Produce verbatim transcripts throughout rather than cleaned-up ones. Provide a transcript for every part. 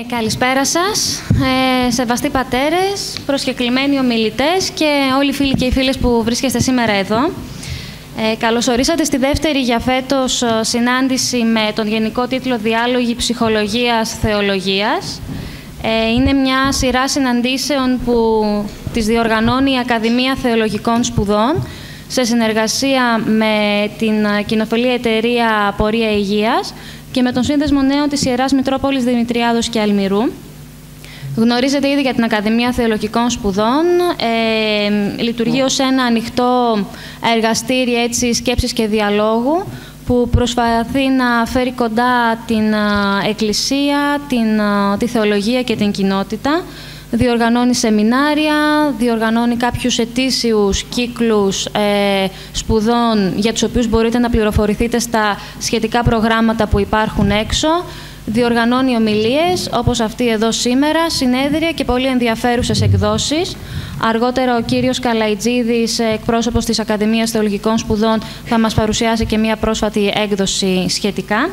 Καλησπέρα σας, ε, σεβαστοί πατέρες, προσκεκλημένοι ομιλητές και όλοι οι φίλοι και οι φίλες που βρίσκεστε σήμερα εδώ. Ε, καλωσορίσατε στη δεύτερη για φέτος συνάντηση με τον γενικό τίτλο «Διάλογοι Ψυχολογίας Θεολογίας». Ε, είναι μια σειρά συναντήσεων που τις διοργανώνει η Ακαδημία Θεολογικών Σπουδών σε συνεργασία με την κοινοφελή εταιρεία Πορεία Υγείας και με τον Σύνδεσμο Νέων της Ιεράς Μητρόπολης Δημητριάδος και Αλμυρού. Γνωρίζετε ήδη για την Ακαδημία Θεολογικών Σπουδών. Ε, λειτουργεί ως ένα ανοιχτό εργαστήρι έτσι, σκέψης και διαλόγου που προσπαθεί να φέρει κοντά την Εκκλησία, την, τη θεολογία και την κοινότητα. Διοργανώνει σεμινάρια, διοργανώνει κάποιους ετήσιους κύκλους ε, σπουδών για τους οποίους μπορείτε να πληροφορηθείτε στα σχετικά προγράμματα που υπάρχουν έξω. Διοργανώνει ομιλίες, όπως αυτή εδώ σήμερα, συνέδρια και πολύ ενδιαφέρουσες εκδόσεις. Αργότερα ο κύριος Καλαϊτζίδης, εκπρόσωπος της Ακαδημίας Θεολογικών Σπουδών, θα μας παρουσιάσει και μία πρόσφατη έκδοση σχετικά.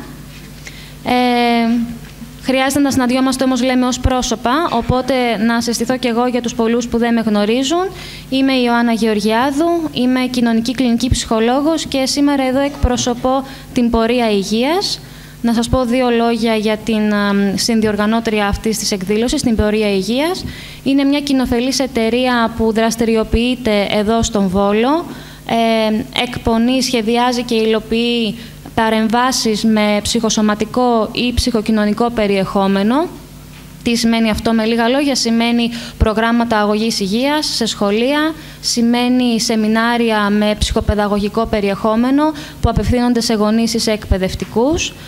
Ε, Χρειάζεται να συναντιόμαστε όμως, λέμε, ως πρόσωπα, οπότε να συστηθώ κι εγώ για τους πολλούς που δεν με γνωρίζουν. Είμαι η Ιωάννα Γεωργιάδου, είμαι κοινωνική κλινική ψυχολόγος και σήμερα εδώ εκπροσωπώ την Πορεία Υγείας. Να σας πω δύο λόγια για την συνδιοργανώτρια αυτής της εκδήλωσης, την Πορεία Υγείας. Είναι μια κοινοφελής εταιρεία που δραστηριοποιείται εδώ στον Βόλο, ε, εκπονεί, σχεδιάζει και υλοποιεί παρεμβάσεις με ψυχοσωματικό ή ψυχοκοινωνικό περιεχόμενο. Τι σημαίνει αυτό με λίγα λόγια? Σημαίνει προγράμματα αγωγής υγείας σε σχολεία, σημαίνει σεμινάρια με ψυχοπαιδαγωγικό περιεχόμενο που απευθύνονται σε γονείς ή σε εκπαιδευτικούς, α,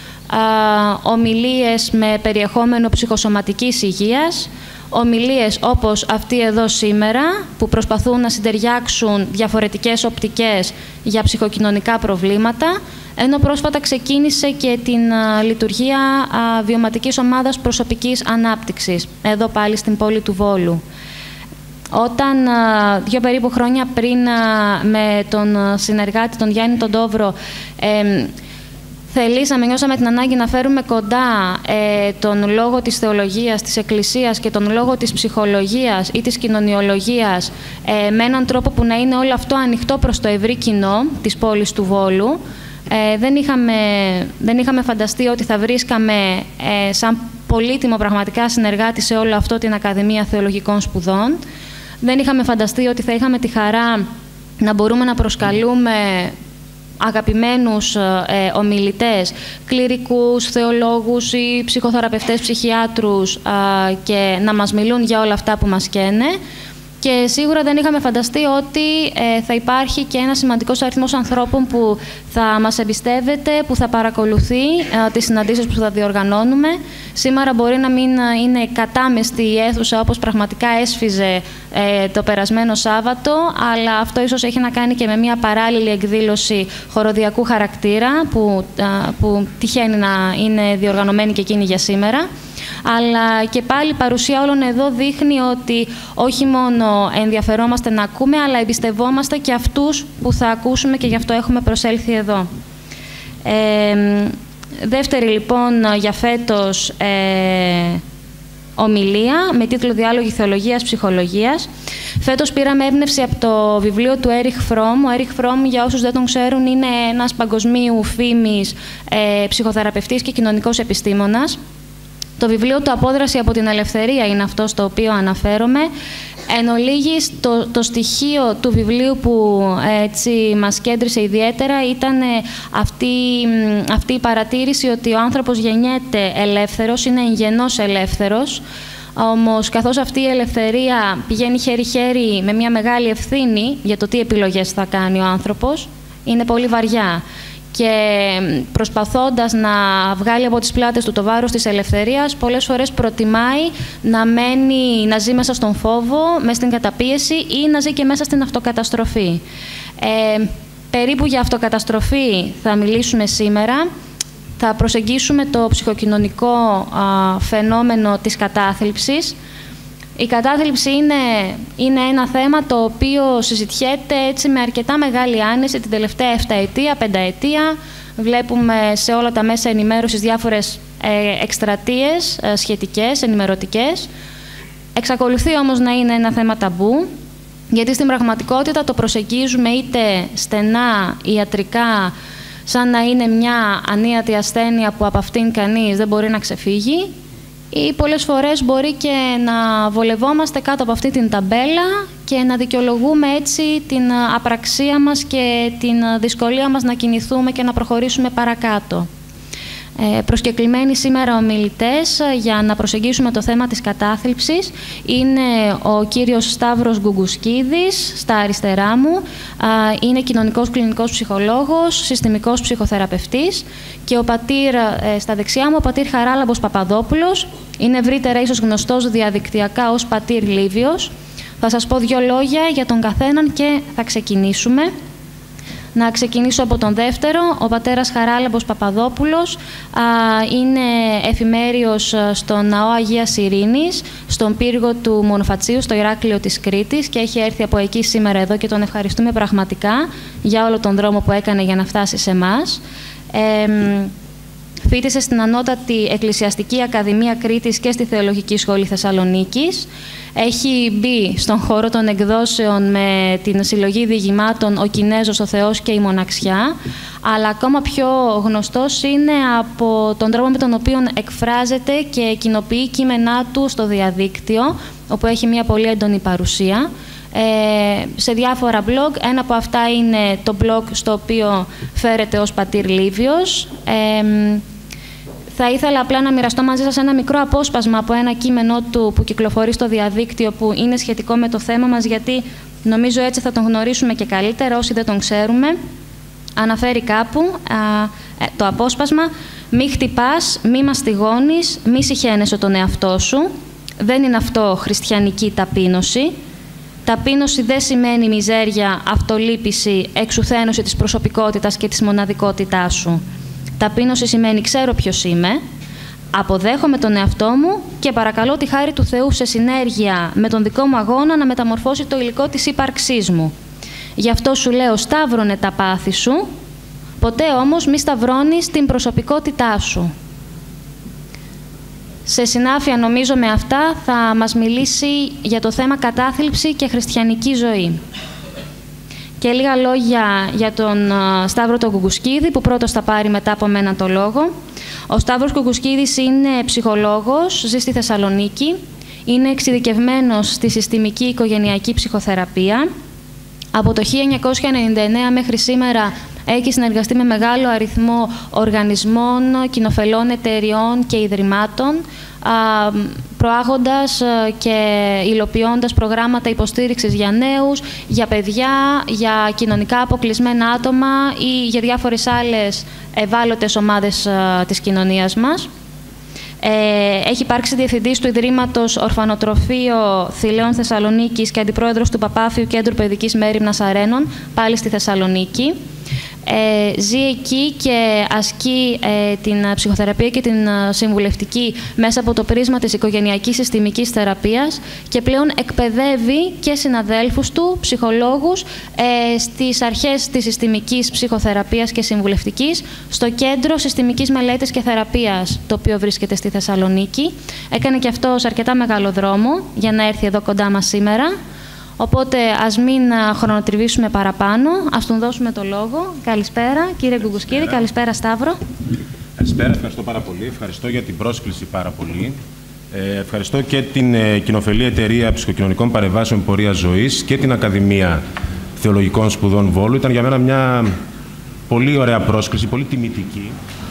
ομιλίες με περιεχόμενο ψυχοσωματικής υγείας, ομιλίες όπως αυτή εδώ σήμερα που προσπαθούν να συντεριάξουν διαφορετικές οπτικές για ψυχοκοινωνικά προβλήματα, ενώ πρόσφατα ξεκίνησε και την α, λειτουργία α, βιωματικής ομάδας προσωπικής ανάπτυξης, εδώ πάλι στην πόλη του Βόλου. Όταν α, δύο περίπου χρόνια πριν α, με τον συνεργάτη, τον Γιάννη τον Τόβρο, ε, θελήσαμε, νιώσαμε την ανάγκη να φέρουμε κοντά ε, τον λόγο της θεολογίας, της Εκκλησίας και τον λόγο της ψυχολογίας ή της κοινωνιολογίας ε, με έναν τρόπο που να είναι όλο αυτό ανοιχτό προς το ευρύ κοινό της πόλης του Βόλου. Ε, δεν, είχαμε, δεν είχαμε φανταστεί ότι θα βρίσκαμε ε, σαν πολύτιμο πραγματικά συνεργάτη σε όλο αυτό την Ακαδημία Θεολογικών Σπουδών. Δεν είχαμε φανταστεί ότι θα είχαμε τη χαρά να μπορούμε να προσκαλούμε αγαπημένους ε, ομιλητές, κληρικούς, θεολόγους ή ψυχοθεραπευτές, ψυχιάτρους ε, και να μας μιλούν για όλα αυτά που μας καίνε. Και σίγουρα δεν είχαμε φανταστεί ότι ε, θα υπάρχει και ένα σημαντικός αριθμός ανθρώπων που θα μας εμπιστεύεται, που θα παρακολουθεί ε, τις συναντήσεις που θα διοργανώνουμε. Σήμερα μπορεί να μην είναι κατάμεστη η αίθουσα όπως πραγματικά έσφιζε ε, το περασμένο Σάββατο, αλλά αυτό ίσως έχει να κάνει και με μια παράλληλη εκδήλωση χοροδιακού χαρακτήρα που, ε, που τυχαίνει να είναι διοργανωμένη και εκείνη για σήμερα. Αλλά και πάλι η παρουσία όλων εδώ δείχνει ότι όχι μόνο ενδιαφερόμαστε να ακούμε, αλλά εμπιστευόμαστε και αυτούς που θα ακούσουμε και γι' αυτό έχουμε προσέλθει εδώ. Ε, δεύτερη λοιπόν για φέτος ε, ομιλία με τίτλο «Διάλογοι Θεολογίας Ψυχολογίας». Φέτος πήραμε έμπνευση από το βιβλίο του Έριχ Φρόμ. Ο Έριχ Φρόμ, για όσους δεν τον ξέρουν, είναι ένας παγκοσμίου φήμης ε, ψυχοθεραπευτής και κοινωνικός επιστήμονας. Το βιβλίο του «Απόδραση από την Ελευθερία» είναι αυτό στο οποίο αναφέρομαι. Εν ολίγης, το, το στοιχείο του βιβλίου που έτσι, μας κέντρισε ιδιαίτερα ήταν αυτή, αυτή η παρατήρηση ότι ο άνθρωπος γεννιέται ελεύθερος, είναι εγγενώς ελεύθερος. Όμως, καθώς αυτή η ελευθερία πηγαίνει χέρι-χέρι με μια μεγάλη ευθύνη για το τι επιλογές θα κάνει ο άνθρωπος, είναι πολύ βαριά. Και προσπαθώντας να βγάλει από τις πλάτες του το βάρος της ελευθερίας, πολλές φορές προτιμάει να, μένει, να ζει μέσα στον φόβο, μέσα στην καταπίεση ή να ζει και μέσα στην αυτοκαταστροφή. Ε, περίπου για αυτοκαταστροφή θα μιλήσουμε σήμερα. Θα προσεγγίσουμε το ψυχοκοινωνικό α, φαινόμενο της κατάθλιψης. Η κατάθλιψη είναι, είναι ένα θέμα το οποίο συζητιέται έτσι με αρκετά μεγάλη άνεση την τελευταία επταετία, πενταετία. Βλέπουμε σε όλα τα μέσα ενημέρωσης διάφορες ε, εκστρατείες ε, σχετικές, ενημερωτικές. Εξακολουθεί όμως να είναι ένα θέμα ταμπού, γιατί στην πραγματικότητα το προσεγγίζουμε είτε στενά, ιατρικά, σαν να είναι μια ανίατη ασθένεια που από αυτήν κανείς δεν μπορεί να ξεφύγει, ή πολλές φορές μπορεί και να βολευόμαστε κάτω από αυτή την ταμπέλα και να δικαιολογούμε έτσι την απραξία μας και την δυσκολία μας να κινηθούμε και να προχωρήσουμε παρακάτω. Ε, προσκεκλημένοι σήμερα ομιλητές για να προσεγγίσουμε το θέμα της κατάθλιψης είναι ο κύριος Σταύρος Γκουγκουσκίδης, στα αριστερά μου, είναι κοινωνικός κλινικός ψυχολόγος, συστημικός ψυχοθεραπευτής, και ο πατήρ, ε, στα δεξιά μου, ο πατήρ Χαράλαμπος Παπαδόπουλος, είναι ευρύτερα ίσως γνωστός διαδικτυακά ως πατήρ Λίβιος. Θα σας πω δύο λόγια για τον καθέναν και θα ξεκινήσουμε. Να ξεκινήσω από τον δεύτερο. Ο πατέρας Χαράλαμπος Παπαδόπουλος α, είναι εφημέριος στον ναό Αγίας Ειρήνης, στον πύργο του Μονοφατσίου, στο Ηράκλειο της Κρήτης, και έχει έρθει από εκεί σήμερα εδώ και τον ευχαριστούμε πραγματικά για όλο τον δρόμο που έκανε για να φτάσει σε εμάς. Ε, Φοιτήσε στην Ανώτατη Εκκλησιαστική Ακαδημία Κρήτης και στη Θεολογική Σχολή Θεσσαλονίκης. Έχει μπει στον χώρο των εκδόσεων με την συλλογή διηγημάτων «Ο Κινέζος, ο Θεός και η Μοναξιά», αλλά ακόμα πιο γνωστός είναι από τον τρόπο με τον οποίο εκφράζεται και κοινοποιεί κείμενά του στο διαδίκτυο, όπου έχει μια πολύ έντονη παρουσία. Ε, σε διάφορα blog. Ένα από αυτά είναι το blog στο οποίο φέρεται ως πατήρ Λίβιος. Ε, θα ήθελα απλά να μοιραστώ μαζί σας ένα μικρό απόσπασμα από ένα κείμενό του που κυκλοφορεί στο διαδίκτυο, που είναι σχετικό με το θέμα μας, γιατί νομίζω έτσι θα τον γνωρίσουμε και καλύτερα όσοι δεν τον ξέρουμε. Αναφέρει κάπου α, ε, το απόσπασμα: «Μη χτυπάς, μη μαστιγώνεις, μη συχαίνεσαι τον εαυτό σου. Δεν είναι αυτό χριστιανική ταπείνωση. Ταπείνωση δεν σημαίνει μιζέρια, αυτολύπηση, εξουθένωση της προσωπικότητας και της μοναδικότητάς σου. Ταπείνωση σημαίνει ξέρω ποιος είμαι, αποδέχομαι τον εαυτό μου και παρακαλώ τη χάρη του Θεού σε συνέργεια με τον δικό μου αγώνα να μεταμορφώσει το υλικό της ύπαρξής μου. Γι' αυτό σου λέω, σταύρωνε τα πάθη σου, ποτέ όμως μη σταυρώνεις την προσωπικότητά σου». Σε συνάφεια, νομίζω, με αυτά θα μας μιλήσει για το θέμα κατάθλιψη και χριστιανική ζωή. Και λίγα λόγια για τον Σταύρο τον Γκουγκουσκίδη, που πρώτος θα πάρει μετά από μένα το λόγο. Ο Σταύρος Γκουγκουσκίδης είναι ψυχολόγος, ζει στη Θεσσαλονίκη, είναι εξειδικευμένος στη συστημική οικογενειακή ψυχοθεραπεία. Από το χίλια εννιακόσια ενενήντα εννέα μέχρι σήμερα έχει συνεργαστεί με μεγάλο αριθμό οργανισμών, κοινοφελών εταιριών και ιδρυμάτων, προάγοντας και υλοποιώντας προγράμματα υποστήριξης για νέους, για παιδιά, για κοινωνικά αποκλεισμένα άτομα ή για διάφορες άλλες ευάλωτες ομάδες της κοινωνίας μας. Έχει υπάρξει διευθυντής του Ιδρύματος Ορφανοτροφείο Θηλαίων Θεσσαλονίκης και αντιπρόεδρος του Παπάφιου Κέντρου Παιδικής Μέριμνας Αρένων, πάλι στη Θεσσαλονίκη. Ε, ζει εκεί και ασκεί ε, την ψυχοθεραπεία και την συμβουλευτική μέσα από το πρίσμα της οικογενειακής συστημικής θεραπείας και πλέον εκπαιδεύει και συναδέλφους του, ψυχολόγους, ε, στις αρχές της συστημικής ψυχοθεραπείας και συμβουλευτικής στο Κέντρο Συστημικής Μελέτης και Θεραπείας, το οποίο βρίσκεται στη Θεσσαλονίκη. Έκανε και αυτός αρκετά μεγάλο δρόμο για να έρθει εδώ κοντά μας σήμερα. Οπότε ας μην χρονοτριβήσουμε παραπάνω, ας τον δώσουμε το λόγο. Καλησπέρα κύριε Γκουγκουσκίδη, καλησπέρα Σταύρο. Καλησπέρα, ευχαριστώ πάρα πολύ. Ευχαριστώ για την πρόσκληση πάρα πολύ. Ε, ευχαριστώ και την ε, κοινοφελή εταιρεία ψυχοκοινωνικών παρεμβάσεων πορείας ζωής και την Ακαδημία Θεολογικών Σπουδών Βόλου. Ήταν για μένα μια πολύ ωραία πρόσκληση, πολύ τιμητική.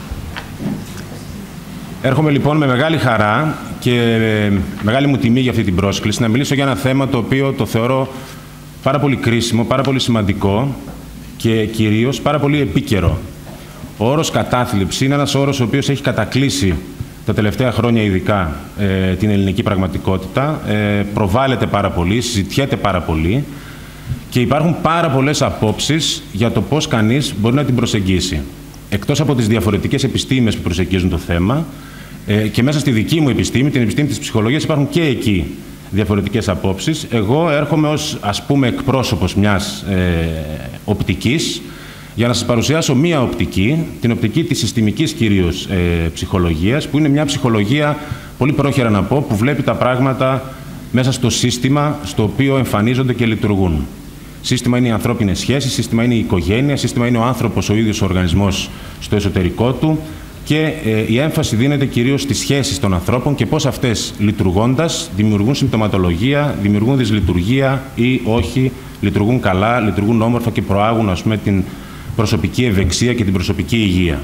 Έρχομαι λοιπόν με μεγάλη χαρά και μεγάλη μου τιμή για αυτή την πρόσκληση να μιλήσω για ένα θέμα το οποίο το θεωρώ πάρα πολύ κρίσιμο, πάρα πολύ σημαντικό και κυρίως πάρα πολύ επίκαιρο. Ο όρος κατάθλιψη είναι ένας όρος ο οποίος έχει κατακλείσει τα τελευταία χρόνια ειδικά ε, την ελληνική πραγματικότητα, ε, προβάλλεται πάρα πολύ, συζητιέται πάρα πολύ και υπάρχουν πάρα πολλές απόψεις για το πώς κανείς μπορεί να την προσεγγίσει. Εκτός από τις διαφορετικές επιστήμες που προσεγγίζουν το θέμα, ε, και μέσα στη δική μου επιστήμη, την επιστήμη της ψυχολογίας, υπάρχουν και εκεί διαφορετικές απόψεις. Εγώ έρχομαι ως, ας πούμε, εκπρόσωπος μιας ε, οπτικής, για να σας παρουσιάσω μία οπτική, την οπτική της συστημικής κυρίως ε, ψυχολογίας, που είναι μια ψυχολογία, πολύ πρόχειρα να πω, που βλέπει τα πράγματα μέσα στο σύστημα στο οποίο εμφανίζονται και λειτουργούν. Σύστημα είναι οι ανθρώπινες σχέσεις, σύστημα είναι η οικογένεια, σύστημα είναι ο άνθρωπος, ο ίδιος ο οργανισμός στο εσωτερικό του και ε, η έμφαση δίνεται κυρίως στις σχέσεις των ανθρώπων και πώς αυτές λειτουργώντας δημιουργούν συμπτωματολογία, δημιουργούν δυσλειτουργία ή όχι, λειτουργούν καλά, λειτουργούν όμορφα και προάγουν, ας πούμε, την προσωπική ευεξία και την προσωπική υγεία.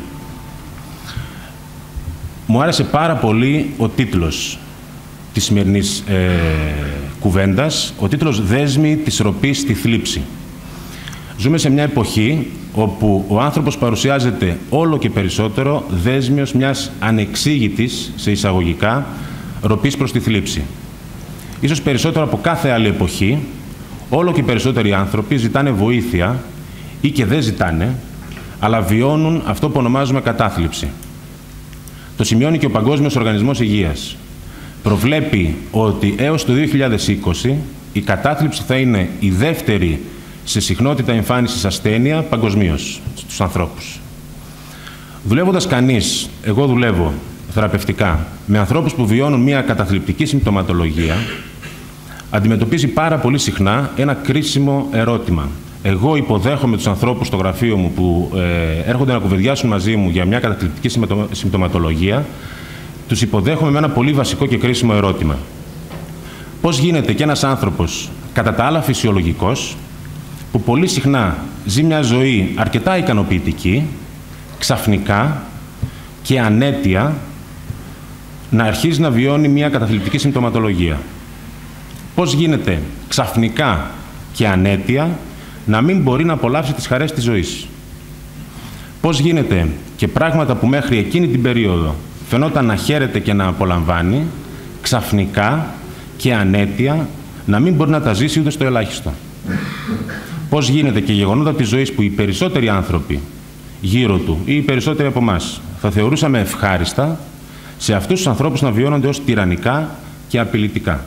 Μου άρεσε πάρα πολύ ο τίτλος της σημερινής ε, κουβέντας, ο τίτλος «Δέσμοι της ροπής στη θλίψη». Ζούμε σε μια εποχή όπου ο άνθρωπος παρουσιάζεται όλο και περισσότερο δέσμιος μιας ανεξήγητης, σε εισαγωγικά, ροπής προς τη θλίψη. Ίσως περισσότερο από κάθε άλλη εποχή, όλο και περισσότεροι άνθρωποι ζητάνε βοήθεια ή και δεν ζητάνε, αλλά βιώνουν αυτό που ονομάζουμε κατάθλιψη. Το σημειώνει και ο Παγκόσμιος Οργανισμός Υγείας. Προβλέπει ότι έως το δύο χιλιάδες είκοσι η κατάθλιψη θα είναι η δεύτερη σε συχνότητα εμφάνισης ασθένεια παγκοσμίως στους ανθρώπους. Δουλεύοντας κανείς, εγώ δουλεύω θεραπευτικά, με ανθρώπους που βιώνουν μια καταθλιπτική συμπτωματολογία, αντιμετωπίζει πάρα πολύ συχνά ένα κρίσιμο ερώτημα. Εγώ υποδέχομαι τους ανθρώπους στο γραφείο μου που ε, έρχονται να κουβεντιάσουν μαζί μου για μια καταθλιπτική συμπτωματολογία, τους υποδέχομαι με ένα πολύ βασικό και κρίσιμο ερώτημα. Πώς γίνεται και ένας άνθρωπος, κατά τα άλλα φυσιολογικός, που πολύ συχνά ζει μια ζωή αρκετά ικανοποιητική, ξαφνικά και ανέτεια να αρχίζει να βιώνει μια καταθλιπτική συμπτωματολογία. Πώς γίνεται ξαφνικά και ανέτεια να μην μπορεί να απολαύσει τις χαρές της ζωής. Πώς γίνεται και πράγματα που μέχρι εκείνη την περίοδο φαινόταν να χαίρεται και να απολαμβάνει, ξαφνικά και ανέτεια να μην μπορεί να τα ζήσει ούτε στο ελάχιστο. Πώς γίνεται και γεγονότα της ζωής που οι περισσότεροι άνθρωποι γύρω του ή οι περισσότεροι από εμάς θα θεωρούσαμε ευχάριστα, σε αυτούς τους ανθρώπους να βιώνονται ως τυραννικά και απειλητικά.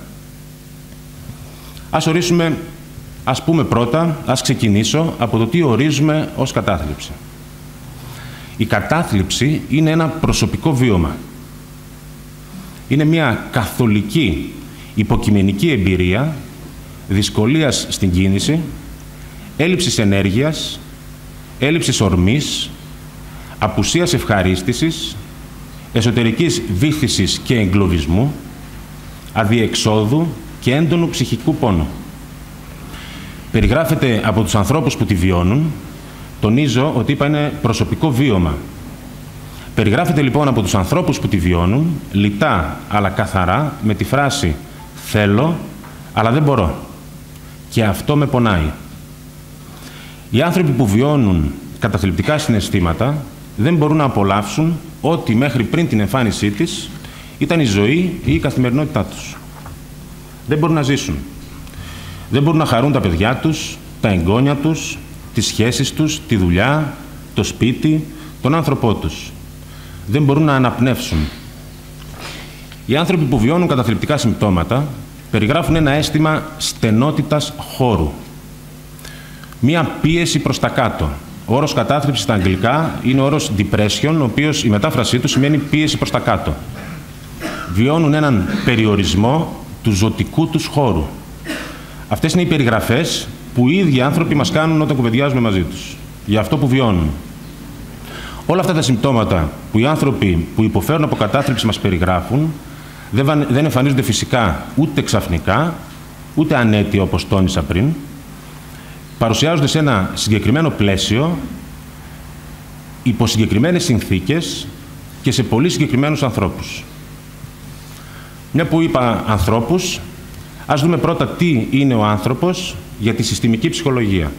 Ας ορίσουμε, ας πούμε πρώτα, ας ξεκινήσω από το τι ορίζουμε ως κατάθλιψη. Η κατάθλιψη είναι ένα προσωπικό βίωμα. Είναι μια καθολική υποκειμενική εμπειρία δυσκολίας στην κίνηση, έλλειψης ενέργειας, έλλειψης ορμής, απουσίας ευχαρίστησης, εσωτερικής βύθισης και εγκλωβισμού, αδιεξόδου και έντονου ψυχικού πόνου. Περιγράφεται από τους ανθρώπους που τη βιώνουν, τονίζω ότι είπα είναι προσωπικό βίωμα. Περιγράφεται λοιπόν από τους ανθρώπους που τη βιώνουν, λιτά αλλά καθαρά, με τη φράση «θέλω, αλλά δεν μπορώ» και αυτό με πονάει. Οι άνθρωποι που βιώνουν καταθλιπτικά συναισθήματα δεν μπορούν να απολαύσουν ό,τι μέχρι πριν την εμφάνισή της ήταν η ζωή ή η καθημερινότητά τους. Δεν μπορούν να ζήσουν. Δεν μπορούν να χαρούν τα παιδιά τους, τα εγγόνια τους, τις σχέσεις τους, τη δουλειά, το σπίτι, τον άνθρωπό τους. Δεν μπορούν να αναπνεύσουν. Οι άνθρωποι που βιώνουν καταθλιπτικά συμπτώματα περιγράφουν ένα αίσθημα στενότητας χώρου. Μία πίεση προς τα κάτω. Ο όρος κατάθλιψη στα αγγλικά είναι ο όρος depression, ο οποίος η μετάφρασή του σημαίνει πίεση προς τα κάτω. Βιώνουν έναν περιορισμό του ζωτικού τους χώρου. Αυτές είναι οι περιγραφές που οι ίδιοι άνθρωποι μας κάνουν όταν κουβεντιάζουμε μαζί τους. Για αυτό που βιώνουν. Όλα αυτά τα συμπτώματα που οι άνθρωποι που υποφέρουν από κατάθλιψη μας περιγράφουν δεν εμφανίζονται φυσικά ούτε ξαφνικά, ούτε ανέτεια όπως τόνισα πριν. Παρουσιάζονται σε ένα συγκεκριμένο πλαίσιο, υπό συγκεκριμένες συνθήκες και σε πολύ συγκεκριμένους ανθρώπους. Μια που είπα ανθρώπους, ας δούμε πρώτα τι είναι ο άνθρωπος για τη συστημική ψυχολογία.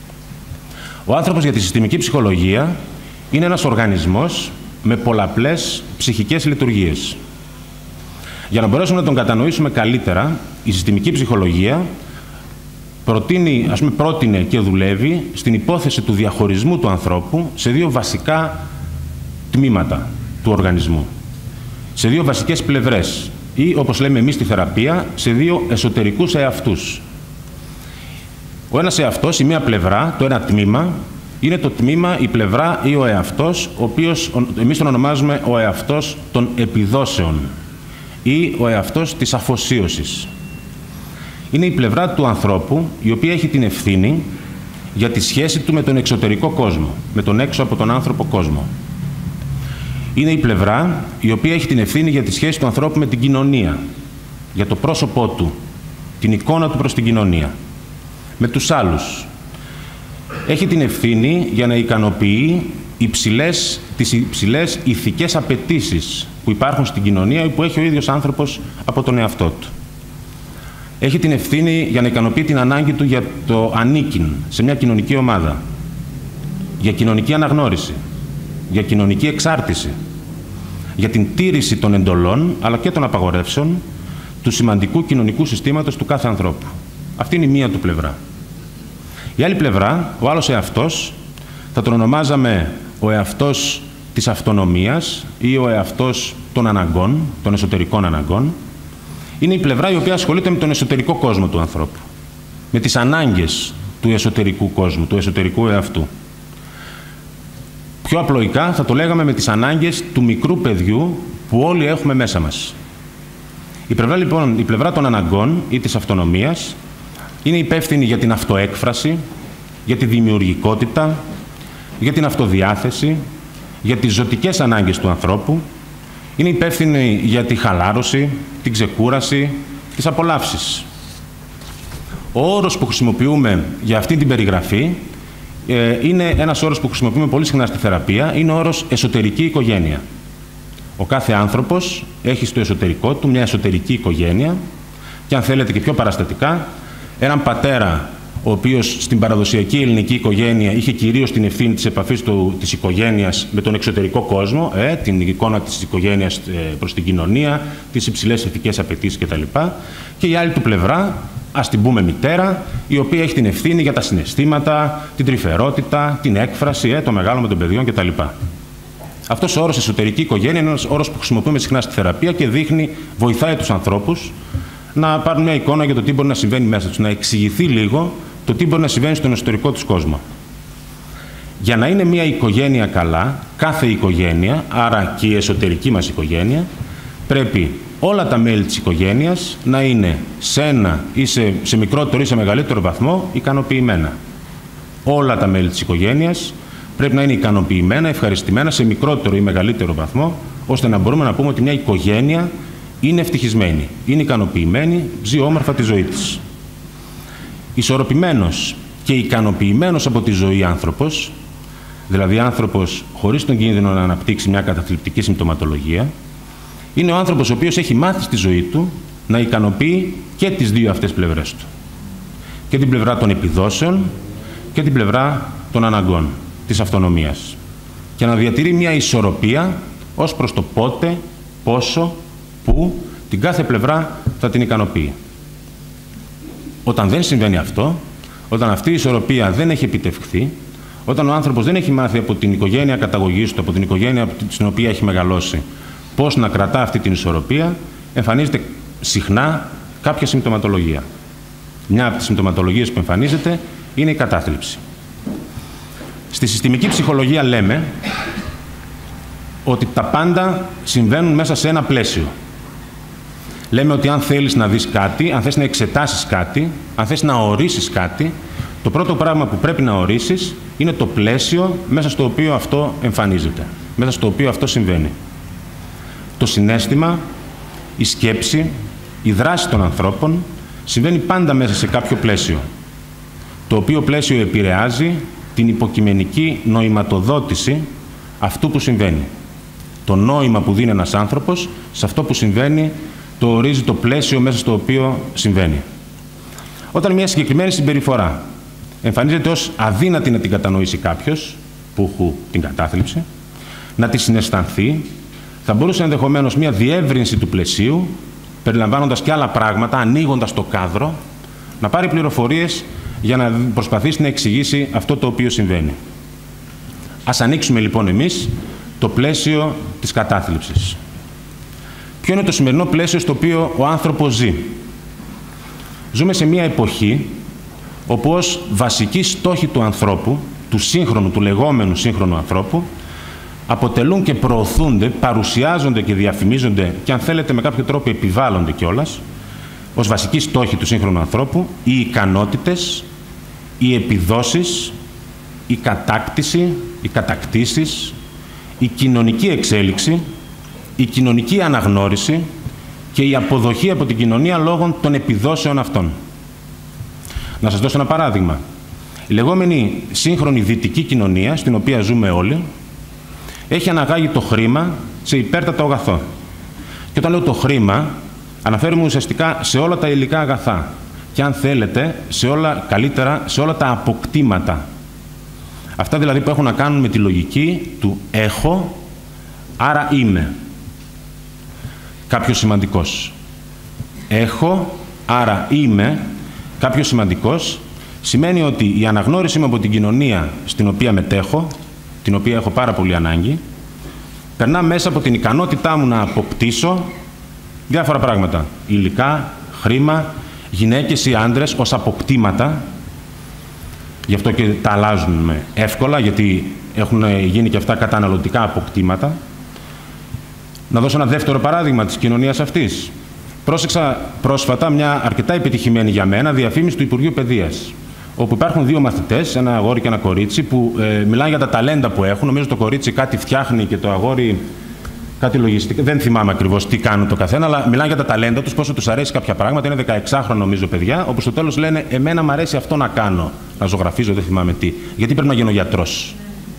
Ο άνθρωπος για τη συστημική ψυχολογία είναι ένας οργανισμός με πολλαπλές ψυχικές λειτουργίες. Για να μπορέσουμε να τον κατανοήσουμε καλύτερα, η συστημική ψυχολογία προτείνει, ας πούμε, πρότεινε και δουλεύει στην υπόθεση του διαχωρισμού του ανθρώπου σε δύο βασικά τμήματα του οργανισμού. Σε δύο βασικές πλευρές ή, όπως λέμε εμείς στη θεραπεία, σε δύο εσωτερικούς εαυτούς. Ο ένας εαυτός, η μία πλευρά, το ένα τμήμα, είναι το τμήμα, η πλευρά ή ο εαυτός, ο οποίος εμείς τον ονομάζουμε ο εαυτός των επιδόσεων ή ο εαυτός της αφοσίωσης. Είναι η πλευρά του ανθρώπου η οποία έχει την ευθύνη για τη σχέση του με τον εξωτερικό κόσμο, με τον έξω από τον άνθρωπο κόσμο. Είναι η πλευρά η οποία έχει την ευθύνη για τη σχέση του ανθρώπου με την κοινωνία, για το πρόσωπό του, την εικόνα του προς την κοινωνία, με τους άλλους. Έχει την ευθύνη για να ικανοποιεί υψηλές, τις υψηλές ηθικές απαιτήσεις που υπάρχουν στην κοινωνία ή που έχει ο ίδιος άνθρωπος από τον εαυτό του. Έχει την ευθύνη για να ικανοποιεί την ανάγκη του για το ανήκειν σε μια κοινωνική ομάδα, για κοινωνική αναγνώριση, για κοινωνική εξάρτηση, για την τήρηση των εντολών αλλά και των απαγορεύσεων του σημαντικού κοινωνικού συστήματος του κάθε ανθρώπου. Αυτή είναι η μία του πλευρά. Η άλλη πλευρά, ο άλλος εαυτός, θα τον ονομάζαμε ο εαυτός της αυτονομίας ή ο εαυτός των αναγκών, των εσωτερικών αναγκών. Είναι η πλευρά η οποία ασχολείται με τον εσωτερικό κόσμο του ανθρώπου, με τις ανάγκες του εσωτερικού κόσμου, του εσωτερικού εαυτού. Πιο απλοϊκά θα το λέγαμε με τις ανάγκες του μικρού παιδιού που όλοι έχουμε μέσα μας. Η πλευρά, λοιπόν, η πλευρά των αναγκών ή της αυτονομίας είναι υπεύθυνη για την αυτοέκφραση, για τη δημιουργικότητα, για την αυτοδιάθεση, για τις ζωτικές ανάγκες του ανθρώπου. Είναι υπεύθυνη για τη χαλάρωση, την ξεκούραση, τις απολαύσεις. Ο όρος που χρησιμοποιούμε για αυτή την περιγραφή ε, είναι ένας όρος που χρησιμοποιούμε πολύ συχνά στη θεραπεία, είναι ο όρος εσωτερική οικογένεια. Ο κάθε άνθρωπος έχει στο εσωτερικό του μια εσωτερική οικογένεια και αν θέλετε και πιο παραστατικά, έναν πατέρα ο οποίος στην παραδοσιακή ελληνική οικογένεια είχε κυρίως την ευθύνη της επαφής του, της οικογένειας με τον εξωτερικό κόσμο, ε, την εικόνα της οικογένειας ε, προς την κοινωνία, τις υψηλές ηθικές απαιτήσεις κτλ. Και η άλλη του πλευρά, ας την πούμε μητέρα, η οποία έχει την ευθύνη για τα συναισθήματα, την τρυφερότητα, την έκφραση, ε, το μεγάλο με των παιδιών κτλ. Αυτός ο όρος εσωτερική οικογένεια είναι ένας όρος που χρησιμοποιούμε συχνά στη θεραπεία και δείχνει, βοηθάει τους ανθρώπους να πάρουν μια εικόνα για το τι μπορεί να συμβαίνει μέσα τους, να εξηγηθεί λίγο το τι μπορεί να συμβαίνει στον εσωτερικό τους κόσμο. Για να είναι μια οικογένεια καλά, κάθε οικογένεια, άρα και η εσωτερική μας οικογένεια, πρέπει όλα τα μέλη της οικογένειας να είναι σε ένα ή σε, σε μικρότερο ή σε μεγαλύτερο βαθμό ικανοποιημένα. Όλα τα μέλη της οικογένειας πρέπει να είναι ικανοποιημένα, ευχαριστημένα σε μικρότερο ή μεγαλύτερο βαθμό, ώστε να μπορούμε να πούμε ότι μια οικογένεια είναι ευτυχισμένη, είναι ικανοποιημένη, ζει όμορφα τη ζωή της. Ισορροπημένος και ικανοποιημένος από τη ζωή άνθρωπος, δηλαδή άνθρωπος χωρίς τον κίνδυνο να αναπτύξει μια καταθλιπτική συμπτωματολογία, είναι ο άνθρωπος ο οποίος έχει μάθει στη ζωή του να ικανοποιεί και τις δύο αυτές πλευρές του. Και την πλευρά των επιδόσεων και την πλευρά των αναγκών, της αυτονομίας. Και να διατηρεί μια ισορροπία ως προς το πότε, πόσο, πού την κάθε πλευρά θα την ικανοποιεί. Όταν δεν συμβαίνει αυτό, όταν αυτή η ισορροπία δεν έχει επιτευχθεί, όταν ο άνθρωπος δεν έχει μάθει από την οικογένεια καταγωγής του, από την οικογένεια στην οποία έχει μεγαλώσει, πώς να κρατά αυτή την ισορροπία, εμφανίζεται συχνά κάποια συμπτωματολογία. Μια από τις συμπτωματολογίες που εμφανίζεται είναι η κατάθλιψη. Στη συστημική ψυχολογία λέμε ότι τα πάντα συμβαίνουν μέσα σε ένα πλαίσιο. Λέμε ότι αν θέλεις να δεις κάτι, αν θες να εξετάσεις κάτι, αν θες να ορίσεις κάτι, το πρώτο πράγμα που πρέπει να ορίσεις είναι το πλαίσιο μέσα στο οποίο αυτό εμφανίζεται, μέσα στο οποίο αυτό συμβαίνει. Το συναίσθημα, η σκέψη, η δράση των ανθρώπων συμβαίνει πάντα μέσα σε κάποιο πλαίσιο, το οποίο πλαίσιο επηρεάζει την υποκειμενική νοηματοδότηση αυτού που συμβαίνει. Το νόημα που δίνει ένας άνθρωπος σε αυτό που συμβαίνει το ορίζει το πλαίσιο μέσα στο οποίο συμβαίνει. Όταν μια συγκεκριμένη συμπεριφορά εμφανίζεται ως αδύνατη να την κατανοήσει κάποιος, που έχει την κατάθλιψη, να τη συναισθανθεί, θα μπορούσε ενδεχομένως μια διεύρυνση του πλαισίου, περιλαμβάνοντας και άλλα πράγματα, ανοίγοντας το κάδρο, να πάρει πληροφορίες για να προσπαθήσει να εξηγήσει αυτό το οποίο συμβαίνει. Ας ανοίξουμε λοιπόν εμείς το πλαίσιο της κατάθλιψης. Ποιο είναι το σημερινό πλαίσιο στο οποίο ο άνθρωπος ζει? Ζούμε σε μια εποχή όπου ως βασική στόχη του ανθρώπου του σύγχρονου, του λεγόμενου σύγχρονου ανθρώπου, αποτελούν και προωθούνται, παρουσιάζονται και διαφημίζονται και αν θέλετε με κάποιο τρόπο επιβάλλονται κιόλας, ως βασική στόχη του σύγχρονου ανθρώπου, οι ικανότητες, οι επιδόσεις, η κατάκτηση, οι κατακτήσεις, η κοινωνική εξέλιξη, η κοινωνική αναγνώριση και η αποδοχή από την κοινωνία λόγω των επιδόσεων αυτών. Να σας δώσω ένα παράδειγμα. Η λεγόμενη σύγχρονη δυτική κοινωνία, στην οποία ζούμε όλοι, έχει αναγάγει το χρήμα σε υπέρτατο αγαθό. Και όταν λέω το χρήμα, αναφέρουμε ουσιαστικά σε όλα τα υλικά αγαθά. Και αν θέλετε, σε όλα, καλύτερα, σε όλα τα αποκτήματα. Αυτά δηλαδή που έχουν να κάνουν με τη λογική του έχω, άρα είμαι. Κάποιος σημαντικός. Έχω, άρα είμαι κάποιος σημαντικός, σημαίνει ότι η αναγνώριση μου από την κοινωνία στην οποία μετέχω, την οποία έχω πάρα πολύ ανάγκη, περνά μέσα από την ικανότητά μου να αποκτήσω διάφορα πράγματα. Υλικά, χρήμα, γυναίκες ή άντρες ως αποκτήματα. Γι' αυτό και τα αλλάζουν εύκολα, γιατί έχουν γίνει και αυτά καταναλωτικά αποκτήματα. Να δώσω ένα δεύτερο παράδειγμα της κοινωνίας αυτής. Πρόσεξα πρόσφατα μια αρκετά επιτυχημένη για μένα διαφήμιση του Υπουργείου Παιδείας, όπου υπάρχουν δύο μαθητές, ένα αγόρι και ένα κορίτσι, που ε, μιλάνε για τα ταλέντα που έχουν. Νομίζω το κορίτσι κάτι φτιάχνει και το αγόρι κάτι λογιστικά. Δεν θυμάμαι ακριβώς τι κάνουν το καθένα, αλλά μιλάνε για τα ταλέντα τους, πόσο τους αρέσει κάποια πράγματα. Είναι δεκαεξάχρονο νομίζω παιδιά, όπου στο τέλος λένε: εμένα μου αρέσει αυτό να κάνω. Να ζωγραφίζω, δεν θυμάμαι τι. Γιατί πρέπει να γίνω γιατρός.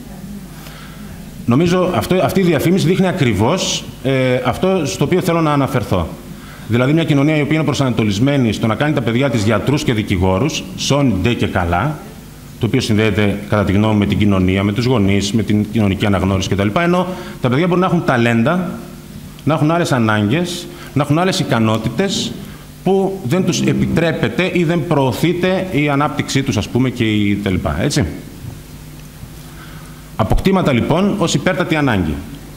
Νομίζω αυτό, αυτή η διαφήμιση δείχνει ακριβώς ε, αυτό στο οποίο θέλω να αναφερθώ. Δηλαδή, μια κοινωνία η οποία είναι προσανατολισμένη στο να κάνει τα παιδιά της γιατρούς και δικηγόρους, σώνει ντε και καλά, το οποίο συνδέεται, κατά τη γνώμη μου, με την κοινωνία, με τους γονείς, με την κοινωνική αναγνώριση κτλ. Ενώ τα παιδιά μπορούν να έχουν ταλέντα, να έχουν άλλες ανάγκες, να έχουν άλλες ικανότητες που δεν τους επιτρέπεται ή δεν προωθείται η ανάπτυξή τους, ας πούμε, και η τελπά. Έτσι. Αποκτήματα, λοιπόν, ως υπέρτατη ανάγκη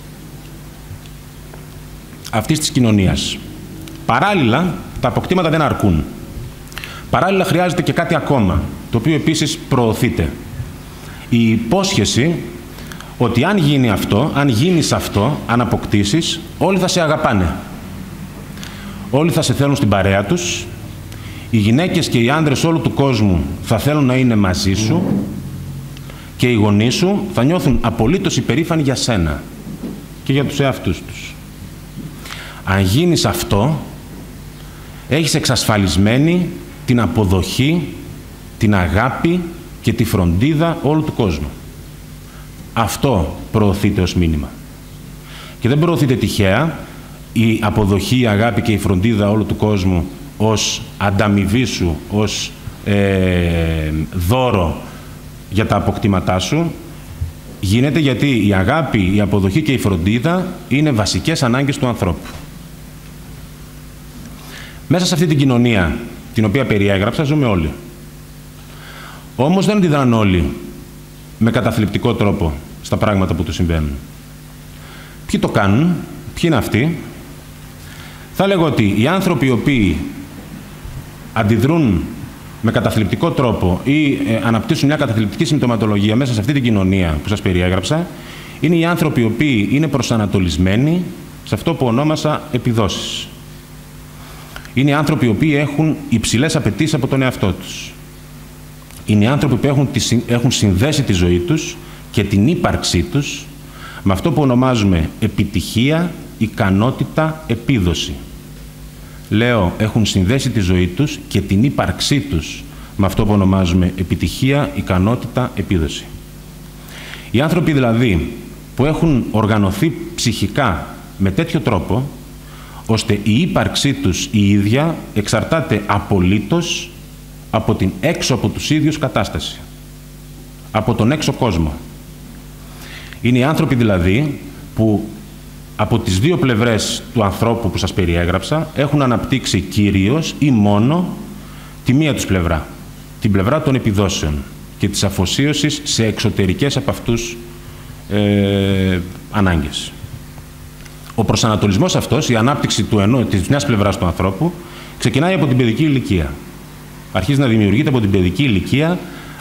αυτής της κοινωνίας. Παράλληλα, τα αποκτήματα δεν αρκούν. Παράλληλα, χρειάζεται και κάτι ακόμα, το οποίο επίσης προωθείται. Η υπόσχεση ότι αν γίνει αυτό, αν γίνεις αυτό, αν αποκτήσεις, όλοι θα σε αγαπάνε. Όλοι θα σε θέλουν στην παρέα τους. Οι γυναίκες και οι άντρες όλου του κόσμου θα θέλουν να είναι μαζί σου. Και οι γονείς σου θα νιώθουν απολύτως υπερήφανοι για σένα και για τους εαυτούς τους. Αν γίνεις αυτό, έχεις εξασφαλισμένη την αποδοχή, την αγάπη και τη φροντίδα όλου του κόσμου. Αυτό προωθείται ως μήνυμα. Και δεν προωθείται τυχαία η αποδοχή, η αγάπη και η φροντίδα όλου του κόσμου ως ανταμοιβή σου, ως ε, δώρο για τα αποκτήματά σου. Γίνεται γιατί η αγάπη, η αποδοχή και η φροντίδα είναι βασικές ανάγκες του ανθρώπου. Μέσα σε αυτή την κοινωνία την οποία περιέγραψα ζούμε όλοι. Όμως δεν αντιδρούν όλοι με καταθλιπτικό τρόπο στα πράγματα που τους συμβαίνουν. Ποιοι το κάνουν, ποιοι είναι αυτοί? Θα λέγω ότι οι άνθρωποι οι οποίοι αντιδρούν με καταθλιπτικό τρόπο ή ε, αναπτύσσουν μια καταθλιπτική συμπτωματολογία μέσα σε αυτή την κοινωνία που σας περιέγραψα, είναι οι άνθρωποι οι οποίοι είναι προσανατολισμένοι σε αυτό που ονόμασα επιδόσεις. Είναι οι άνθρωποι οι οποίοι έχουν υψηλές απαιτήσεις από τον εαυτό τους. Είναι οι άνθρωποι που έχουν, έχουν συνδέσει τη ζωή τους και την ύπαρξή τους με αυτό που ονομάζουμε επιτυχία, ικανότητα, επίδοση. Λέω, έχουν συνδέσει τη ζωή τους και την ύπαρξή τους με αυτό που ονομάζουμε επιτυχία, ικανότητα, επίδοση. Οι άνθρωποι δηλαδή που έχουν οργανωθεί ψυχικά με τέτοιο τρόπο, ώστε η ύπαρξή τους η ίδια εξαρτάται απολύτως από την έξω από τους ίδιους κατάσταση. Από τον έξω κόσμο. Είναι οι άνθρωποι δηλαδή που από τις δύο πλευρές του ανθρώπου που σας περιέγραψα έχουν αναπτύξει κυρίως ή μόνο τη μία τους πλευρά. Την πλευρά των επιδόσεων και της αφοσίωσης σε εξωτερικές από αυτούς ε, ανάγκες. Ο προσανατολισμός αυτός, η ανάπτυξη του ενό, της μιας πλευράς του ανθρώπου, ξεκινάει από την παιδική ηλικία. Αρχίζει να δημιουργείται από την παιδική ηλικία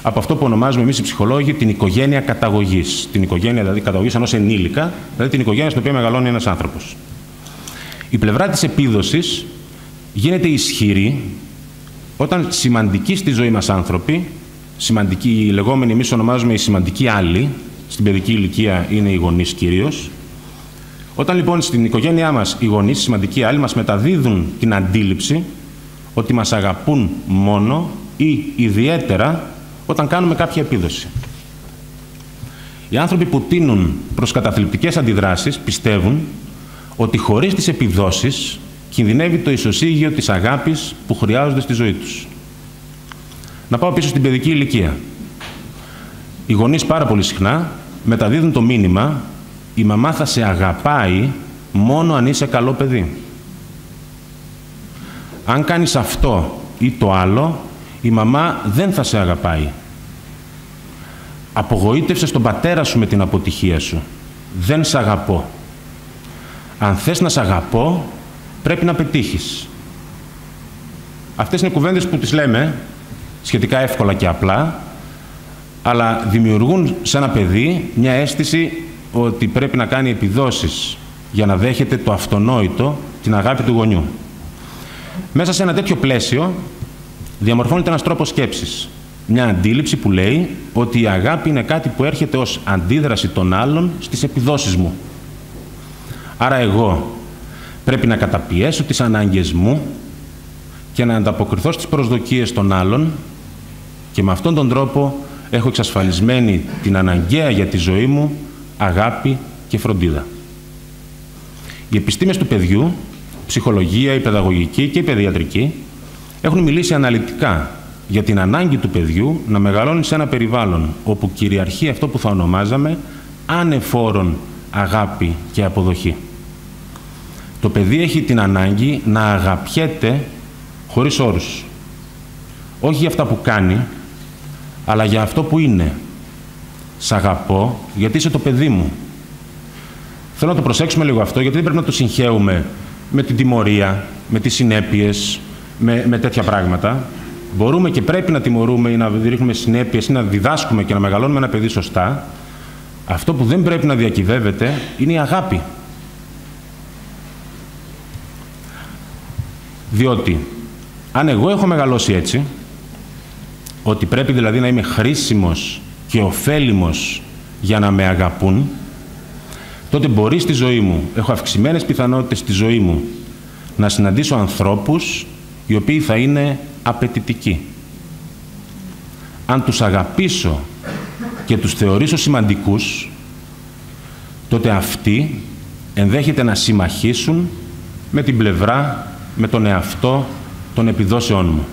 από αυτό που ονομάζουμε εμείς οι ψυχολόγοι την οικογένεια καταγωγής. Την οικογένεια δηλαδή καταγωγής ενός ενήλικα, δηλαδή την οικογένεια στην οποία μεγαλώνει ένας άνθρωπος. Η πλευρά της επίδοσης γίνεται ισχυρή όταν σημαντικοί στη ζωή μας άνθρωποι, σημαντικοί, οι λεγόμενοι εμείς ονομάζουμε οι σημαντικοί άλλοι, στην παιδική ηλικία είναι οι γονείς κυρίως. Όταν λοιπόν στην οικογένειά μας οι γονείς, οι σημαντικοί άλλοι, μας μεταδίδουν την αντίληψη ότι μας αγαπούν μόνο ή ιδιαίτερα όταν κάνουμε κάποια επίδοση. Οι άνθρωποι που τείνουν προς καταθλιπτικές αντιδράσεις πιστεύουν ότι χωρίς τις επιδόσεις κινδυνεύει το ισοσύγιο της αγάπης που χρειάζονται στη ζωή τους. Να πάω πίσω στην παιδική ηλικία. Οι γονείς πάρα πολύ συχνά μεταδίδουν το μήνυμα «Η μαμά θα σε αγαπάει μόνο αν είσαι καλό παιδί». Αν κάνεις αυτό ή το άλλο, η μαμά δεν θα σε αγαπάει. Απογοήτευσες τον πατέρα σου με την αποτυχία σου. Δεν σ' αγαπώ. Αν θες να σ' αγαπώ, πρέπει να πετύχεις. Αυτές είναι κουβέντες που τις λέμε σχετικά εύκολα και απλά, αλλά δημιουργούν σε ένα παιδί μια αίσθηση ότι πρέπει να κάνει επιδόσεις για να δέχεται το αυτονόητο, την αγάπη του γονιού. Μέσα σε ένα τέτοιο πλαίσιο διαμορφώνεται ένας τρόπος σκέψης. Μια αντίληψη που λέει ότι η αγάπη είναι κάτι που έρχεται ως αντίδραση των άλλων στις επιδόσεις μου. Άρα εγώ πρέπει να καταπιέσω τις ανάγκες μου και να ανταποκριθώ στις προσδοκίες των άλλων και με αυτόν τον τρόπο έχω εξασφαλισμένη την αναγκαία για τη ζωή μου αγάπη και φροντίδα. Οι επιστήμες του παιδιού, η ψυχολογία, η παιδαγωγική και η παιδιατρική έχουν μιλήσει αναλυτικά για την ανάγκη του παιδιού να μεγαλώνει σε ένα περιβάλλον όπου κυριαρχεί αυτό που θα ονομάζαμε ανεφόρον αγάπη και αποδοχή. Το παιδί έχει την ανάγκη να αγαπιέται χωρίς όρους. Όχι για αυτά που κάνει, αλλά για αυτό που είναι. Σ' αγαπώ γιατί είσαι το παιδί μου. Θέλω να το προσέξουμε λίγο αυτό, γιατί δεν πρέπει να το συγχαίουμε με την τιμωρία, με τις συνέπειες, με, με τέτοια πράγματα. Μπορούμε και πρέπει να τιμωρούμε ή να ρίχνουμε συνέπειες ή να διδάσκουμε και να μεγαλώνουμε ένα παιδί σωστά. Αυτό που δεν πρέπει να διακυβεύεται είναι η αγάπη. Διότι, αν εγώ έχω μεγαλώσει έτσι, ότι πρέπει δηλαδή να είμαι χρήσιμος και ωφέλιμος για να με αγαπούν, τότε μπορεί στη ζωή μου, έχω αυξημένες πιθανότητες στη ζωή μου, να συναντήσω ανθρώπους οι οποίοι θα είναι απαιτητικοί. Αν τους αγαπήσω και τους θεωρήσω σημαντικούς, τότε αυτοί ενδέχεται να συμμαχήσουν με την πλευρά, με τον εαυτό των επιδόσεών μου.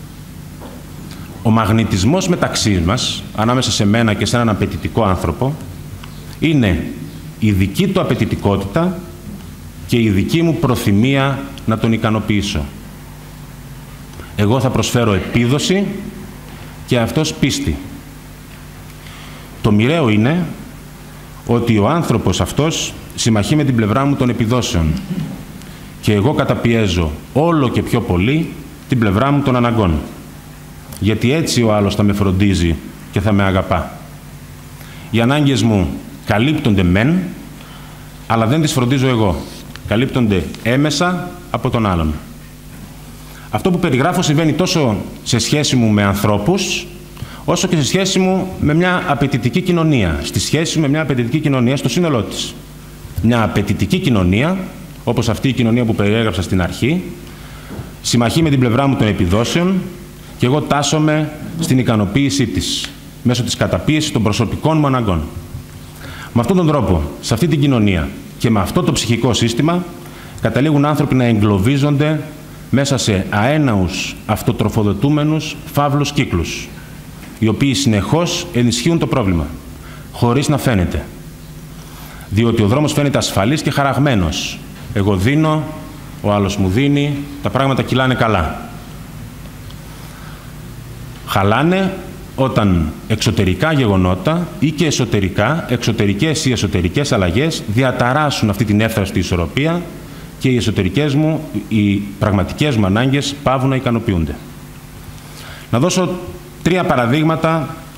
Ο μαγνητισμός μεταξύ μας, ανάμεσα σε μένα και σε έναν απαιτητικό άνθρωπο, είναι η δική του απαιτητικότητα και η δική μου προθυμία να τον ικανοποιήσω. Εγώ θα προσφέρω επίδοση και αυτός πίστη. Το μοιραίο είναι ότι ο άνθρωπος αυτός συμμαχεί με την πλευρά μου των επιδόσεων και εγώ καταπιέζω όλο και πιο πολύ την πλευρά μου των αναγκών. Γιατί έτσι ο άλλος θα με φροντίζει και θα με αγαπά. Οι ανάγκες μου καλύπτονται μεν, αλλά δεν τις φροντίζω εγώ. Καλύπτονται έμεσα από τον άλλον. Αυτό που περιγράφω συμβαίνει τόσο σε σχέση μου με ανθρώπους, όσο και σε σχέση μου με μια απαιτητική κοινωνία. Στη σχέση με μια απαιτητική κοινωνία στο σύνολό της. Μια απαιτητική κοινωνία, όπως αυτή η κοινωνία που περιέγραψα στην αρχή, συμμαχεί με την πλευρά μου των επιδόσεων και εγώ τάσσομαι στην ικανοποίησή της, μέσω της καταπίεσης των προσωπικών μου αναγκών. Με αυτόν τον τρόπο, σε αυτή την κοινωνία και με αυτό το ψυχικό σύστημα, καταλήγουν άνθρωποι να εγκλωβίζονται μέσα σε αέναους αυτοτροφοδοτούμενους φαύλους κύκλους, οι οποίοι συνεχώς ενισχύουν το πρόβλημα, χωρίς να φαίνεται. Διότι ο δρόμος φαίνεται ασφαλής και χαραγμένος. Εγώ δίνω, ο άλλος μου δίνει, τα πράγματα κυλάνε καλά. Χαλάνε όταν εξωτερικά γεγονότα ή και εσωτερικά, εξωτερικές ή εσωτερικές αλλαγές διαταράσσουν αυτή την εύθραυστη ισορροπία και οι εσωτερικές μου, οι πραγματικές μου ανάγκες παύουν να ικανοποιούνται. Να δώσω τρία παραδείγματα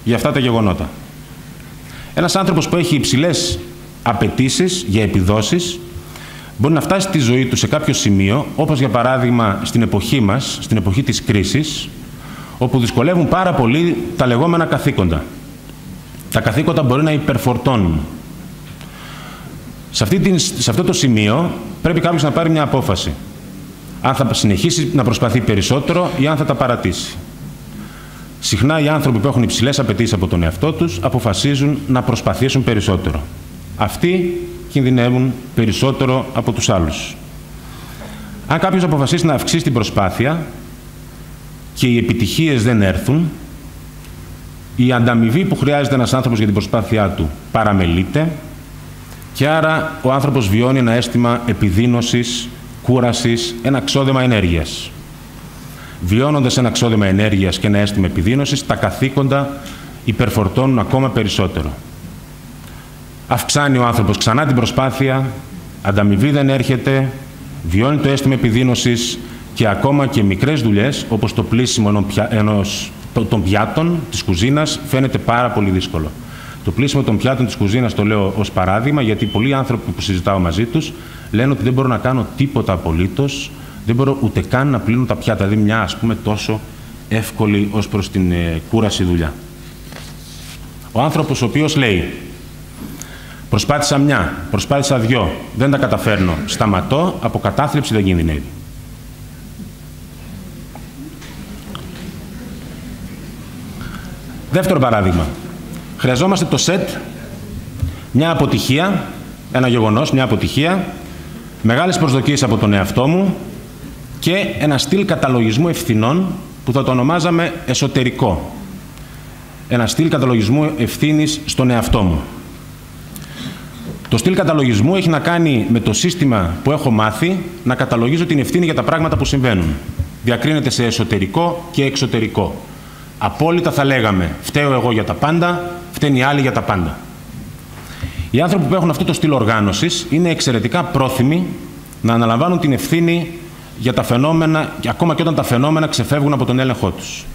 για αυτά τα γεγονότα. Ένας άνθρωπος που έχει υψηλές απαιτήσεις για επιδόσεις μπορεί να φτάσει στη ζωή του σε κάποιο σημείο, όπως για παράδειγμα στην εποχή μας, στην εποχή της κρίσης, όπου δυσκολεύουν πάρα πολύ τα λεγόμενα καθήκοντα. Τα καθήκοντα μπορεί να υπερφορτώνουν. Σε, αυτή την, σε αυτό το σημείο πρέπει κάποιος να πάρει μια απόφαση. Αν θα συνεχίσει να προσπαθεί περισσότερο ή αν θα τα παρατήσει. Συχνά οι άνθρωποι που έχουν υψηλές απαιτήσεις από τον εαυτό τους αποφασίζουν να προσπαθήσουν περισσότερο. Αυτοί κινδυνεύουν περισσότερο από τους άλλους. Αν κάποιος αποφασίσει να αυξήσει την προσπάθεια και οι επιτυχίες δεν έρθουν, η ανταμοιβή που χρειάζεται ένας άνθρωπος για την προσπάθειά του παραμελείται και άρα ο άνθρωπος βιώνει ένα αίσθημα επιδείνωσης, κούρασης, ένα ξόδεμα ενέργειας. Βιώνοντας ένα ξόδεμα ενέργειας και ένα αίσθημα επιδείνωσης, τα καθήκοντα υπερφορτώνουν ακόμα περισσότερο. Αυξάνει ο άνθρωπος ξανά την προσπάθεια, ανταμοιβή δεν έρχεται, βιώνει το αίσθημα επιδείνωσης και ακόμα και μικρές δουλειές, όπως το πλύσιμο ενός, των πιάτων της κουζίνας, φαίνεται πάρα πολύ δύσκολο. Το πλύσιμο των πιάτων της κουζίνας το λέω ως παράδειγμα, γιατί πολλοί άνθρωποι που συζητάω μαζί τους λένε ότι δεν μπορώ να κάνω τίποτα απολύτως, δεν μπορώ ούτε καν να πλύνω τα πιάτα, δηλαδή μια ας πούμε τόσο εύκολη ως προς την ε, κούραση δουλειά. Ο άνθρωπος ο οποίος λέει προσπάθησα μια, προσπάθησα δυο, δεν τα καταφέρνω, σταματώ, από κατάθλιψη δεν κινδυνεύει. Δεύτερο παράδειγμα. Χρειαζόμαστε το σετ, μια αποτυχία, ένα γεγονός, μια αποτυχία, μεγάλες προσδοκίες από τον εαυτό μου και ένα στυλ καταλογισμού ευθυνών που θα το ονομάζαμε εσωτερικό. Ένα στυλ καταλογισμού ευθύνης στον εαυτό μου. Το στυλ καταλογισμού έχει να κάνει με το σύστημα που έχω μάθει να καταλογίζω την ευθύνη για τα πράγματα που συμβαίνουν. Διακρίνεται σε εσωτερικό και εξωτερικό. Απόλυτα θα λέγαμε, φταίω εγώ για τα πάντα, φταίνει οι άλλοι για τα πάντα. Οι άνθρωποι που έχουν αυτό το στυλ οργάνωσης είναι εξαιρετικά πρόθυμοι να αναλαμβάνουν την ευθύνη για τα φαινόμενα, ακόμα και όταν τα φαινόμενα ξεφεύγουν από τον έλεγχό τους.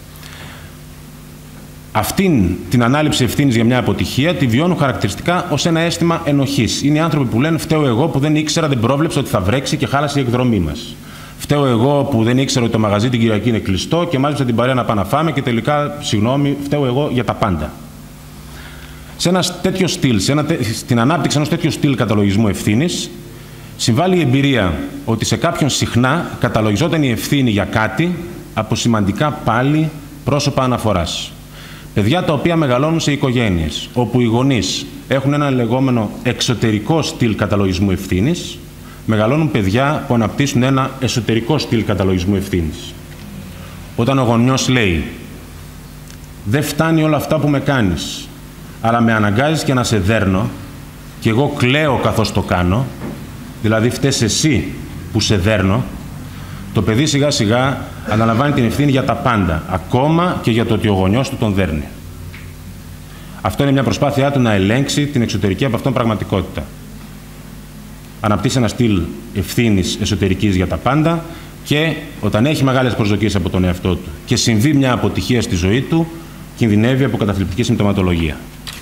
Αυτήν την ανάληψη ευθύνης για μια αποτυχία τη βιώνουν χαρακτηριστικά ως ένα αίσθημα ενοχής. Είναι οι άνθρωποι που λένε φταίω εγώ που δεν ήξερα, δεν πρόβλεψα ότι θα βρέξει και χάλασε η εκδρομή μας. Φταίω εγώ που δεν ήξερα ότι το μαγαζί την Κυριακή είναι κλειστό και μάλιστα την παρέα να πάμε να φάμε και τελικά, συγγνώμη, φταίω εγώ για τα πάντα. Σε ένα τέτοιο στυλ, σε ένα, στην ανάπτυξη ενός τέτοιου στυλ καταλογισμού ευθύνης, συμβάλλει η εμπειρία ότι σε κάποιον συχνά καταλογιζόταν η ευθύνη για κάτι από σημαντικά πάλι πρόσωπα αναφοράς. Παιδιά τα οποία μεγαλώνουν σε οικογένειες, όπου οι γονείς έχουν ένα λεγόμενο εξωτερικό στυλ καταλογισμού ευθύνης, μεγαλώνουν παιδιά που αναπτύσσουν ένα εσωτερικό στυλ καταλογισμού ευθύνης. Όταν ο γονιός λέει «Δεν φτάνει όλα αυτά που με κάνεις, αλλά με αναγκάζεις και να σε δέρνω και εγώ κλαίω καθώς το κάνω», δηλαδή φταίς εσύ που σε δέρνω, το παιδί σιγά σιγά αναλαμβάνει την ευθύνη για τα πάντα, ακόμα και για το ότι ο γονιός του τον δέρνει. Αυτό είναι μια προσπάθειά του να ελέγξει την εξωτερική από αυτόν πραγματικότητα. Αναπτύσσει ένα στυλ ευθύνης εσωτερικής για τα πάντα και όταν έχει μεγάλες προσδοκίες από τον εαυτό του και συμβεί μια αποτυχία στη ζωή του, κινδυνεύει από καταθλιπτική συμπτωματολογία.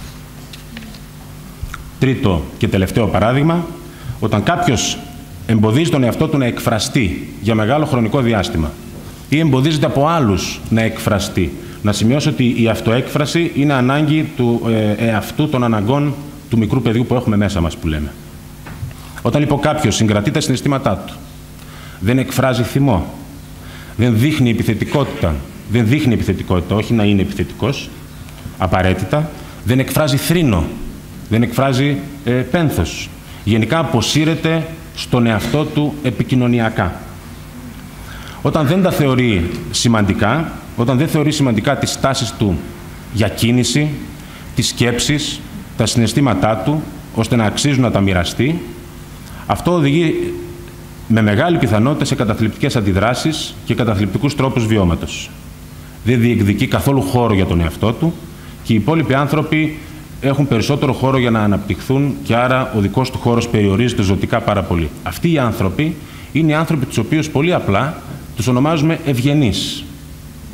Τρίτο και τελευταίο παράδειγμα, όταν κάποιος εμποδίζει τον εαυτό του να εκφραστεί για μεγάλο χρονικό διάστημα ή εμποδίζεται από άλλους να εκφραστεί. Να σημειώσω ότι η αυτοέκφραση είναι ανάγκη του ε, εαυτού των αναγκών του μικρού παιδιού που έχουμε μέσα μας, που λέμε. Όταν λοιπόν κάποιος συγκρατεί τα συναισθήματά του, δεν εκφράζει θυμό, δεν δείχνει επιθετικότητα, δεν δείχνει επιθετικότητα, όχι να είναι επιθετικός, απαραίτητα, δεν εκφράζει θρήνο, δεν εκφράζει ε, πένθος. Γενικά αποσύρεται στον εαυτό του επικοινωνιακά. Όταν δεν τα θεωρεί σημαντικά, όταν δεν θεωρεί σημαντικά τις στάσεις του για κίνηση, τις σκέψεις, τα συναισθήματά του, ώστε να αξίζουν να τα μοιραστεί, αυτό οδηγεί με μεγάλη πιθανότητα σε καταθλιπτικές αντιδράσεις και καταθλιπτικούς τρόπους βιώματος. Δεν διεκδικεί καθόλου χώρο για τον εαυτό του και οι υπόλοιποι άνθρωποι έχουν περισσότερο χώρο για να αναπτυχθούν και άρα ο δικός του χώρος περιορίζεται ζωτικά πάρα πολύ. Αυτοί οι άνθρωποι είναι οι άνθρωποι τους οποίους πολύ απλά τους ονομάζουμε ευγενείς.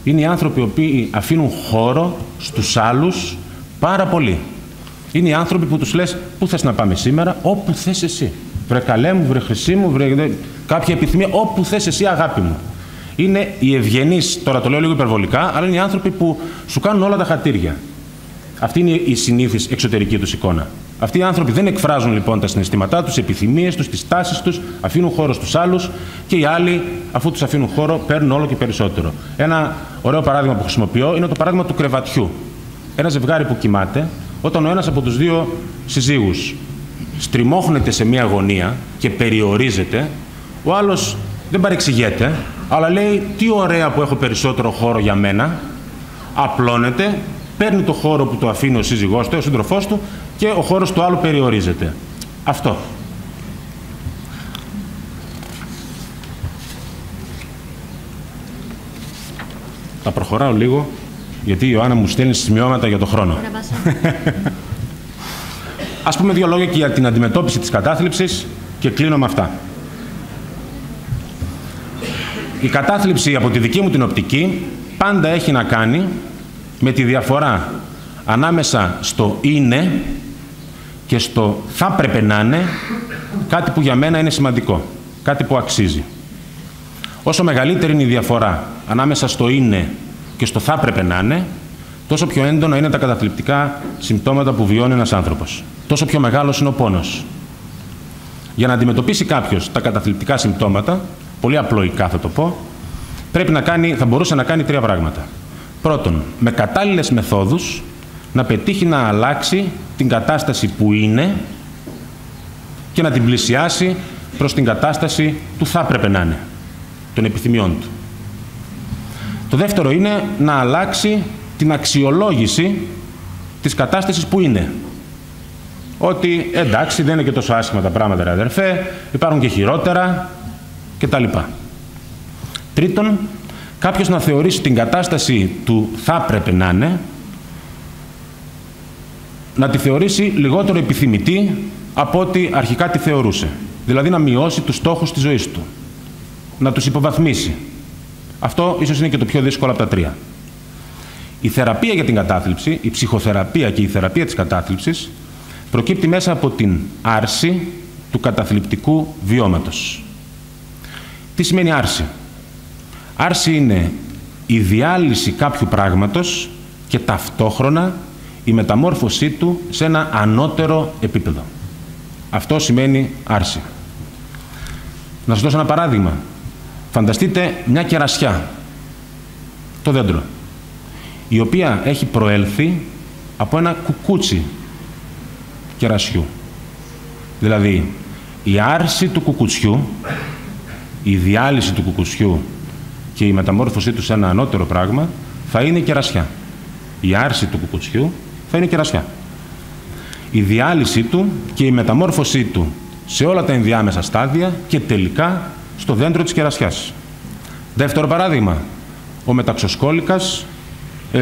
Είναι οι άνθρωποι οι οποίοι αφήνουν χώρο στους άλλους πάρα πολύ. Είναι οι άνθρωποι που τους λες πού θες να πάμε σήμερα, όπου θες εσύ. Βρε καλέ μου, βρε χρυσή μου, βρε κάποια επιθυμία, όπου θες εσύ αγάπη μου. Είναι οι ευγενείς, τώρα το λέω λίγο υπερβολικά, αλλά είναι οι άνθρωποι που σου κάνουν όλα τα χατήρια. Αυτή είναι η συνήθις εξωτερική τους εικόνα. Αυτοί οι άνθρωποι δεν εκφράζουν λοιπόν τα συναισθήματά τους, τις επιθυμίες τους, τις τάσεις τους, αφήνουν χώρο στους άλλους και οι άλλοι, αφού τους αφήνουν χώρο, παίρνουν όλο και περισσότερο. Ένα ωραίο παράδειγμα που χρησιμοποιώ είναι το παράδειγμα του κρεβατιού. Ένα ζευγάρι που κοιμάται, όταν ο ένας από τους δύο συζύγους στριμώχνεται σε μία γωνία και περιορίζεται, ο άλλος δεν παρεξηγείται, αλλά λέει τι ωραία που έχω περισσότερο χώρο για μένα, απλώνεται, παίρνει το χώρο που του αφήνει ο σύζυγός του, ο σύντροφός του και ο χώρος του άλλου περιορίζεται. Αυτό. Θα προχωράω λίγο, γιατί η Ιωάννα μου στέλνει σημειώματα για το χρόνο. Ας πούμε δύο λόγια και για την αντιμετώπιση της κατάθλιψης και κλείνω με αυτά. Η κατάθλιψη από τη δική μου την οπτική πάντα έχει να κάνει με τη διαφορά ανάμεσα στο είναι και στο θα πρέπει να είναι, κάτι που για μένα είναι σημαντικό, κάτι που αξίζει. Όσο μεγαλύτερη είναι η διαφορά ανάμεσα στο είναι και στο θα πρέπει να είναι, τόσο πιο έντονα είναι τα καταθλιπτικά συμπτώματα που βιώνει ένας άνθρωπος. Τόσο πιο μεγάλος είναι ο πόνος. Για να αντιμετωπίσει κάποιος τα καταθλιπτικά συμπτώματα, πολύ απλοϊκά θα το πω, πρέπει να κάνει, θα μπορούσε να κάνει τρία πράγματα. Πρώτον, με κατάλληλες μεθόδους να πετύχει να αλλάξει την κατάσταση που είναι και να την πλησιάσει προς την κατάσταση του θα έπρεπε να είναι, των επιθυμιών του. Το δεύτερο είναι να αλλάξει την αξιολόγηση της κατάστασης που είναι. Ότι εντάξει, δεν είναι και τόσο άσχημα τα πράγματα, ρε αδερφέ, υπάρχουν και χειρότερα κτλ. Τρίτον, κάποιος να θεωρήσει την κατάσταση του θα έπρεπε να είναι, να τη θεωρήσει λιγότερο επιθυμητή από ό,τι αρχικά τη θεωρούσε. Δηλαδή να μειώσει τους στόχους της ζωής του. Να τους υποβαθμίσει. Αυτό ίσως είναι και το πιο δύσκολο από τα τρία. Η θεραπεία για την κατάθλιψη, η ψυχοθεραπεία και η θεραπεία της κατάθλιψης προκύπτει μέσα από την άρση του καταθλιπτικού βιώματος. Τι σημαίνει άρση? Άρση είναι η διάλυση κάποιου πράγματος και ταυτόχρονα η μεταμόρφωσή του σε ένα ανώτερο επίπεδο. Αυτό σημαίνει άρση. Να σας δώσω ένα παράδειγμα. Φανταστείτε μια κερασιά, το δέντρο, η οποία έχει προέλθει από ένα κουκούτσι κερασιού. Δηλαδή, η άρση του κουκουτσιού, η διάλυση του κουκουτσιού και η μεταμόρφωσή του σε ένα ανώτερο πράγμα θα είναι κερασιά. Η άρση του κουκουτσιού θα είναι κερασιά. Η διάλυση του και η μεταμόρφωσή του σε όλα τα ενδιάμεσα στάδια και τελικά στο δέντρο της κερασιάς. Δεύτερο παράδειγμα, ο μεταξοσκόλικας, ε,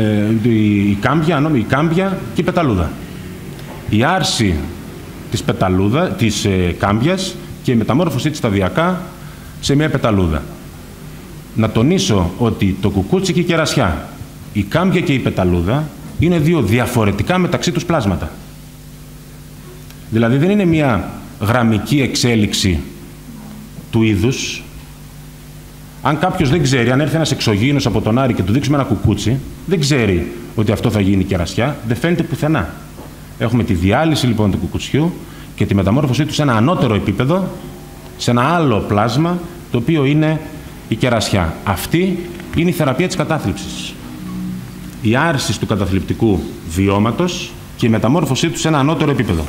η, κάμπια, η κάμπια και η πεταλούδα. Η άρση της, πεταλούδα, της ε, κάμπιας και η μεταμόρφωσή της σταδιακά σε μια πεταλούδα. Να τονίσω ότι το κουκούτσι και η κερασιά, η κάμπια και η πεταλούδα είναι δύο διαφορετικά μεταξύ τους πλάσματα. Δηλαδή δεν είναι μια γραμμική εξέλιξη του είδους. Αν κάποιος δεν ξέρει, αν έρθει ένας εξωγήινος από τον Άρη και του δείξουμε ένα κουκούτσι, δεν ξέρει ότι αυτό θα γίνει κερασιά, δεν φαίνεται πουθενά. Έχουμε τη διάλυση λοιπόν του κουκουτσιού και τη μεταμόρφωσή του σε ένα ανώτερο επίπεδο, σε ένα άλλο πλάσμα, το οποίο είναι η κερασιά. Αυτή είναι η θεραπεία της κατάθλιψης. Η άρση του καταθλιπτικού βιώματος και η μεταμόρφωσή του σε ένα ανώτερο επίπεδο.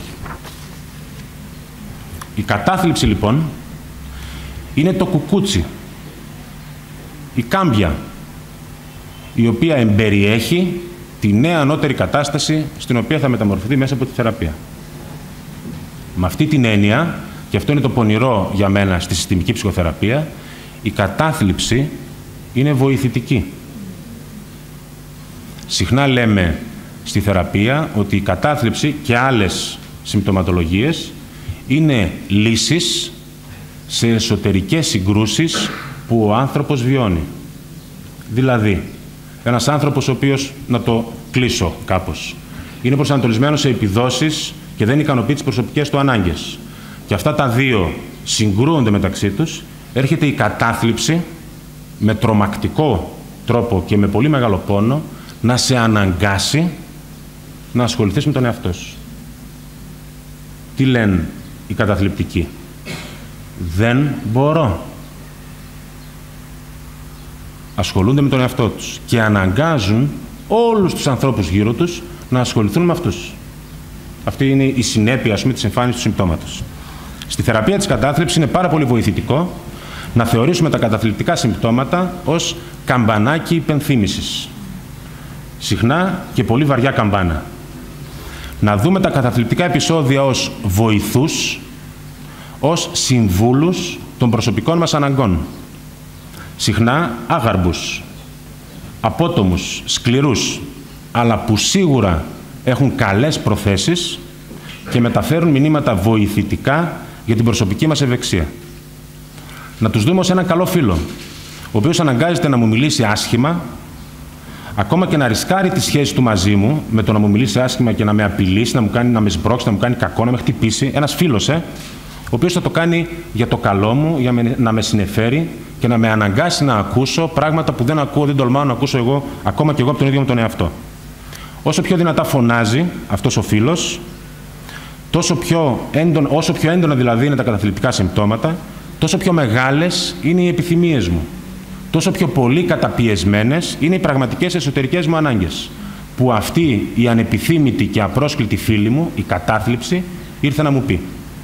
Η κατάθλιψη λοιπόν είναι το κουκούτσι, η κάμπια, η οποία εμπεριέχει τη νέα ανώτερη κατάσταση στην οποία θα μεταμορφωθεί μέσα από τη θεραπεία. Με αυτή την έννοια, και αυτό είναι το πονηρό για μένα στη συστημική ψυχοθεραπεία, η κατάθλιψη είναι βοηθητική. Συχνά λέμε στη θεραπεία ότι η κατάθλιψη και άλλες συμπτωματολογίες είναι λύσεις σε εσωτερικές συγκρούσεις που ο άνθρωπος βιώνει. Δηλαδή, ένας άνθρωπος ο οποίος, να το κλείσω κάπως, είναι προσανατολισμένος σε επιδόσεις και δεν ικανοποιεί τις προσωπικές του ανάγκες. Και αυτά τα δύο συγκρούονται μεταξύ τους, έρχεται η κατάθλιψη με τρομακτικό τρόπο και με πολύ μεγάλο πόνο να σε αναγκάσει να ασχοληθείς με τον εαυτό σου. Τι λένε οι καταθλιπτικοί? Δεν μπορώ. Ασχολούνται με τον εαυτό τους και αναγκάζουν όλους τους ανθρώπους γύρω τους να ασχοληθούν με αυτούς. Αυτή είναι η συνέπεια, ας πούμε, της εμφάνισης του συμπτώματος. Στη θεραπεία της κατάθλιψης είναι πάρα πολύ βοηθητικό να θεωρήσουμε τα καταθλιπτικά συμπτώματα ως καμπανάκι υπενθύμησης. Συχνά και πολύ βαριά καμπάνα. Να δούμε τα καταθλιπτικά επεισόδια ως βοηθούς, ως συμβούλους των προσωπικών μας αναγκών. Συχνά άγαρμπους, απότομους, σκληρούς, αλλά που σίγουρα έχουν καλές προθέσεις και μεταφέρουν μηνύματα βοηθητικά για την προσωπική μας ευεξία. Να τους δούμε ως έναν καλό φίλο, ο οποίος αναγκάζεται να μου μιλήσει άσχημα, ακόμα και να ρισκάρει τη σχέση του μαζί μου, με το να μου μιλήσει άσχημα και να με απειλήσει, να μου κάνει, να με σμπρώξει, να μου κάνει κακό, να με χτυπήσει. Ένας φίλος, ε, ο οποίος θα το κάνει για το καλό μου, για με, να με συνεφέρει και να με αναγκάσει να ακούσω πράγματα που δεν ακούω, δεν τολμάω να ακούσω εγώ, ακόμα και εγώ από τον ίδιο μου τον εαυτό. Όσο πιο δυνατά φωνάζει αυτός ο φίλος, τόσο πιο έντονα, όσο πιο έντονα δηλαδή είναι τα καταθλιπτικά συμπτώματα, τόσο πιο μεγάλες είναι οι επιθυμίες μου. Τόσο πιο πολύ καταπιεσμένες είναι οι πραγματικές εσωτερικές μου ανάγκες, που αυτή η ανεπιθύμητη και απρόσκλητη φίλη μου, η κατάθλιψη, ήρθε να μου πει.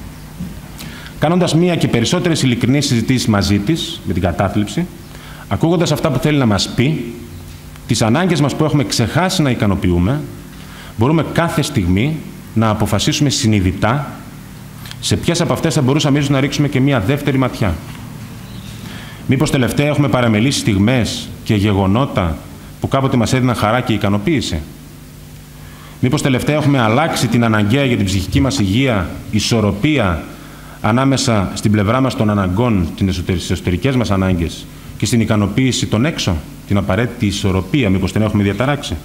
Κάνοντας μία και περισσότερες ειλικρινείς συζητήσεις μαζί της, με την κατάθλιψη, ακούγοντας αυτά που θέλει να μας πει, τις ανάγκες μας που έχουμε ξεχάσει να ικανοποιούμε, μπορούμε κάθε στιγμή να αποφασίσουμε συνειδητά σε ποιες από αυτές θα μπορούσαμε ίσως να ρίξουμε και μία δεύτερη ματιά. Μήπως τελευταία έχουμε παραμελήσει στιγμές και γεγονότα που κάποτε μας έδιναν χαρά και ικανοποίηση. Μήπως τελευταία έχουμε αλλάξει την αναγκαία για την ψυχική μας υγεία ισορροπία ανάμεσα στην πλευρά μας των αναγκών, τις εσωτερικές μας ανάγκες και στην ικανοποίηση των έξω, την απαραίτητη ισορροπία, μήπως την έχουμε διαταράξει.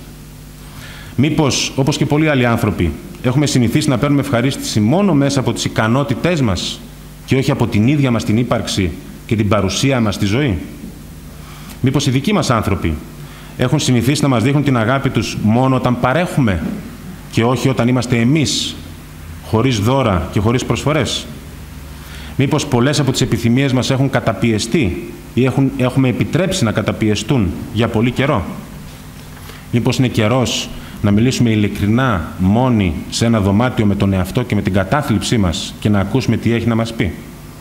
Μήπως, όπως και πολλοί άλλοι άνθρωποι, έχουμε συνηθίσει να παίρνουμε ευχαρίστηση μόνο μέσα από τις ικανότητές μας και όχι από την ίδια μας την ύπαρξη και την παρουσία μας στη ζωή. Μήπως οι δικοί μας άνθρωποι έχουν συνηθίσει να μας δείχνουν την αγάπη τους μόνο όταν παρέχουμε και όχι όταν είμαστε εμείς, χωρίς δώρα και χωρίς προσφορές. Μήπως πολλές από τις επιθυμίες μας έχουν καταπιεστεί ή έχουν, έχουμε επιτρέψει να καταπιεστούν για πολύ καιρό. Μήπως είναι καιρός να μιλήσουμε ειλικρινά μόνοι σε ένα δωμάτιο με τον εαυτό και με την κατάθλιψή μας και να ακούσουμε τι έχει να μας πει.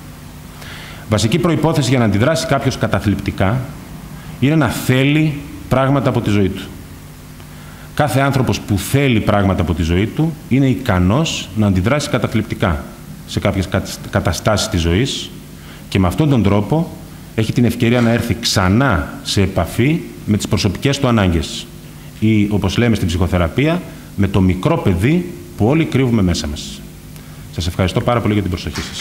Βασική προϋπόθεση για να αντιδράσει κάποιος καταθλιπτικά είναι να θέλει πράγματα από τη ζωή του. Κάθε άνθρωπος που θέλει πράγματα από τη ζωή του είναι ικανός να αντιδράσει καταθλιπτικά σε κάποιες καταστάσεις της ζωής και με αυτόν τον τρόπο έχει την ευκαιρία να έρθει ξανά σε επαφή με τις προσωπικές του ανάγκες ή, όπως λέμε στην ψυχοθεραπεία, με το μικρό παιδί που όλοι κρύβουμε μέσα μας. Σας ευχαριστώ πάρα πολύ για την προσοχή σας.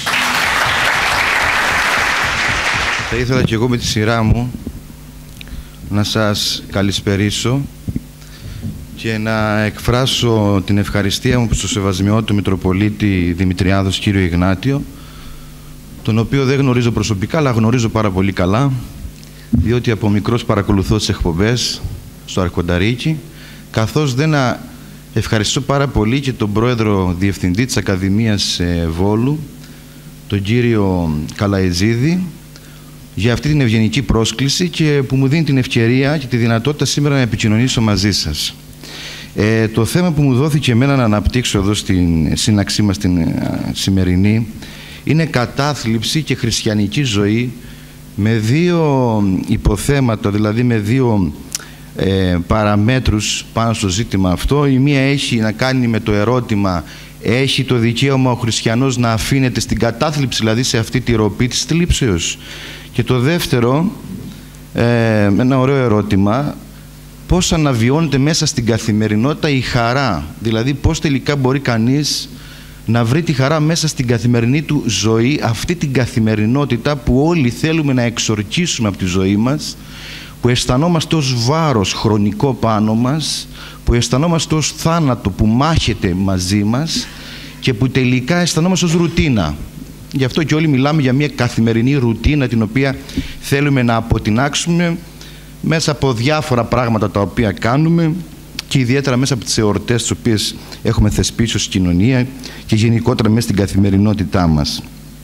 Θα ήθελα και εγώ με τη σειρά μου να σας καλησπερίσω και να εκφράσω την ευχαριστία μου στο Σεβασμιότατο Μητροπολίτη Δημητριάδος κύριο Ιγνάτιο, τον οποίο δεν γνωρίζω προσωπικά, αλλά γνωρίζω πάρα πολύ καλά, διότι από μικρός παρακολουθώ τις εκπομπές στο Αρχονταρίκι, καθώς δεν να ευχαριστώ πάρα πολύ και τον πρόεδρο διευθυντή της Ακαδημίας Βόλου, τον κύριο Καλαετζίδη, για αυτή την ευγενική πρόσκληση και που μου δίνει την ευκαιρία και τη δυνατότητα σήμερα να επικοινωνήσω μαζί σας. Ε, το θέμα που μου δόθηκε εμένα να αναπτύξω εδώ στην σύναξή μας την ε, σημερινή είναι κατάθλιψη και χριστιανική ζωή, με δύο υποθέματα, δηλαδή με δύο ε, παραμέτρους πάνω στο ζήτημα αυτό. Η μία έχει να κάνει με το ερώτημα: έχει το δικαίωμα ο χριστιανός να αφήνεται στην κατάθλιψη, δηλαδή σε αυτή τη ροπή της θλίψεως? Και το δεύτερο, ε, ένα ωραίο ερώτημα: πώς αναβιώνεται μέσα στην καθημερινότητα η χαρά? Δηλαδή πώς τελικά μπορεί κανείς να βρει τη χαρά μέσα στην καθημερινή του ζωή, αυτή την καθημερινότητα που όλοι θέλουμε να εξορκίσουμε από τη ζωή μας, που αισθανόμαστε ως βάρος χρονικό πάνω μας, που αισθανόμαστε ως θάνατο που μάχεται μαζί μας και που τελικά αισθανόμαστε ως ρουτίνα. Γι' αυτό και όλοι μιλάμε για μια καθημερινή ρουτίνα την οποία θέλουμε να αποτινάξουμε μέσα από διάφορα πράγματα τα οποία κάνουμε και ιδιαίτερα μέσα από τις εορτές τις οποίες έχουμε θεσπίσει ως κοινωνία και γενικότερα μέσα στην καθημερινότητά μας.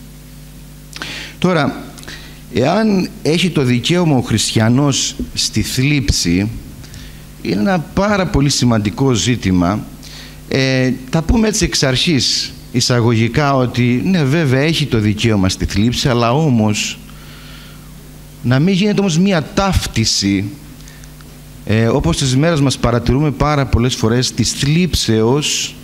Τώρα, εάν έχει το δικαίωμα ο χριστιανός στη θλίψη, είναι ένα πάρα πολύ σημαντικό ζήτημα. Ε, θα πούμε έτσι εξ αρχής εισαγωγικά ότι ναι, βέβαια έχει το δικαίωμα στη θλίψη, αλλά όμως να μην γίνεται όμως μία ταύτιση, ε, όπως τις μέρες μας παρατηρούμε πάρα πολλές φορές, της θλίψεως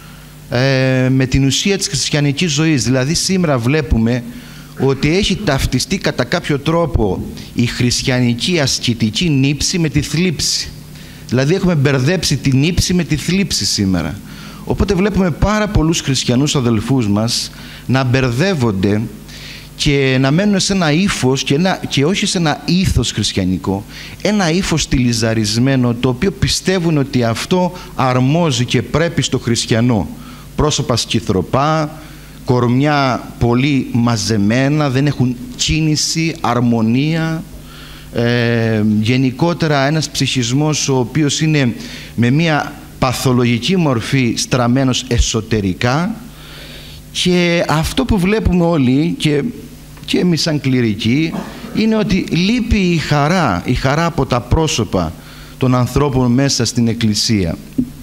ε, με την ουσία της χριστιανικής ζωής. Δηλαδή σήμερα βλέπουμε ότι έχει ταυτιστεί κατά κάποιο τρόπο η χριστιανική ασκητική νήψη με τη θλίψη. Δηλαδή έχουμε μπερδέψει τη νήψη με τη θλίψη σήμερα. Οπότε βλέπουμε πάρα πολλούς χριστιανούς αδελφούς μας να μπερδεύονται και να μένουν σε ένα ύφος και, ένα, και όχι σε ένα ήθος χριστιανικό, ένα ύφος στυλιζαρισμένο, το οποίο πιστεύουν ότι αυτό αρμόζει και πρέπει στο χριστιανό. Πρόσωπα σκυθροπά, κορμιά πολύ μαζεμένα, δεν έχουν κίνηση, αρμονία, ε, γενικότερα ένας ψυχισμός ο οποίος είναι με μια παθολογική μορφή στραμμένος εσωτερικά, και αυτό που βλέπουμε όλοι και, και εμείς σαν κληρικοί είναι ότι λείπει η χαρά, η χαρά από τα πρόσωπα των ανθρώπων μέσα στην Εκκλησία.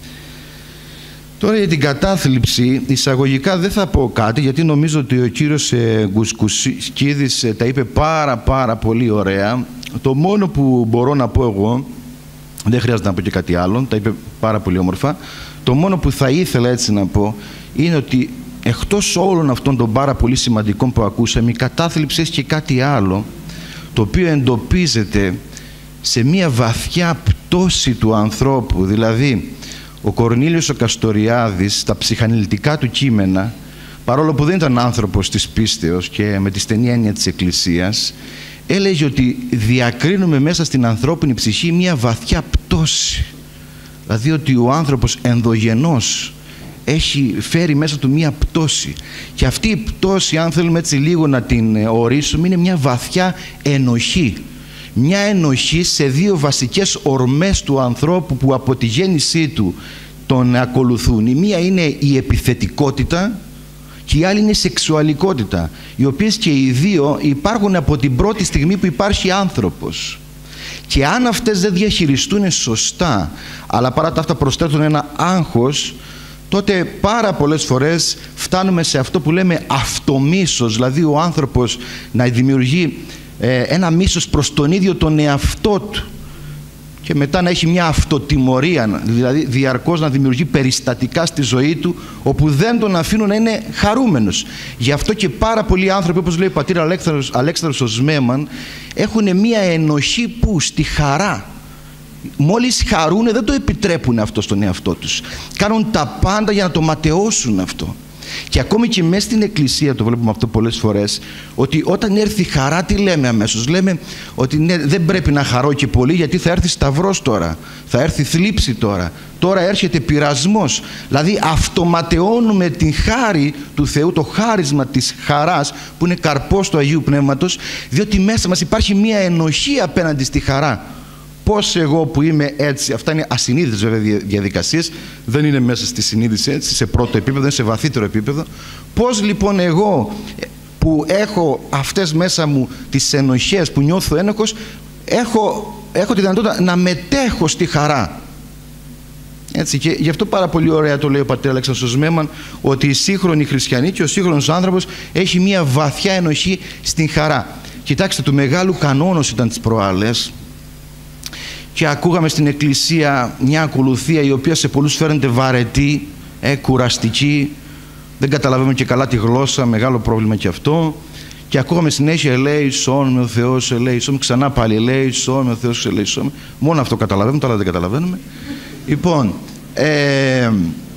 Τώρα για την κατάθλιψη εισαγωγικά δεν θα πω κάτι, γιατί νομίζω ότι ο κύριος Γκουσκουσκίδης τα είπε πάρα πάρα πολύ ωραία. Το μόνο που μπορώ να πω εγώ, δεν χρειάζεται να πω και κάτι άλλο, τα είπε πάρα πολύ όμορφα, το μόνο που θα ήθελα έτσι να πω είναι ότι εκτός όλων αυτών των πάρα πολύ σημαντικών που ακούσαμε, η κατάθλιψη έχει και κάτι άλλο, το οποίο εντοπίζεται σε μια βαθιά πτώση του ανθρώπου. Δηλαδή ο Κορνήλιος ο Καστοριάδης στα ψυχαναλυτικά του κείμενα, παρόλο που δεν ήταν άνθρωπος της πίστεως και με τη στενή έννοια της Εκκλησίας, έλεγε ότι διακρίνουμε μέσα στην ανθρώπινη ψυχή μια βαθιά πτώση. Δηλαδή ότι ο άνθρωπος ενδογενώς έχει φέρει μέσα του μια πτώση, και αυτή η πτώση, αν θέλουμε έτσι λίγο να την ορίσουμε, είναι μια βαθιά ενοχή. Μια ενοχή σε δύο βασικές ορμές του ανθρώπου που από τη γέννησή του τον ακολουθούν. Η μία είναι η επιθετικότητα και η άλλη είναι η σεξουαλικότητα, οι οποίες και οι δύο υπάρχουν από την πρώτη στιγμή που υπάρχει άνθρωπος. Και αν αυτές δεν διαχειριστούν σωστά, αλλά παρά τα αυτά προσθέτουν ένα άγχος, τότε πάρα πολλές φορές φτάνουμε σε αυτό που λέμε αυτομίσος, δηλαδή ο άνθρωπος να δημιουργεί ε, ένα μίσος προς τον ίδιο τον εαυτό του και μετά να έχει μια αυτοτιμωρία, δηλαδή διαρκώς να δημιουργεί περιστατικά στη ζωή του όπου δεν τον αφήνουν να είναι χαρούμενος. Γι' αυτό και πάρα πολλοί άνθρωποι, όπως λέει ο πατήρ Αλέξανδρος, Αλέξανδρος ο Σμέμαν, έχουν μια ενοχή που στη χαρά. Μόλις χαρούνε δεν το επιτρέπουν αυτό στον εαυτό τους. Κάνουν τα πάντα για να το ματαιώσουν αυτό. Και ακόμη και μέσα στην Εκκλησία το βλέπουμε αυτό πολλές φορές, ότι όταν έρθει χαρά τι λέμε αμέσως? Λέμε ότι ναι, δεν πρέπει να χαρώ και πολύ, γιατί θα έρθει σταυρός τώρα, θα έρθει θλίψη τώρα, τώρα έρχεται πειρασμός. Δηλαδή αυτοματαιώνουμε την χάρη του Θεού, το χάρισμα της χαράς που είναι καρπός του Αγίου Πνεύματος, διότι μέσα μας υπάρχει μια ενοχή απέναντι στη χαρά. Πώς εγώ που είμαι έτσι, αυτά είναι ασυνείδητες βέβαια διαδικασίες, δεν είναι μέσα στη συνείδηση έτσι, σε πρώτο επίπεδο, είναι σε βαθύτερο επίπεδο. Πώς λοιπόν εγώ που έχω αυτές μέσα μου τις ενοχές, που νιώθω ένοχος, έχω, έχω τη δυνατότητα να μετέχω στη χαρά. Έτσι, και γι' αυτό πάρα πολύ ωραία το λέει ο πατήρ Αλέξανδρος Σμέμαν, ότι η σύγχρονη χριστιανή και ο σύγχρονος άνθρωπος έχει μια βαθιά ενοχή στην χαρά. Κοιτάξτε, του Μεγάλου Κανόνος ήταν τις προάλλες, και ακούγαμε στην Εκκλησία μια ακολουθία η οποία σε πολλούς φαίνεται βαρετή, ε, κουραστική, δεν καταλαβαίνουμε και καλά τη γλώσσα, μεγάλο πρόβλημα και αυτό, και ακούγαμε συνέχεια ελέησον με ο Θεός, ελέησον, ξανά πάλι ελέησον με ο Θεός, ελέησον. Μόνο αυτό καταλαβαίνουμε, τα άλλα δεν καταλαβαίνουμε. Λοιπόν, ε,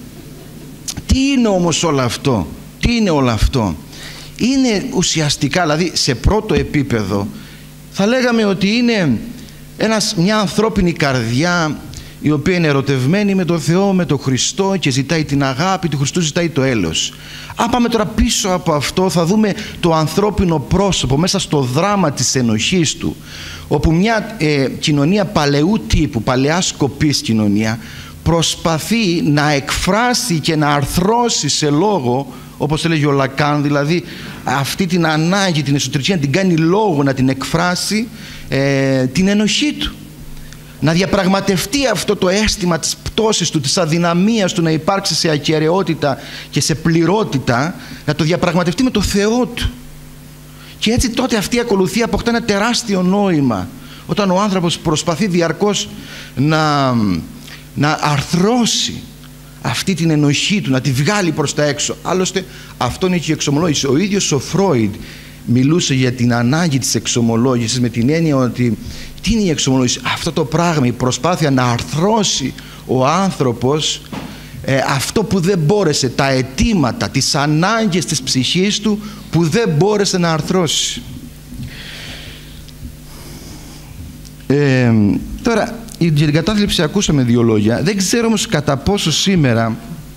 τι είναι όμως όλο αυτό? Τι είναι όλο αυτό? Είναι ουσιαστικά, δηλαδή σε πρώτο επίπεδο θα λέγαμε ότι είναι Ένας, μια ανθρώπινη καρδιά η οποία είναι ερωτευμένη με τον Θεό, με τον Χριστό και ζητάει την αγάπη του Χριστού, ζητάει το έλεος. Αν πάμε τώρα πίσω από αυτό, θα δούμε το ανθρώπινο πρόσωπο μέσα στο δράμα της ενοχής του, όπου μια ε, κοινωνία παλαιού τύπου, παλαιάς σκοπής κοινωνία, προσπαθεί να εκφράσει και να αρθρώσει σε λόγο, όπως έλεγε ο Λακάν, δηλαδή αυτή την ανάγκη, την εσωτερική, να την κάνει λόγο, να την εκφράσει, ε, την ενοχή του. Να διαπραγματευτεί αυτό το αίσθημα της πτώσης του, της αδυναμίας του να υπάρξει σε ακεραιότητα και σε πληρότητα, να το διαπραγματευτεί με το Θεό του. Και έτσι τότε αυτή η ακολουθία αποκτά ένα τεράστιο νόημα, όταν ο άνθρωπος προσπαθεί διαρκώς να, να αρθρώσει αυτή την ενοχή του, να τη βγάλει προς τα έξω. Άλλωστε αυτό είναι και η εξομολόγηση. Ο ίδιος ο Φρόιντ μιλούσε για την ανάγκη της εξομολόγησης, με την έννοια ότι τι είναι η εξομολόγηση? Αυτό το πράγμα, η προσπάθεια να αρθρώσει ο άνθρωπος ε, αυτό που δεν μπόρεσε, τα αιτήματα, τις ανάγκες της ψυχής του που δεν μπόρεσε να αρθρώσει. Ε, τώρα, για την κατάθλιψη ακούσαμε δύο λόγια. Δεν ξέρω όμως κατά πόσο σήμερα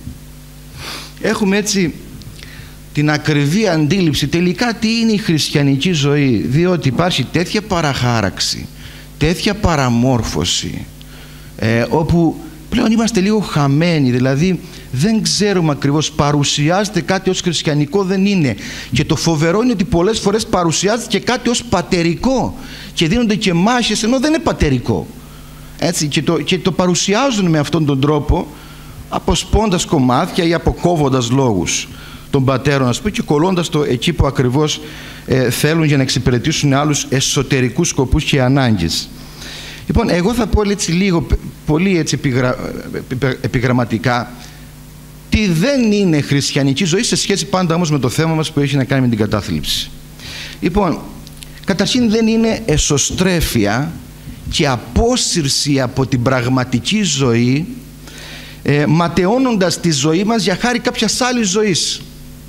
έχουμε έτσι την ακριβή αντίληψη τελικά τι είναι η χριστιανική ζωή, διότι υπάρχει τέτοια παραχάραξη, τέτοια παραμόρφωση, ε, όπου πλέον είμαστε λίγο χαμένοι, δηλαδή δεν ξέρουμε ακριβώς, παρουσιάζεται κάτι ως χριστιανικό, δεν είναι. Και το φοβερό είναι ότι πολλές φορές παρουσιάζεται και κάτι ως πατερικό και δίνονται και μάχες ενώ δεν είναι πατερικό. Έτσι, και, το, και το παρουσιάζουν με αυτόν τον τρόπο, αποσπώντας κομμάτια ή αποκόβοντας λόγους των πατέρων, ας πούμε, και κολλώντας το εκεί που ακριβώς ε, θέλουν για να εξυπηρετήσουν άλλους εσωτερικούς σκοπούς και ανάγκες. Λοιπόν, εγώ θα πω έτσι λίγο, πολύ έτσι επιγρα, επιγραμματικά, τι δεν είναι χριστιανική ζωή σε σχέση πάντα όμως με το θέμα μας που έχει να κάνει με την κατάθλιψη. Λοιπόν, καταρχήν δεν είναι εσωστρέφεια και απόσυρση από την πραγματική ζωή, ε, ματαιώνοντας τη ζωή μας για χάρη κάποιας άλλης ζωής.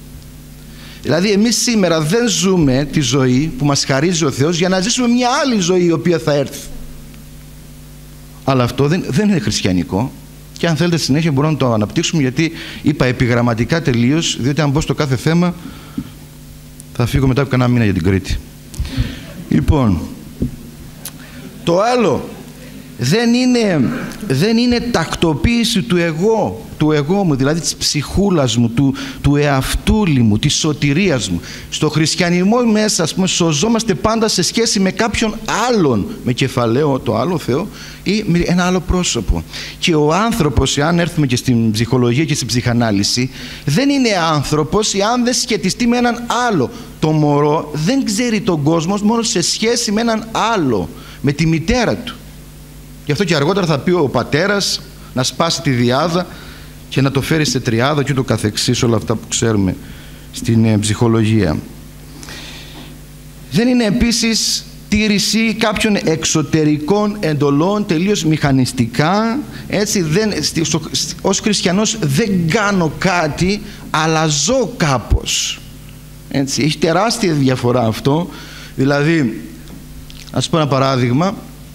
Δηλαδή εμείς σήμερα δεν ζούμε τη ζωή που μας χαρίζει ο Θεός για να ζήσουμε μια άλλη ζωή η οποία θα έρθει. Αλλά αυτό δεν, δεν είναι χριστιανικό, και αν θέλετε συνέχεια μπορούμε να το αναπτύξουμε, γιατί είπα επιγραμματικά τελείως, διότι αν μπω στο κάθε θέμα θα φύγω μετά από κανένα μήνα για την Κρήτη. Λοιπόν, το άλλο δεν είναι, δεν είναι τακτοποίηση του εγώ, του εγώ μου, δηλαδή της ψυχούλας μου, του, του εαυτούλη μου, της σωτηρίας μου. Στο χριστιανισμό μέσα, ας πούμε, σωζόμαστε πάντα σε σχέση με κάποιον άλλον, με κεφαλαίο το άλλο Θεό ή με ένα άλλο πρόσωπο. Και ο άνθρωπος, εάν έρθουμε και στην ψυχολογία και στην ψυχανάλυση, δεν είναι άνθρωπος εάν δεν σχετιστεί με έναν άλλο. Το μωρό δεν ξέρει τον κόσμο μόνο σε σχέση με έναν άλλο, με τη μητέρα του. Γι' αυτό και αργότερα θα πει ο πατέρας να σπάσει τη διάδα και να το φέρει σε τριάδα και ούτω καθεξής, όλα αυτά που ξέρουμε στην ε, ψυχολογία. Δεν είναι επίσης τήρηση κάποιων εξωτερικών εντολών τελείως μηχανιστικά, έτσι, δεν, στο, ως χριστιανός δεν κάνω κάτι αλλά ζω κάπως, έτσι. Έχει τεράστια διαφορά αυτό. Δηλαδή, ας πω ένα παράδειγμα,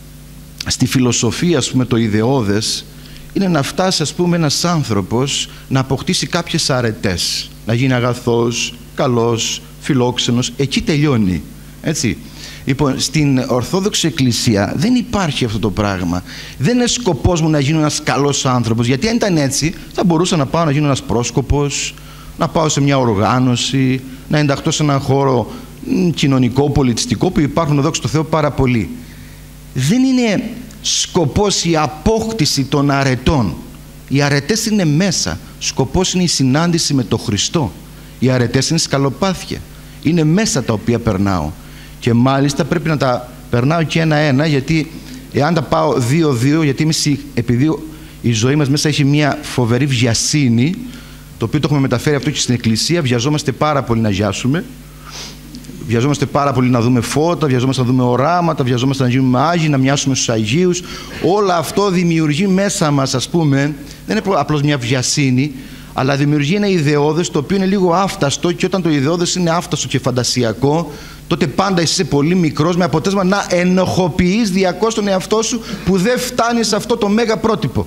στη φιλοσοφία, ας πούμε, το ιδεώδες είναι να φτάσει, ας πούμε, ένας άνθρωπος να αποκτήσει κάποιες αρετές, να γίνει αγαθός, καλός, φιλόξενος, εκεί τελειώνει, έτσι. Λοιπόν, στην Ορθόδοξη Εκκλησία δεν υπάρχει αυτό το πράγμα. Δεν είναι σκοπός μου να γίνω ένας καλός άνθρωπος, γιατί αν ήταν έτσι θα μπορούσα να πάω να γίνω ένας πρόσκοπος, να πάω σε μια οργάνωση, να ενταχθώ σε έναν χώρο κοινωνικό, πολιτιστικό, που υπάρχουν, δόξα τω Θεώ, πάρα πολλοί. Δεν είναι σκοπός η απόκτηση των αρετών. Οι αρετές είναι μέσα. Σκοπός είναι η συνάντηση με τον Χριστό. Οι αρετές είναι σκαλοπάθια. Είναι μέσα τα οποία περνάω. Και μάλιστα πρέπει να τα περνάω και ένα-ένα, γιατί εάν τα πάω δύο-δύο, γιατί εμείς, επειδή η ζωή μας μέσα έχει μια φοβερή βιασύνη, το οποίο το έχουμε μεταφέρει αυτό και στην Εκκλησία, βιαζόμαστε πάρα πολύ να γιάσουμε. Βιαζόμαστε πάρα πολύ να δούμε φώτα, βιαζόμαστε να δούμε οράματα, βιαζόμαστε να γίνουμε Άγιοι, να μοιάσουμε στους Αγίους. Όλο αυτό δημιουργεί μέσα μας, ας πούμε, δεν είναι απλώς μια βιασύνη, αλλά δημιουργεί ένα ιδεώδες το οποίο είναι λίγο άφταστο, και όταν το ιδεώδες είναι άφταστο και φαντασιακό, τότε πάντα είσαι πολύ μικρός, με αποτέλεσμα να ενοχοποιείς διακώς τον εαυτό σου που δεν φτάνει σε αυτό το μέγα πρότυπο.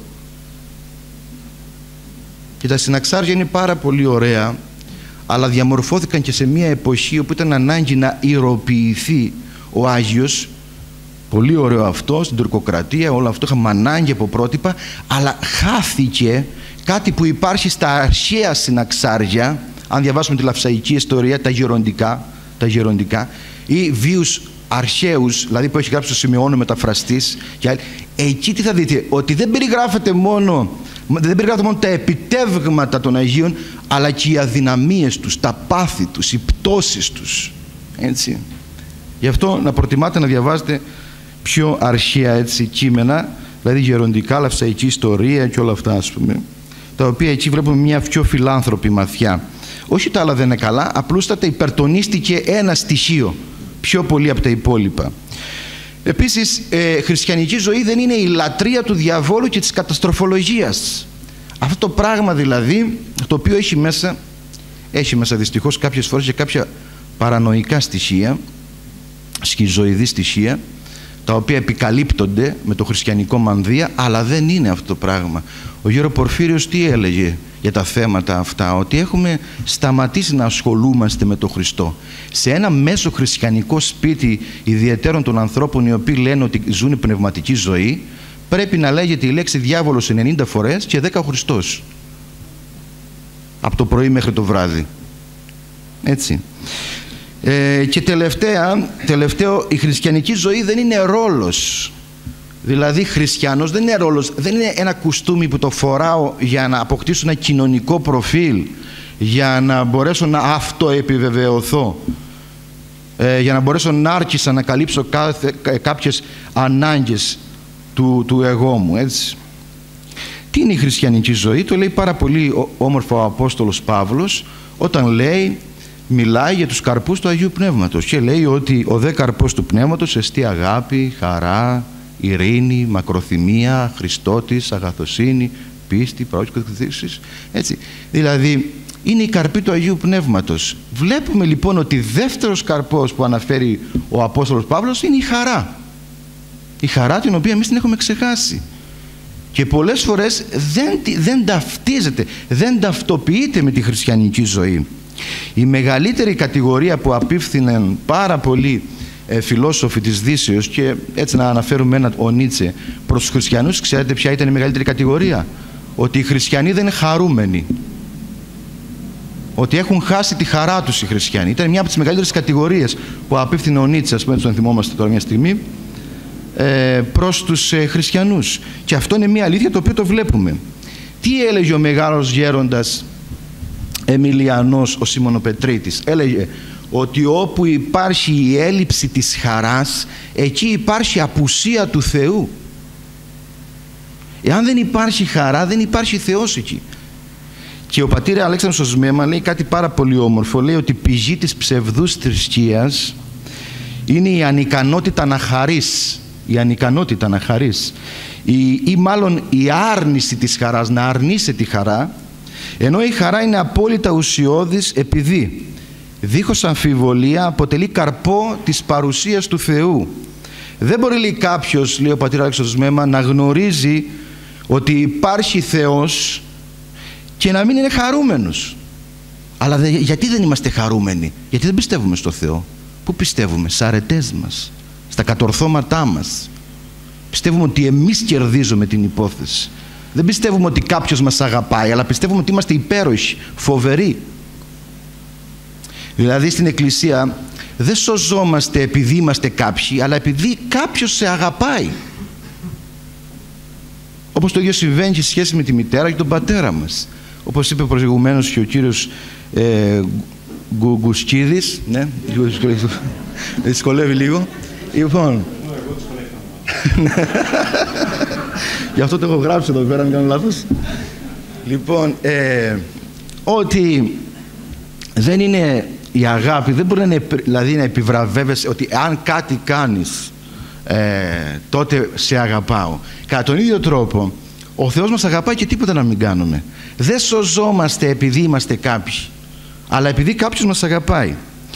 Και τα συναξάρια είναι πάρα πολύ ωραία, αλλά διαμορφώθηκαν και σε μια εποχή όπου ήταν ανάγκη να ηρωποιηθεί ο Άγιος. Πολύ ωραίο αυτό, στην τουρκοκρατία, όλο αυτό είχαμε ανάγκη από πρότυπα, αλλά χάθηκε κάτι που υπάρχει στα αρχαία συναξάρια, αν διαβάσουμε τη λαυσαϊκή ιστορία, τα γεροντικά, τα γεροντικά ή βίους αρχαίους, δηλαδή που έχει γράψει ο Σημεώνο μεταφραστής, και εκεί τι θα δείτε, ότι δεν περιγράφεται μόνο, δεν περιγράφεται μόνο τα επιτεύγματα των Αγίων, αλλά και οι αδυναμίες τους, τα πάθη τους, οι πτώσεις τους, έτσι. Γι' αυτό να προτιμάτε να διαβάζετε πιο αρχαία, έτσι, κείμενα, δηλαδή γεροντικά, λαυσαϊκή ιστορία και όλα αυτά, ας πούμε, τα οποία εκεί βλέπουμε μια πιο φιλάνθρωπη ματιά. Όχι τα άλλα δεν είναι καλά, απλούστατα υπερτονίστηκε ένα στοιχείο πιο πολύ από τα υπόλοιπα. Επίσης, ε, χριστιανική ζωή δεν είναι η λατρεία του διαβόλου και της καταστροφολογίας. Αυτό το πράγμα δηλαδή, το οποίο έχει μέσα, έχει μέσα δυστυχώς κάποιες φορές και κάποια παρανοϊκά στοιχεία, σχιζοειδή στοιχεία, τα οποία επικαλύπτονται με το χριστιανικό μανδύα, αλλά δεν είναι αυτό το πράγμα. Ο Γέρο Πορφύριος τι έλεγε για τα θέματα αυτά? Ότι έχουμε σταματήσει να ασχολούμαστε με τον Χριστό. Σε ένα μέσο χριστιανικό σπίτι, ιδιαιτέρων των ανθρώπων οι οποίοι λένε ότι ζουν πνευματική ζωή, πρέπει να λέγεται η λέξη διάβολος ενενήντα φορές και δέκα ο Χριστός. Από το πρωί μέχρι το βράδυ. Έτσι. Ε, και τελευταία, τελευταίο, η χριστιανική ζωή δεν είναι ρόλος. Δηλαδή χριστιανός δεν είναι ρόλος, δεν είναι ένα κουστούμι που το φοράω για να αποκτήσω ένα κοινωνικό προφίλ, για να μπορέσω να αυτοεπιβεβαιωθώ, ε, για να μπορέσω να άρχισα να καλύψω κάθε, κάποιες ανάγκες του, του εγώ μου, έτσι. Τι είναι η χριστιανική ζωή? Το λέει πάρα πολύ όμορφα ο Απόστολος Παύλος όταν λέει, μιλάει για τους καρπούς του Αγίου Πνεύματος και λέει ότι ο δε καρπός του Πνεύματος εστί αγάπη, χαρά, ειρήνη, μακροθυμία, Χριστότης, αγαθοσύνη, πίστη, παράδοση, έτσι. Δηλαδή είναι η καρπή του Αγίου Πνεύματος. Βλέπουμε λοιπόν ότι δεύτερος καρπός που αναφέρει ο Απόστολος Παύλος είναι η χαρά. Η χαρά την οποία εμείς την έχουμε ξεχάσει. Και πολλές φορές δεν, δεν ταυτίζεται, δεν ταυτοποιείται με τη χριστιανική ζωή. Η μεγαλύτερη κατηγορία που απίφθηναν πάρα πολλοί ε, φιλόσοφοι της Δύσεως, και έτσι να αναφέρουμε ένα, ο Νίτσε, προς τους χριστιανούς, ξέρετε ποια ήταν η μεγαλύτερη κατηγορία? Ότι οι χριστιανοί δεν είναι χαρούμενοι. Ότι έχουν χάσει τη χαρά τους οι χριστιανοί. Ήταν μια από τις μεγαλύτερες κατηγορίες που απίφθηνε ο Νίτσε, ας πούμε, τον θυμόμαστε τώρα μια στιγμή, ε, προς τους ε, χριστιανούς. Και αυτό είναι μια αλήθεια το οποίο το βλέπουμε. Τι έλεγε ο μεγάλος γέροντας Εμιλιανός ο Σιμωνοπετρίτης? Έλεγε ότι όπου υπάρχει η έλλειψη της χαράς, εκεί υπάρχει απουσία του Θεού. Εάν δεν υπάρχει χαρά, δεν υπάρχει Θεός εκεί. Και ο πατήρ Αλέξανδρος ο Σμέμα λέει κάτι πάρα πολύ όμορφο. Λέει ότι πηγή της ψευδούς θρησκείας είναι η ανικανότητα να χαρείς. Η ανικανότητα να χαρείς. Η, ή μάλλον η άρνηση της χαράς, να αρνείσαι τη χαρά, ενώ η χαρά είναι απόλυτα ουσιώδης, επειδή δίχως αμφιβολία αποτελεί καρπό της παρουσίας του Θεού. Δεν μπορεί, λέει κάποιος, λέει ο πατήρ Αλέξανδρος Μέμα, να γνωρίζει ότι υπάρχει Θεός και να μην είναι χαρούμενος. Αλλά δε, γιατί δεν είμαστε χαρούμενοι? Γιατί δεν πιστεύουμε στο Θεό. Πού πιστεύουμε? Στις αρετές μας, στα κατορθώματά μας. Πιστεύουμε ότι εμείς κερδίζουμε την υπόθεση. Δεν πιστεύουμε ότι κάποιος μας αγαπάει, αλλά πιστεύουμε ότι είμαστε υπέροχοι, φοβεροί. Δηλαδή στην Εκκλησία δεν σωζόμαστε επειδή είμαστε κάποιοι, αλλά επειδή κάποιος σε αγαπάει. Όπως το ίδιο συμβαίνει και σε σχέση με τη μητέρα και τον πατέρα μας. Όπως είπε προηγουμένως και ο κύριος ε, Γκουσκίδης, ναι, δυσκολεύει λίγο. Λοιπόν, γι' αυτό το έχω γράψει εδώ πέρα, μην κάνω λάθος. Λοιπόν, ε, ότι δεν είναι η αγάπη, δεν μπορεί να, είναι, δηλαδή, να επιβραβεύεσαι ότι αν κάτι κάνεις, ε, τότε σε αγαπάω. Κατά τον ίδιο τρόπο, Ο Θεός μας αγαπάει και τίποτα να μην κάνουμε. Δεν σωζόμαστε επειδή είμαστε κάποιοι, αλλά επειδή κάποιος μας αγαπάει.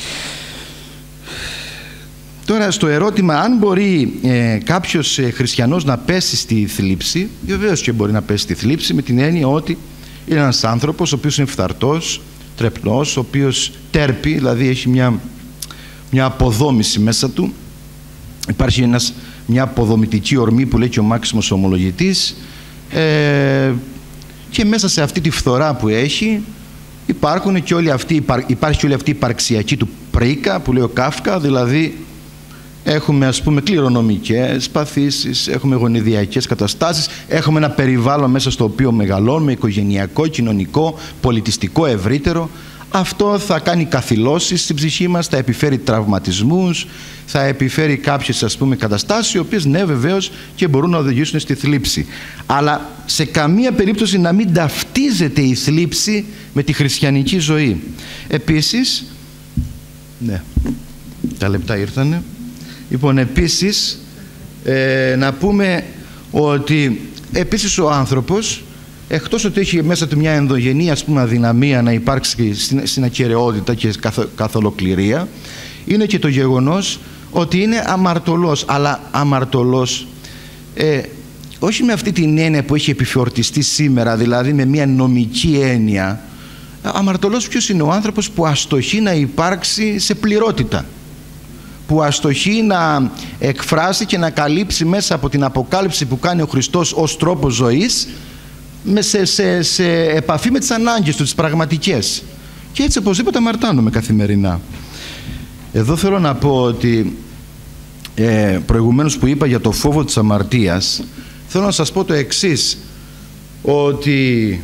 Τώρα στο ερώτημα αν μπορεί ε, κάποιος ε, χριστιανός να πέσει στη θλίψη, βεβαίως και μπορεί να πέσει στη θλίψη, με την έννοια ότι είναι ένας άνθρωπος ο οποίος είναι φθαρτός, τρεπνός, ο οποίος τέρπει, δηλαδή έχει μια, μια αποδόμηση μέσα του. Υπάρχει ένας, μια αποδομητική ορμή που λέει και ο Μάξιμος Ομολογητής, ε, και μέσα σε αυτή τη φθορά που έχει υπάρχουν και όλη αυτή, υπάρχει και όλη αυτή η υπαρξιακή του πρίκα που λέει ο Κάφκα, δηλαδή έχουμε ας πούμε κληρονομικές παθήσεις, έχουμε γονιδιακές καταστάσεις, έχουμε ένα περιβάλλον μέσα στο οποίο μεγαλώνουμε, οικογενειακό, κοινωνικό, πολιτιστικό, ευρύτερο. Αυτό θα κάνει καθυλώσεις στην ψυχή μας, θα επιφέρει τραυματισμούς, θα επιφέρει κάποιες ας πούμε καταστάσεις, οι οποίες ναι βεβαίως και μπορούν να οδηγήσουν στη θλίψη. Αλλά σε καμία περίπτωση να μην ταυτίζεται η θλίψη με τη χριστιανική ζωή. Επίσης, ναι, τα λεπτά ήρθανε. Λοιπόν, επίσης, ε, να πούμε ότι επίσης ο άνθρωπος, εκτός ότι έχει μέσα του μια ενδογενή ας πούμε αδυναμία να υπάρξει στην, στην ακεραιότητα και καθ, καθ' ολοκληρία, είναι και το γεγονός ότι είναι αμαρτωλός, αλλά αμαρτωλός ε, όχι με αυτή την έννοια που έχει επιφορτιστεί σήμερα, δηλαδή με μια νομική έννοια. Αμαρτωλός ποιος είναι? Ο άνθρωπος που αστοχεί να υπάρξει σε πληρότητα, που αστοχεί να εκφράσει και να καλύψει μέσα από την αποκάλυψη που κάνει ο Χριστός ως τρόπο ζωής, σε, σε, σε επαφή με τις ανάγκες του, τις πραγματικές. Και έτσι οπωσδήποτε αμαρτάνομαι καθημερινά. Εδώ θέλω να πω ότι ε, προηγουμένως που είπα για το φόβο της αμαρτίας, θέλω να σας πω το εξής, ότι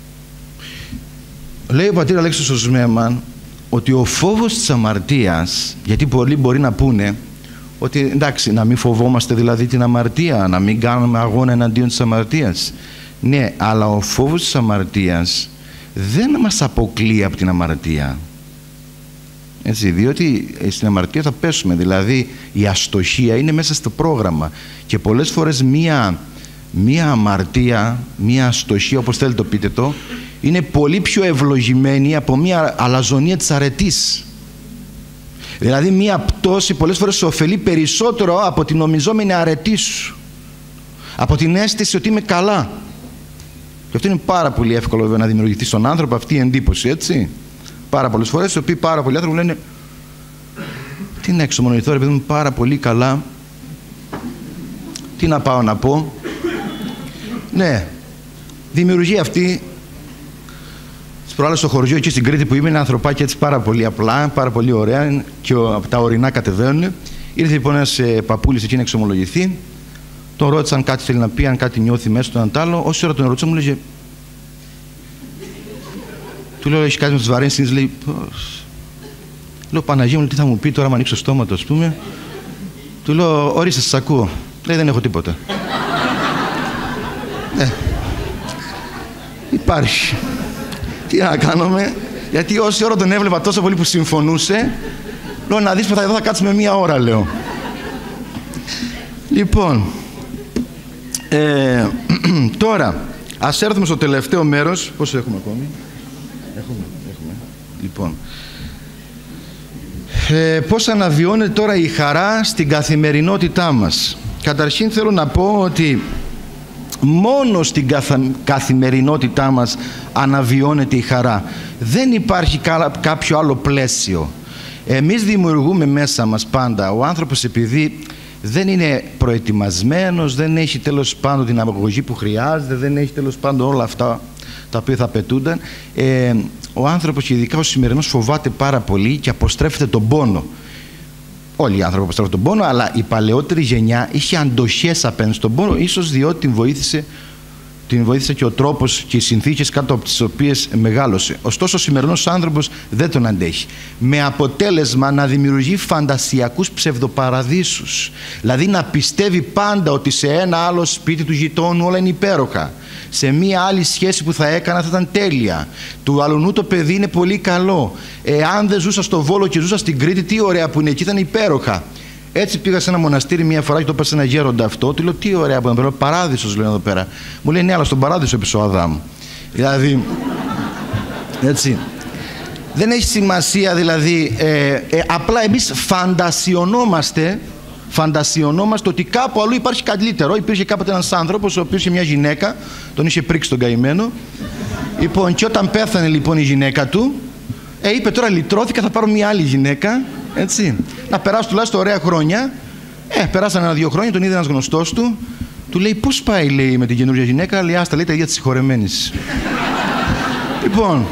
λέει ο πατήρ Αλέξης ο Σμέμαν ότι ο φόβος της αμαρτίας, γιατί πολλοί μπορεί να πούνε ότι εντάξει, να μην φοβόμαστε δηλαδή την αμαρτία, να μην κάνουμε αγώνα εναντίον της αμαρτίας. Ναι, αλλά ο φόβος της αμαρτίας δεν μας αποκλεί από την αμαρτία. Έτσι, διότι στην αμαρτία θα πέσουμε, δηλαδή η αστοχία είναι μέσα στο πρόγραμμα και πολλές φορές μία, μία αμαρτία, μία αστοχία, όπως θέλετε το πείτε το, είναι πολύ πιο ευλογημένη από μία αλαζονία της αρετής. Δηλαδή μία πτώση πολλές φορές σε ωφελεί περισσότερο από την νομιζόμενη αρετή σου, από την αίσθηση ότι είμαι καλά. Και αυτό είναι πάρα πολύ εύκολο βέβαια να δημιουργηθεί στον άνθρωπο αυτή η εντύπωση, έτσι. Πάρα πολλές φορές, οι οποίοι πάρα πολλοί άνθρωποι λένε τι να εξομολογηθώ ρε παιδί μου, πάρα πολύ καλά, τι να πάω να πω. Ναι, δημιουργεί αυτή. Προάλλες στο χωριό εκεί στην Κρήτη που είμαι, είναι ανθρωπάκια έτσι πάρα πολύ απλά, πάρα πολύ ωραία και από τα ορεινά κατεβαίνουν. Ήρθε λοιπόν ένας ε, παππούλης εκεί να εξομολογηθεί. Τον ρώτησαν κάτι θέλει να πει, αν κάτι νιώθει μέσα του, έναν τ' άλλο. Όση ώρα τον ρώτησα μου λέγε. Του λέω: έχει κάτι με τις βαρύνες συνήθειες? Λέει: πώς. Λέω: Παναγία μου, τι θα μου πει τώρα, αν ανοίξω στόμα του, ας πούμε. Του λέω: ορίστε, σας ακούω. Λέει: δεν έχω τίποτα. Ναι. Υπάρχει. Τι να κάνουμε, γιατί όση ώρα τον έβλεπα τόσο πολύ που συμφωνούσε, λέω να δεις, εδώ θα κάτσουμε μία ώρα, λέω. Λοιπόν, ε, τώρα, ας έρθουμε στο τελευταίο μέρος. Πόσο έχουμε ακόμη? Έχουμε, έχουμε. Λοιπόν, ε, πώς αναβιώνεται τώρα η χαρά στην καθημερινότητά μας. Καταρχήν θέλω να πω ότι μόνο στην καθημερινότητά μας αναβιώνεται η χαρά. Δεν υπάρχει κάποιο άλλο πλαίσιο. Εμείς δημιουργούμε μέσα μας πάντα. Ο άνθρωπος επειδή δεν είναι προετοιμασμένος, δεν έχει τέλος πάντων την αγωγή που χρειάζεται, δεν έχει τέλος πάντων όλα αυτά τα οποία θα απαιτούνταν, ε, ο άνθρωπος και ειδικά ο σημερινός φοβάται πάρα πολύ και αποστρέφεται τον πόνο. Όλοι οι άνθρωποι αποστρέφουν τον πόνο, αλλά η παλαιότερη γενιά είχε αντοχές απέναντι στον πόνο, ίσως διότι την βοήθησε, την βοήθησε και ο τρόπος και οι συνθήκες κάτω από τις οποίες μεγάλωσε. Ωστόσο, ο σημερινός άνθρωπος δεν τον αντέχει. Με αποτέλεσμα να δημιουργεί φαντασιακούς ψευδοπαραδείσους. Δηλαδή να πιστεύει πάντα ότι σε ένα άλλο σπίτι του γειτόνου όλα είναι υπέροχα. Σε μία άλλη σχέση που θα έκανα θα ήταν τέλεια. Του αλουνού το παιδί είναι πολύ καλό. Εάν δεν ζούσα στο Βόλο και ζούσα στην Κρήτη, τι ωραία που είναι εκεί, ήταν υπέροχα. Έτσι πήγα σε ένα μοναστήρι μία φορά και το είπα σε ένα γέροντα αυτό. Του λέω: τι ωραία που είναι, παράδεισος, λέω εδώ πέρα. Μου λέει: ναι, αλλά στον παράδεισο έπεσε ο Αδάμ. Δηλαδή. Έτσι. Δεν έχει σημασία, δηλαδή. Ε, ε, απλά εμείς φαντασιωνόμαστε. Φαντασιωνόμαστε ότι κάπου αλλού υπάρχει καλύτερο. Υπήρχε κάποτε ένας άνθρωπος ο οποίος είχε μια γυναίκα, τον είχε πρίξει τον καημένο. Λοιπόν, και όταν πέθανε λοιπόν η γυναίκα του, ε, είπε: τώρα λυτρώθηκα, θα πάρω μια άλλη γυναίκα. Έτσι. Να περάσω τουλάχιστον ωραία χρόνια. Ε, περάσανε ένα-δύο χρόνια, τον είδε ένας γνωστός του. Του λέει: πώς πάει, λέει, με την καινούργια γυναίκα? Λέει: άστα, λέει, τα ίδια της συγχωρεμένης. Λοιπόν.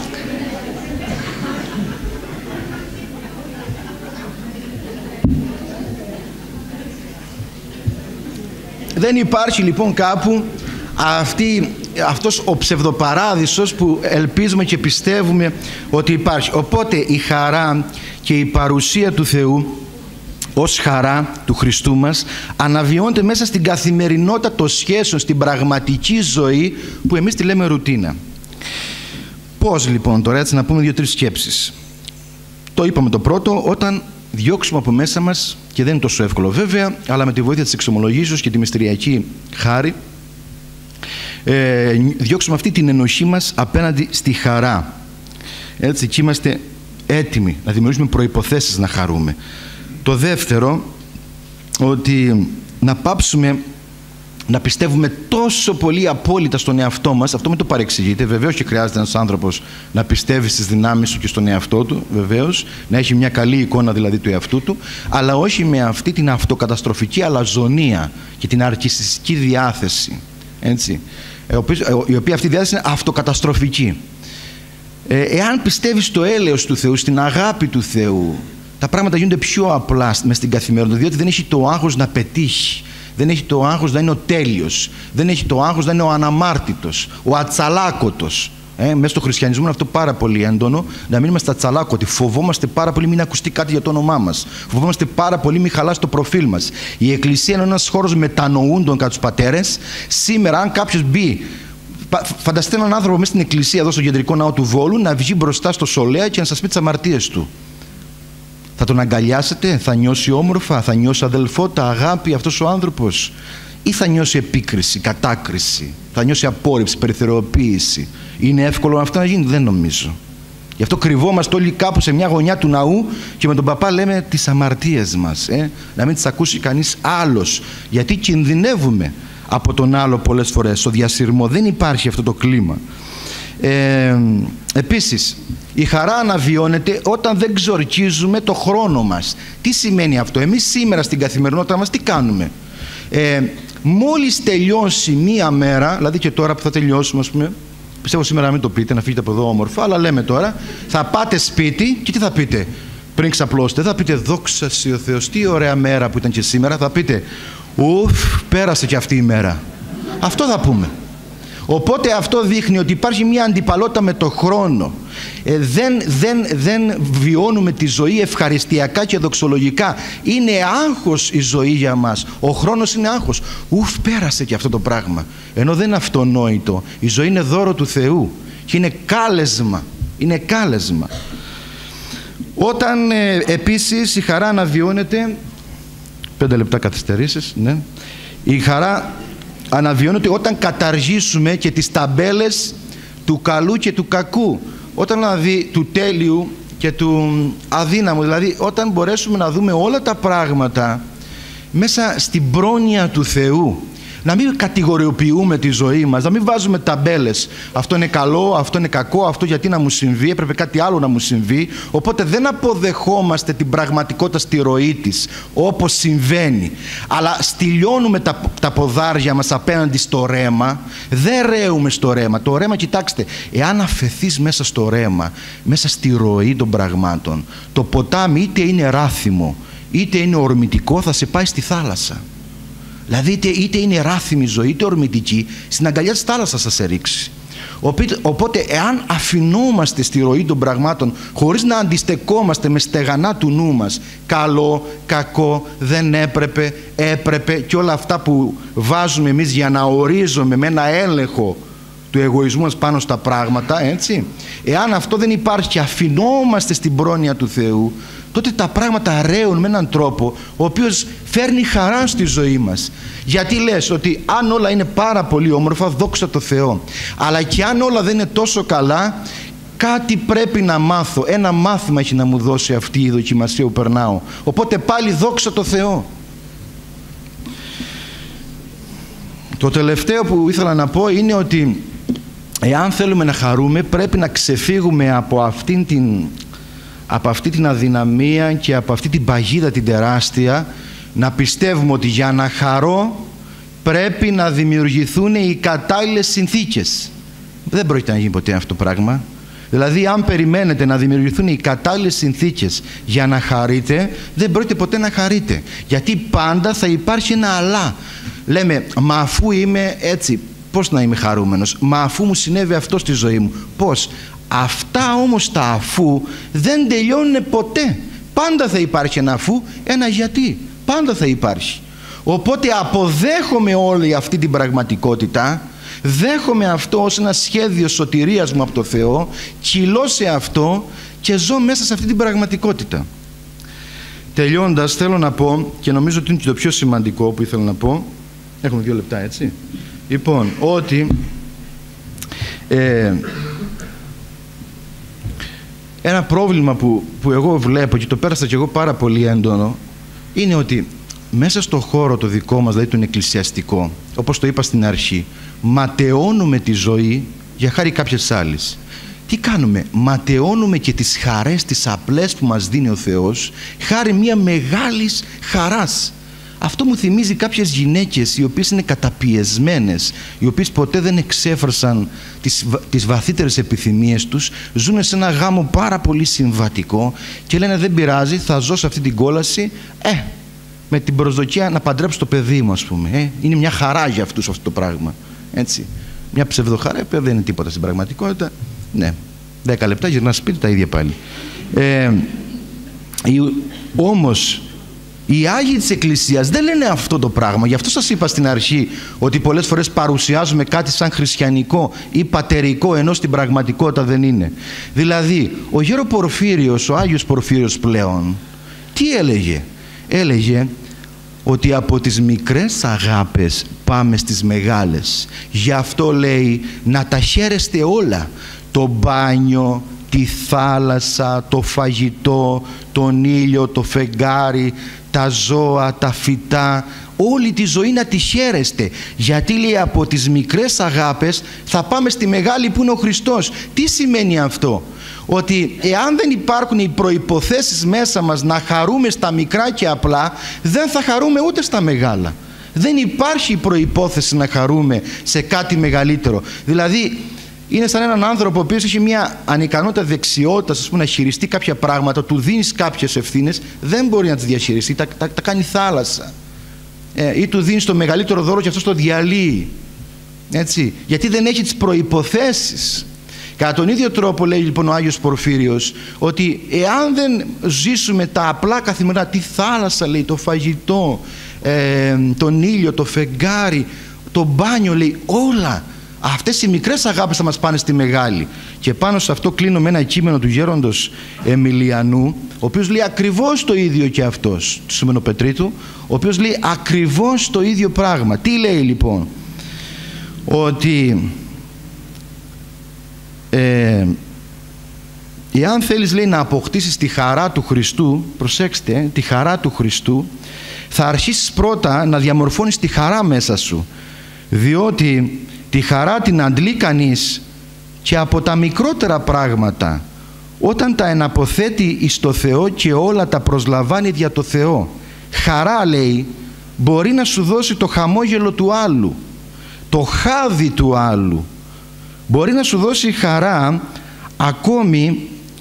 Δεν υπάρχει λοιπόν κάπου αυτή, αυτός ο ψευδοπαράδεισος που ελπίζουμε και πιστεύουμε ότι υπάρχει. Οπότε η χαρά και η παρουσία του Θεού ως χαρά του Χριστού μας αναβιώνεται μέσα στην καθημερινότητα των σχέσεων, στην πραγματική ζωή που εμείς τη λέμε ρουτίνα. Πώς λοιπόν τώρα, έτσι να πούμε δύο-τρεις σκέψεις. Το είπαμε το πρώτο, όταν διώξουμε από μέσα μας, και δεν είναι τόσο εύκολο βέβαια, αλλά με τη βοήθεια της εξομολογήσεως και τη μυστηριακή χάρη, ε, διώξουμε αυτή την ενοχή μας απέναντι στη χαρά. Έτσι, και είμαστε έτοιμοι να δημιουργήσουμε προϋποθέσεις να χαρούμε. Το δεύτερο, ότι να πάψουμε να πιστεύουμε τόσο πολύ απόλυτα στον εαυτό μας. Αυτό μην το παρεξηγείτε. Βεβαίως και χρειάζεται ένας άνθρωπος να πιστεύει στις δυνάμεις του και στον εαυτό του, βεβαίως, να έχει μια καλή εικόνα δηλαδή του εαυτού του, αλλά όχι με αυτή την αυτοκαταστροφική αλαζονία και την αρκιστική διάθεση. Έτσι, η οποία αυτή η διάθεση είναι αυτοκαταστροφική. Ε, εάν πιστεύεις στο έλεος του Θεού, στην αγάπη του Θεού, τα πράγματα γίνονται πιο απλά μες στην καθημερινότητα, διότι δεν έχει το άγχος να πετύχει. Δεν έχει το άγχος να είναι ο τέλειος. Δεν έχει το άγχος να είναι ο αναμάρτητος, ο ατσαλάκωτος. Ε, μέσα στο χριστιανισμό είναι αυτό πάρα πολύ έντονο, να μην είμαστε ατσαλάκωτοι. Φοβόμαστε πάρα πολύ μην ακουστεί κάτι για το όνομά μας. Φοβόμαστε πάρα πολύ μην χαλάσει το προφίλ μας. Η Εκκλησία είναι ένας χώρος μετανοούντων κατά τους πατέρες. Σήμερα, αν κάποιος μπει, φανταστείτε έναν άνθρωπο μέσα στην Εκκλησία, εδώ στο κεντρικό ναό του Βόλου, να βγει μπροστά στο Σολέα και να σας πει τις αμαρτίες του. Θα τον αγκαλιάσετε, θα νιώσει όμορφα, θα νιώσει αδελφότητα, αγάπη αυτός ο άνθρωπος, ή θα νιώσει επίκριση, κατάκριση, θα νιώσει απόρριψη, περιθωριοποίηση? Είναι εύκολο αυτό να γίνει? Δεν νομίζω. Γι' αυτό κρυβόμαστε όλοι κάπου σε μια γωνιά του ναού και με τον παπά λέμε τις αμαρτίες μας, ε? να μην τις ακούσει κανείς άλλος, γιατί κινδυνεύουμε από τον άλλο πολλές φορές. Στο διασυρμό δεν υπάρχει αυτό το κλίμα. Ε, επίσης, η χαρά αναβιώνεται όταν δεν ξορκίζουμε το χρόνο μας. Τι σημαίνει αυτό? Εμείς σήμερα στην καθημερινότητα μας τι κάνουμε? Ε, μόλις τελειώσει μία μέρα, δηλαδή και τώρα που θα τελειώσουμε, ας πούμε, πιστεύω σήμερα να μην το πείτε, να φύγετε από εδώ όμορφα, αλλά λέμε τώρα, θα πάτε σπίτι και τι θα πείτε πριν ξαπλώσετε? Θα πείτε δόξα σοι ο Θεός, τι ωραία μέρα που ήταν και σήμερα. Θα πείτε ουφ, πέρασε και αυτή η μέρα. Αυτό θα πούμε. Οπότε αυτό δείχνει ότι υπάρχει μια αντιπαλότητα με το χρόνο. Ε, δεν, δεν, δεν βιώνουμε τη ζωή ευχαριστιακά και δοξολογικά. Είναι άγχος η ζωή για μας. Ο χρόνος είναι άγχος. Ουφ, πέρασε και αυτό το πράγμα. Ενώ δεν είναι αυτονόητο. Η ζωή είναι δώρο του Θεού και είναι κάλεσμα. Είναι κάλεσμα. Όταν ε, επίσης η χαρά αναβιώνεται, πέντε λεπτά καθυστερήσεις, ναι. Η χαρά αναβιώνεται όταν καταργήσουμε και τις ταμπέλες του καλού και του κακού. Όταν δηλαδή του τέλειου και του αδύναμου, δηλαδή όταν μπορέσουμε να δούμε όλα τα πράγματα μέσα στην πρόνοια του Θεού. Να μην κατηγοριοποιούμε τη ζωή μας, να μην βάζουμε ταμπέλες. Αυτό είναι καλό, αυτό είναι κακό, αυτό γιατί να μου συμβεί, έπρεπε κάτι άλλο να μου συμβεί. Οπότε δεν αποδεχόμαστε την πραγματικότητα στη ροή της, όπως συμβαίνει. Αλλά στυλιώνουμε τα, τα ποδάρια μας απέναντι στο ρέμα. Δεν ρέουμε στο ρέμα. Το ρέμα, κοιτάξτε, εάν αφεθείς μέσα στο ρέμα, μέσα στη ροή των πραγμάτων, το ποτάμι είτε είναι ράθιμο, είτε είναι ορμητικό, θα σε πάει στη θάλασσα. Δηλαδή είτε, είτε είναι ράθιμη ζωή είτε ορμητική, στην αγκαλιά της θάλασσας θα σε ρίξει. Οπότε εάν αφινόμαστε στη ροή των πραγμάτων χωρίς να αντιστεκόμαστε με στεγανά του νου μας, καλό, κακό, δεν έπρεπε, έπρεπε και όλα αυτά που βάζουμε εμείς για να ορίζουμε με ένα έλεγχο του εγωισμού μας πάνω στα πράγματα, έτσι. Εάν αυτό δεν υπάρχει και αφινόμαστε στην πρόνοια του Θεού, τότε τα πράγματα ρέουν με έναν τρόπο ο οποίος φέρνει χαρά στη ζωή μας. Γιατί λες ότι αν όλα είναι πάρα πολύ όμορφα, δόξα τω Θεώ, αλλά και αν όλα δεν είναι τόσο καλά, κάτι πρέπει να μάθω, ένα μάθημα έχει να μου δώσει αυτή η δοκιμασία που περνάω, οπότε πάλι δόξα τω Θεώ. Το τελευταίο που ήθελα να πω είναι ότι εάν θέλουμε να χαρούμε, πρέπει να ξεφύγουμε από αυτήν την, από αυτή την αδυναμία και από αυτή την παγίδα την τεράστια, να πιστεύουμε ότι για να χαρώ πρέπει να δημιουργηθούν οι κατάλληλες συνθήκες. Δεν πρόκειται να γίνει ποτέ αυτό το πράγμα. Δηλαδή, αν περιμένετε να δημιουργηθούν οι κατάλληλες συνθήκες για να χαρείτε, δεν πρόκειται ποτέ να χαρείτε. Γιατί πάντα θα υπάρχει ένα αλλά. Λέμε, μα αφού είμαι έτσι, πώς να είμαι χαρούμενος? Μα αφού μου συνέβη αυτό στη ζωή μου, πώς? Αυτά όμως τα αφού δεν τελειώνουν ποτέ. Πάντα θα υπάρχει ένα αφού, ένα γιατί. Πάντα θα υπάρχει. Οπότε αποδέχομαι όλη αυτή την πραγματικότητα, δέχομαι αυτό ως ένα σχέδιο σωτηρίας μου από το Θεό, κυλώ σε αυτό και ζω μέσα σε αυτή την πραγματικότητα. Τελειώντας, θέλω να πω, και νομίζω ότι είναι και το πιο σημαντικό που ήθελα να πω, έχουμε δύο λεπτά, έτσι, λοιπόν, ότι ε, ένα πρόβλημα που, που εγώ βλέπω και το πέρασα και εγώ πάρα πολύ έντονο, είναι ότι μέσα στο χώρο το δικό μας, δηλαδή τον εκκλησιαστικό, όπως το είπα στην αρχή, ματαιώνουμε τη ζωή για χάρη κάποιες άλλες. Τι κάνουμε? Ματαιώνουμε και τις χαρές, τις απλές που μας δίνει ο Θεός, χάρη μια μεγάλης χαράς. Αυτό μου θυμίζει κάποιες γυναίκες οι οποίες είναι καταπιεσμένες, οι οποίες ποτέ δεν εξέφρασαν τις, τις βαθύτερες επιθυμίες τους, ζουν σε ένα γάμο πάρα πολύ συμβατικό και λένε δεν πειράζει, θα ζω σε αυτή την κόλαση, ε, με την προσδοκία να παντρέψω το παιδί μου, ας πούμε. Ε, είναι μια χαρά για αυτούς αυτό το πράγμα. Έτσι. Μια ψευδοχαρά, που δεν είναι τίποτα στην πραγματικότητα. Ναι, δέκα λεπτά γυρνά σπίτι, τα ίδια πάλι. Ε, όμως, οι Άγιοι της Εκκλησίας δεν λένε αυτό το πράγμα. Γι' αυτό σας είπα στην αρχή ότι πολλές φορές παρουσιάζουμε κάτι σαν χριστιανικό ή πατερικό, ενώ στην πραγματικότητα δεν είναι. Δηλαδή, ο γέρο Πορφύριος, ο Άγιος Πορφύριος πλέον, τι έλεγε? Έλεγε ότι από τις μικρές αγάπες πάμε στις μεγάλες. Γι' αυτό λέει να τα χαίρεστε όλα. Το μπάνιο, τη θάλασσα, το φαγητό, τον ήλιο, το φεγγάρι, τα ζώα, τα φυτά, όλη τη ζωή να τη χαίρεστε. Γιατί λέει από τις μικρές αγάπες θα πάμε στη μεγάλη που είναι ο Χριστός. Τι σημαίνει αυτό? Ότι εάν δεν υπάρχουν οι προϋποθέσεις μέσα μας να χαρούμε στα μικρά και απλά, δεν θα χαρούμε ούτε στα μεγάλα. Δεν υπάρχει προϋπόθεση να χαρούμε σε κάτι μεγαλύτερο. Δηλαδή είναι σαν έναν άνθρωπο ο οποίος έχει μια ανικανότητα δεξιότητας, ας πούμε, να χειριστεί κάποια πράγματα, του δίνεις κάποιες ευθύνες, δεν μπορεί να τις διαχειριστεί, τα, τα, τα κάνει θάλασσα. Ε, ή του δίνεις το μεγαλύτερο δώρο και αυτός το διαλύει. Έτσι, γιατί δεν έχει τις προϋποθέσεις. Κατά τον ίδιο τρόπο λέει λοιπόν ο Άγιος Πορφύριος ότι εάν δεν ζήσουμε τα απλά καθημερινά, τη θάλασσα λέει, το φαγητό, ε, τον ήλιο, το φεγγάρι, το μπάνιο, λέει, όλα αυτές οι μικρές αγάπες θα μας πάνε στη μεγάλη. Και πάνω σε αυτό κλείνω με ένα κείμενο του γέροντος Εμιλιανού, ο οποίος λέει ακριβώς το ίδιο και αυτός, του Σιμενοπετρίτου, ο οποίος λέει ακριβώς το ίδιο πράγμα. Τι λέει λοιπόν? Ότι ε, εάν θέλεις, λέει, να αποκτήσεις τη χαρά του Χριστού, προσέξτε, τη χαρά του Χριστού, θα αρχίσεις πρώτα να διαμορφώνεις τη χαρά μέσα σου, διότι τη χαρά την αντλεί κανείς και από τα μικρότερα πράγματα, όταν τα εναποθέτει εις το Θεό και όλα τα προσλαμβάνει δια το Θεό. Χαρά, λέει, μπορεί να σου δώσει το χαμόγελο του άλλου, το χάδι του άλλου. Μπορεί να σου δώσει χαρά ακόμη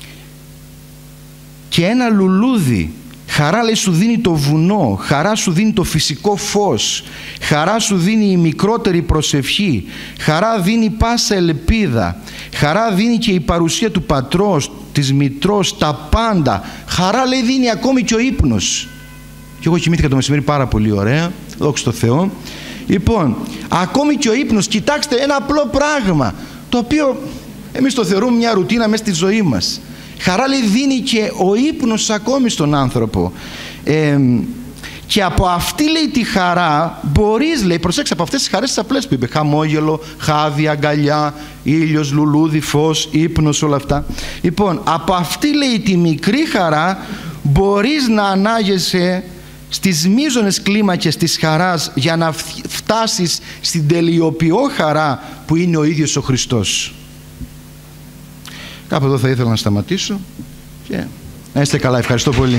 και ένα λουλούδι. Χαρά, λέει, σου δίνει το βουνό, χαρά σου δίνει το φυσικό φως, χαρά σου δίνει η μικρότερη προσευχή, χαρά δίνει πάσα ελπίδα, χαρά δίνει και η παρουσία του πατρός, της μητρός, τα πάντα. Χαρά, λέει, δίνει ακόμη και ο ύπνος. Και εγώ κοιμήθηκα το μεσημέρι πάρα πολύ ωραία, δόξα τω Θεώ. Λοιπόν, ακόμη και ο ύπνος, κοιτάξτε ένα απλό πράγμα, το οποίο εμείς το θεωρούμε μια ρουτίνα μέσα στη ζωή μας. Χαρά, λέει, δίνει και ο ύπνος ακόμη στον άνθρωπο. Ε, και από αυτή, λέει, τη χαρά μπορείς, λέει, προσέξτε, από αυτές τις χαρές τις απλές που είπε, χαμόγελο, χάδι, αγκαλιά, ήλιος, λουλούδι, φως, ύπνος, όλα αυτά. Λοιπόν, από αυτή, λέει, τη μικρή χαρά μπορείς να ανάγεσαι στις μείζονες κλίμακες της χαράς για να φτάσεις στην τελειοποιώ χαρά που είναι ο ίδιος ο Χριστός. Κάπου εδώ θα ήθελα να σταματήσω και να είστε καλά. Ευχαριστώ πολύ.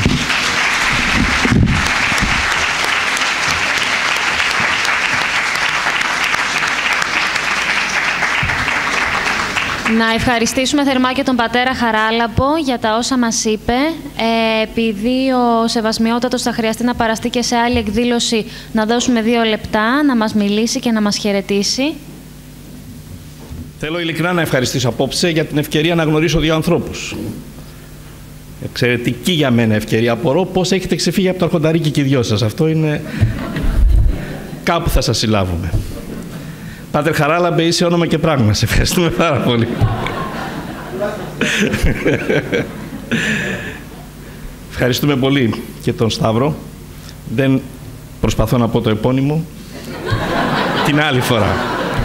Να ευχαριστήσουμε θερμά και τον πατέρα Χαράλαμπο για τα όσα μας είπε. Ε, επειδή ο Σεβασμιότατος θα χρειαστεί να παραστεί και σε άλλη εκδήλωση, να δώσουμε δύο λεπτά να μας μιλήσει και να μας χαιρετήσει. Θέλω ειλικρινά να ευχαριστήσω απόψε για την ευκαιρία να γνωρίσω δύο ανθρώπους. Εξαιρετική για μένα ευκαιρία. Απορώ πώς έχετε ξεφύγει από το αρχονταρίκι και οι δυο σας. Αυτό είναι... κάπου θα σας συλλάβουμε. Πάτερ Χαράλαμπε, είσαι όνομα και πράγμα. Σε ευχαριστούμε πάρα πολύ. Ευχαριστούμε πολύ και τον Σταύρο. Δεν προσπαθώ να πω το επώνυμο. Την άλλη φορά.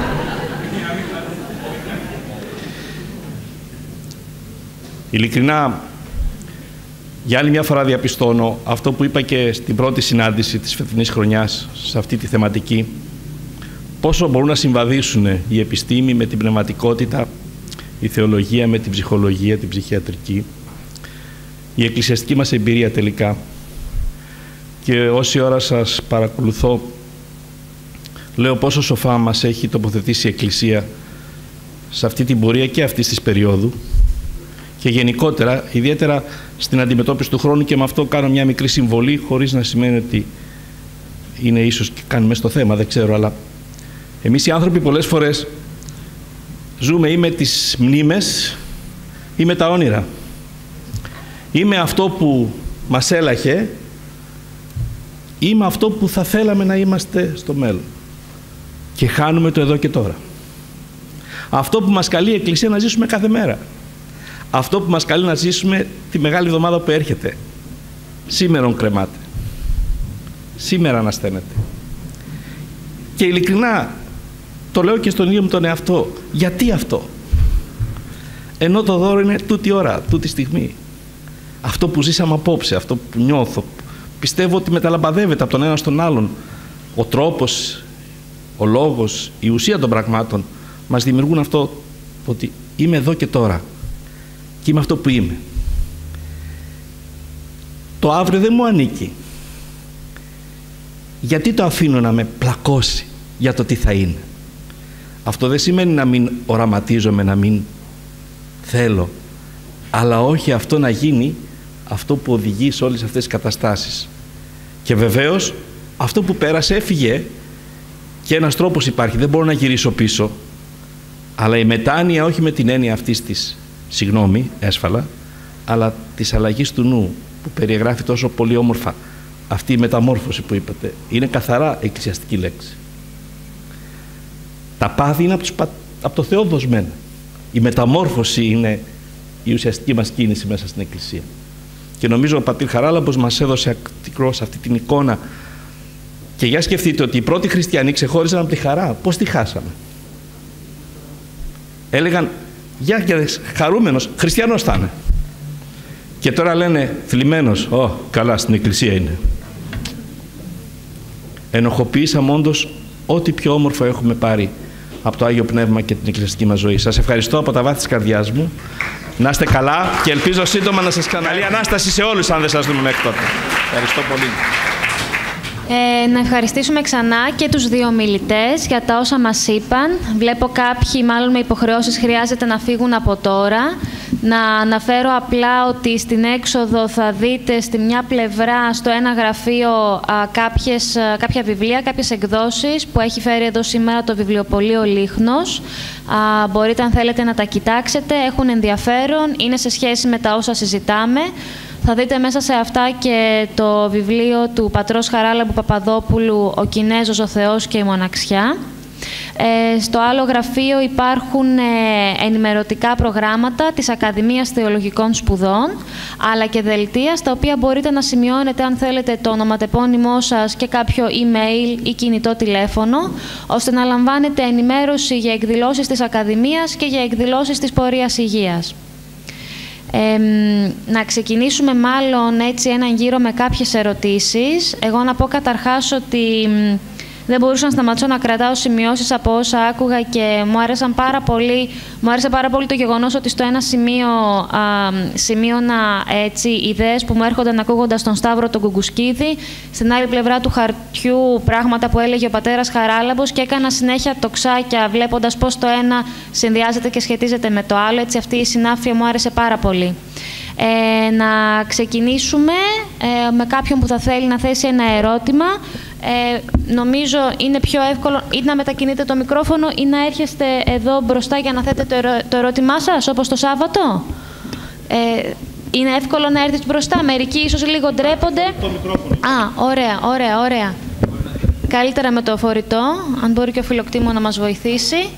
Ειλικρινά, για άλλη μια φορά διαπιστώνω αυτό που είπα και στην πρώτη συνάντηση της φετινής χρονιάς σε αυτή τη θεματική, πόσο μπορούν να συμβαδίσουν η επιστήμη με την πνευματικότητα, η θεολογία με την ψυχολογία, την ψυχιατρική, η εκκλησιαστική μας εμπειρία τελικά. Και όση ώρα σας παρακολουθώ, λέω πόσο σοφά μας έχει τοποθετήσει η Εκκλησία σε αυτή την πορεία και αυτής της περίοδου και γενικότερα, ιδιαίτερα στην αντιμετώπιση του χρόνου, και με αυτό κάνω μια μικρή συμβολή, χωρίς να σημαίνει ότι είναι ίσως και κάνουμε στο θέμα, δεν ξέρω, αλλά εμείς οι άνθρωποι πολλές φορές ζούμε ή με τις μνήμες ή με τα όνειρα. Ή με αυτό που μας έλαχε ή με αυτό που θα θέλαμε να είμαστε στο μέλλον. Και χάνουμε το εδώ και τώρα. Αυτό που μας καλεί η Εκκλησία να ζήσουμε κάθε μέρα. Αυτό που μας καλεί να ζήσουμε τη Μεγάλη Εβδομάδα που έρχεται. Σήμερον κρεμάται. Σήμερα ανασταίνεται. Και ειλικρινά το λέω και στον ίδιο μου τον εαυτό. Γιατί αυτό? Ενώ το δώρο είναι τούτη ώρα, τούτη στιγμή. Αυτό που ζήσαμε απόψε, αυτό που νιώθω, πιστεύω ότι μεταλαμπαδεύεται από τον ένα στον άλλον. Ο τρόπος, ο λόγος, η ουσία των πραγμάτων μας δημιουργούν αυτό, ότι είμαι εδώ και τώρα και είμαι αυτό που είμαι. Το αύριο δεν μου ανήκει. Γιατί το αφήνω να με πλακώσει για το τι θα είναι? Αυτό δεν σημαίνει να μην οραματίζομαι, να μην θέλω, αλλά όχι αυτό να γίνει αυτό που οδηγεί σε όλες αυτές τις καταστάσεις. Και βεβαίως αυτό που πέρασε έφυγε και ένας τρόπος υπάρχει, δεν μπορώ να γυρίσω πίσω, αλλά η μετάνοια όχι με την έννοια αυτής της, συγγνώμη, έσφαλα, αλλά της αλλαγής του νου που περιγράφει τόσο πολύ όμορφα αυτή η μεταμόρφωση που είπατε, είναι καθαρά εκκλησιαστική λέξη. Τα πάθη είναι από, τους, από το Θεό δοσμένα. Η μεταμόρφωση είναι η ουσιαστική μας κίνηση μέσα στην Εκκλησία. Και νομίζω ο πατήρ Χαράλαμπος μας έδωσε ακριβώς αυτή την εικόνα. Και για σκεφτείτε ότι οι πρώτοι χριστιανοί ξεχώριζαν από τη χαρά. Πώς τη χάσαμε? Έλεγαν, για και χαρούμενος, χριστιανός θα είναι. Και τώρα λένε, θλιμμένος, ω, καλά, στην Εκκλησία είναι. Ενοχοποιήσαμε όντως ό,τι πιο όμορφο έχουμε πάρει από το Άγιο Πνεύμα και την εκκλησιαστική μας ζωή. Σας ευχαριστώ από τα βάθη της καρδιάς μου. Να είστε καλά και ελπίζω σύντομα να σας ξαναδώ. Καλή Ανάσταση σε όλους, αν δεν σας δούμε μέχρι τότε. Ευχαριστώ πολύ. Ε, να ευχαριστήσουμε ξανά και τους δύο μιλητές για τα όσα μας είπαν. Βλέπω κάποιοι, μάλλον με υποχρεώσεις, χρειάζεται να φύγουν από τώρα. Να αναφέρω απλά ότι στην έξοδο θα δείτε στη μια πλευρά, στο ένα γραφείο, α, κάποιες, α, κάποια βιβλία, κάποιες εκδόσεις που έχει φέρει εδώ σήμερα το βιβλιοπωλείο Λίχνος. Α, μπορείτε, αν θέλετε, να τα κοιτάξετε. Έχουν ενδιαφέρον, είναι σε σχέση με τα όσα συζητάμε. Θα δείτε μέσα σε αυτά και το βιβλίο του πατρός Χαράλαμπου Παπαδόπουλου «Ο Κινέζος, ο Θεός και η Μοναξιά». Ε, στο άλλο γραφείο υπάρχουν ε, ενημερωτικά προγράμματα της Ακαδημίας Θεολογικών Σπουδών, αλλά και δελτία, στα οποία μπορείτε να σημειώνετε, αν θέλετε, το ονοματεπώνυμό σας και κάποιο email ή κινητό τηλέφωνο, ώστε να λαμβάνετε ενημέρωση για εκδηλώσεις της Ακαδημίας και για εκδηλώσεις της Πορείας Υγείας. Ε, να ξεκινήσουμε μάλλον έτσι έναν γύρο με κάποιες ερωτήσεις. Εγώ να πω καταρχάς ότι δεν μπορούσα να σταματήσω να κρατάω σημειώσεις από όσα άκουγα και μου άρεσαν πάρα πολύ, μου άρεσε πάρα πολύ το γεγονός ότι στο ένα σημείο α, σημείωνα έτσι, ιδέες που μου έρχονταν ακούγοντας τον Σταύρο τον Κουκουσκίδη, στην άλλη πλευρά του χαρτιού πράγματα που έλεγε ο πατέρας Χαράλαμπος, και έκανα συνέχεια τοξάκια βλέποντας πώς το ένα συνδυάζεται και σχετίζεται με το άλλο. Έτσι, αυτή η συνάφεια μου άρεσε πάρα πολύ. Ε, να ξεκινήσουμε ε, με κάποιον που θα θέλει να θέσει ένα ερώτημα. Ε, νομίζω είναι πιο εύκολο ή να μετακινείτε το μικρόφωνο ή να έρχεστε εδώ μπροστά για να θέτετε το, ερω... το ερώτημά σας, όπως το Σάββατο. Ε, είναι εύκολο να έρθεις μπροστά. Μερικοί ίσως λίγο ντρέπονται. Το μικρόφωνο. Α, ωραία, ωραία, ωραία. Καλύτερα με το φορητό, αν μπορεί και ο φιλοκτήμο να μας βοηθήσει.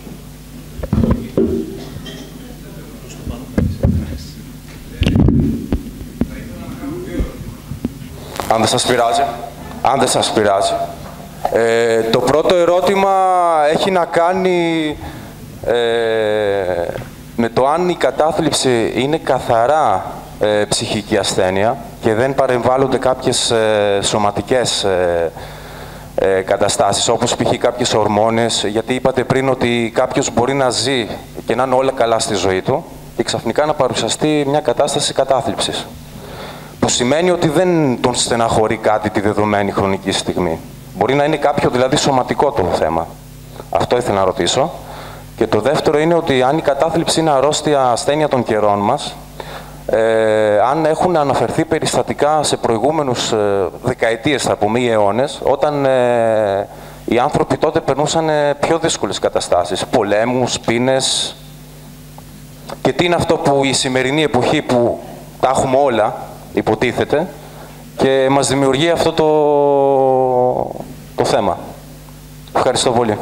Αν δεν σας πειράζει. Αν δεν σας πειράζει. Ε, το πρώτο ερώτημα έχει να κάνει ε, με το αν η κατάθλιψη είναι καθαρά ε, ψυχική ασθένεια και δεν παρεμβάλλονται κάποιες ε, σωματικές ε, ε, καταστάσεις, όπως π.χ. κάποιες ορμόνες, γιατί είπατε πριν ότι κάποιος μπορεί να ζει και να είναι όλα καλά στη ζωή του και ξαφνικά να παρουσιαστεί μια κατάσταση κατάθλιψης, που σημαίνει ότι δεν τον στεναχωρεί κάτι τη δεδομένη χρονική στιγμή. Μπορεί να είναι κάποιο δηλαδή σωματικό το θέμα. Αυτό ήθελα να ρωτήσω. Και το δεύτερο είναι ότι αν η κατάθλιψη είναι αρρώστια ασθένεια των καιρών μας, ε, αν έχουν αναφερθεί περιστατικά σε προηγούμενους ε, δεκαετίες, θα πούμε, ή αιώνες, όταν ε, οι άνθρωποι τότε περνούσαν ε, πιο δύσκολες καταστάσεις, πολέμους, πείνες. Και τι είναι αυτό που η σημερινή εποχή που τα έχουμε όλα, υποτίθεται, και μας δημιουργεί αυτό το, το θέμα. Ευχαριστώ πολύ.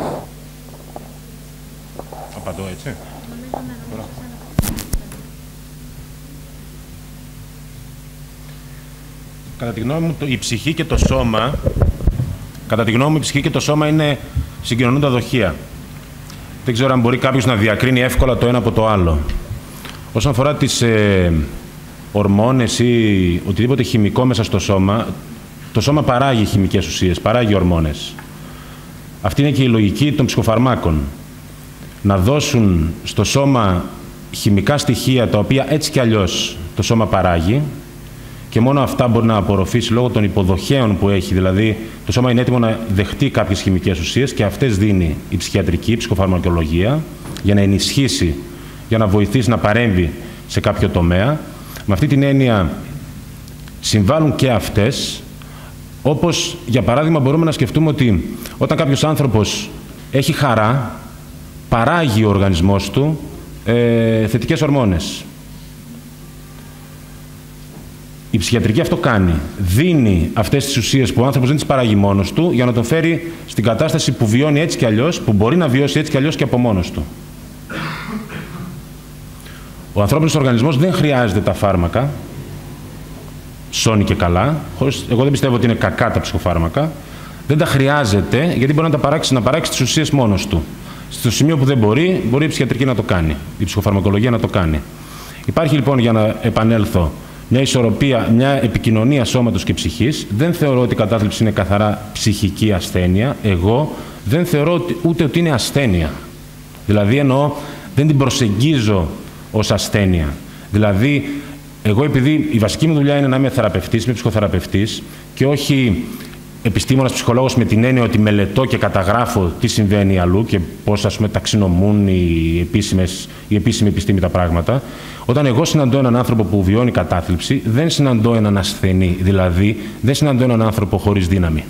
Απαντώ έτσι. Κατά τη γνώμη μου, η ψυχή και το σώμα, κατά τη γνώμη μου, η ψυχή και το σώμα είναι συγκοινωνούντα δοχεία. Δεν ξέρω αν μπορεί κάποιος να διακρίνει εύκολα το ένα από το άλλο. Όσον αφορά τις ε, ορμόνες ή οτιδήποτε χημικό μέσα στο σώμα, το σώμα παράγει χημικές ουσίες, παράγει ορμόνες. Αυτή είναι και η λογική των ψυχοφαρμάκων. Να δώσουν στο σώμα χημικά στοιχεία τα οποία έτσι κι αλλιώς το σώμα παράγει και μόνο αυτά μπορεί να απορροφήσει λόγω των υποδοχέων που έχει. Δηλαδή, το σώμα είναι έτοιμο να δεχτεί κάποιες χημικές ουσίες και αυτές δίνει η ψυχιατρική, η ψυχοφαρμακολογία για να ενισχύσει, για να βοηθήσει να παρέμβει σε κάποιο τομέα. Με αυτή την έννοια συμβάλλουν και αυτές, όπως για παράδειγμα μπορούμε να σκεφτούμε ότι όταν κάποιος άνθρωπος έχει χαρά, παράγει ο οργανισμός του ε, θετικές ορμόνες. Η ψυχιατρική αυτό κάνει. Δίνει αυτές τις ουσίες που ο άνθρωπος δεν τις παράγει μόνος του για να τον φέρει στην κατάσταση που βιώνει έτσι κι αλλιώς, που μπορεί να βιώσει έτσι κι αλλιώς και από μόνος του. Ο ανθρώπινος οργανισμός δεν χρειάζεται τα φάρμακα, σώνει και καλά. Εγώ δεν πιστεύω ότι είναι κακά τα ψυχοφάρμακα. Δεν τα χρειάζεται, γιατί μπορεί να τα παράξει, να παράξει τις ουσίες μόνος του. Στο σημείο που δεν μπορεί, μπορεί η ψυχιατρική να το κάνει, η ψυχοφαρμακολογία να το κάνει. Υπάρχει λοιπόν, για να επανέλθω, μια ισορροπία, μια επικοινωνία σώματος και ψυχής. Δεν θεωρώ ότι η κατάθλιψη είναι καθαρά ψυχική ασθένεια. Εγώ δεν θεωρώ ούτε ότι είναι ασθένεια. Δηλαδή εννοώ, δεν την προσεγγίζω ως ασθένεια. Δηλαδή, εγώ επειδή η βασική μου δουλειά είναι να είμαι θεραπευτής, είμαι ψυχοθεραπευτής και όχι επιστήμονας ψυχολόγος με την έννοια ότι μελετώ και καταγράφω τι συμβαίνει αλλού και πώς, ας πούμε, ταξινομούν οι, επίσημες, η επίσημη επιστήμη τα πράγματα. Όταν εγώ συναντώ έναν άνθρωπο που βιώνει κατάθλιψη, δεν συναντώ έναν ασθενή, δηλαδή δεν συναντώ έναν άνθρωπο χωρίς δύναμη,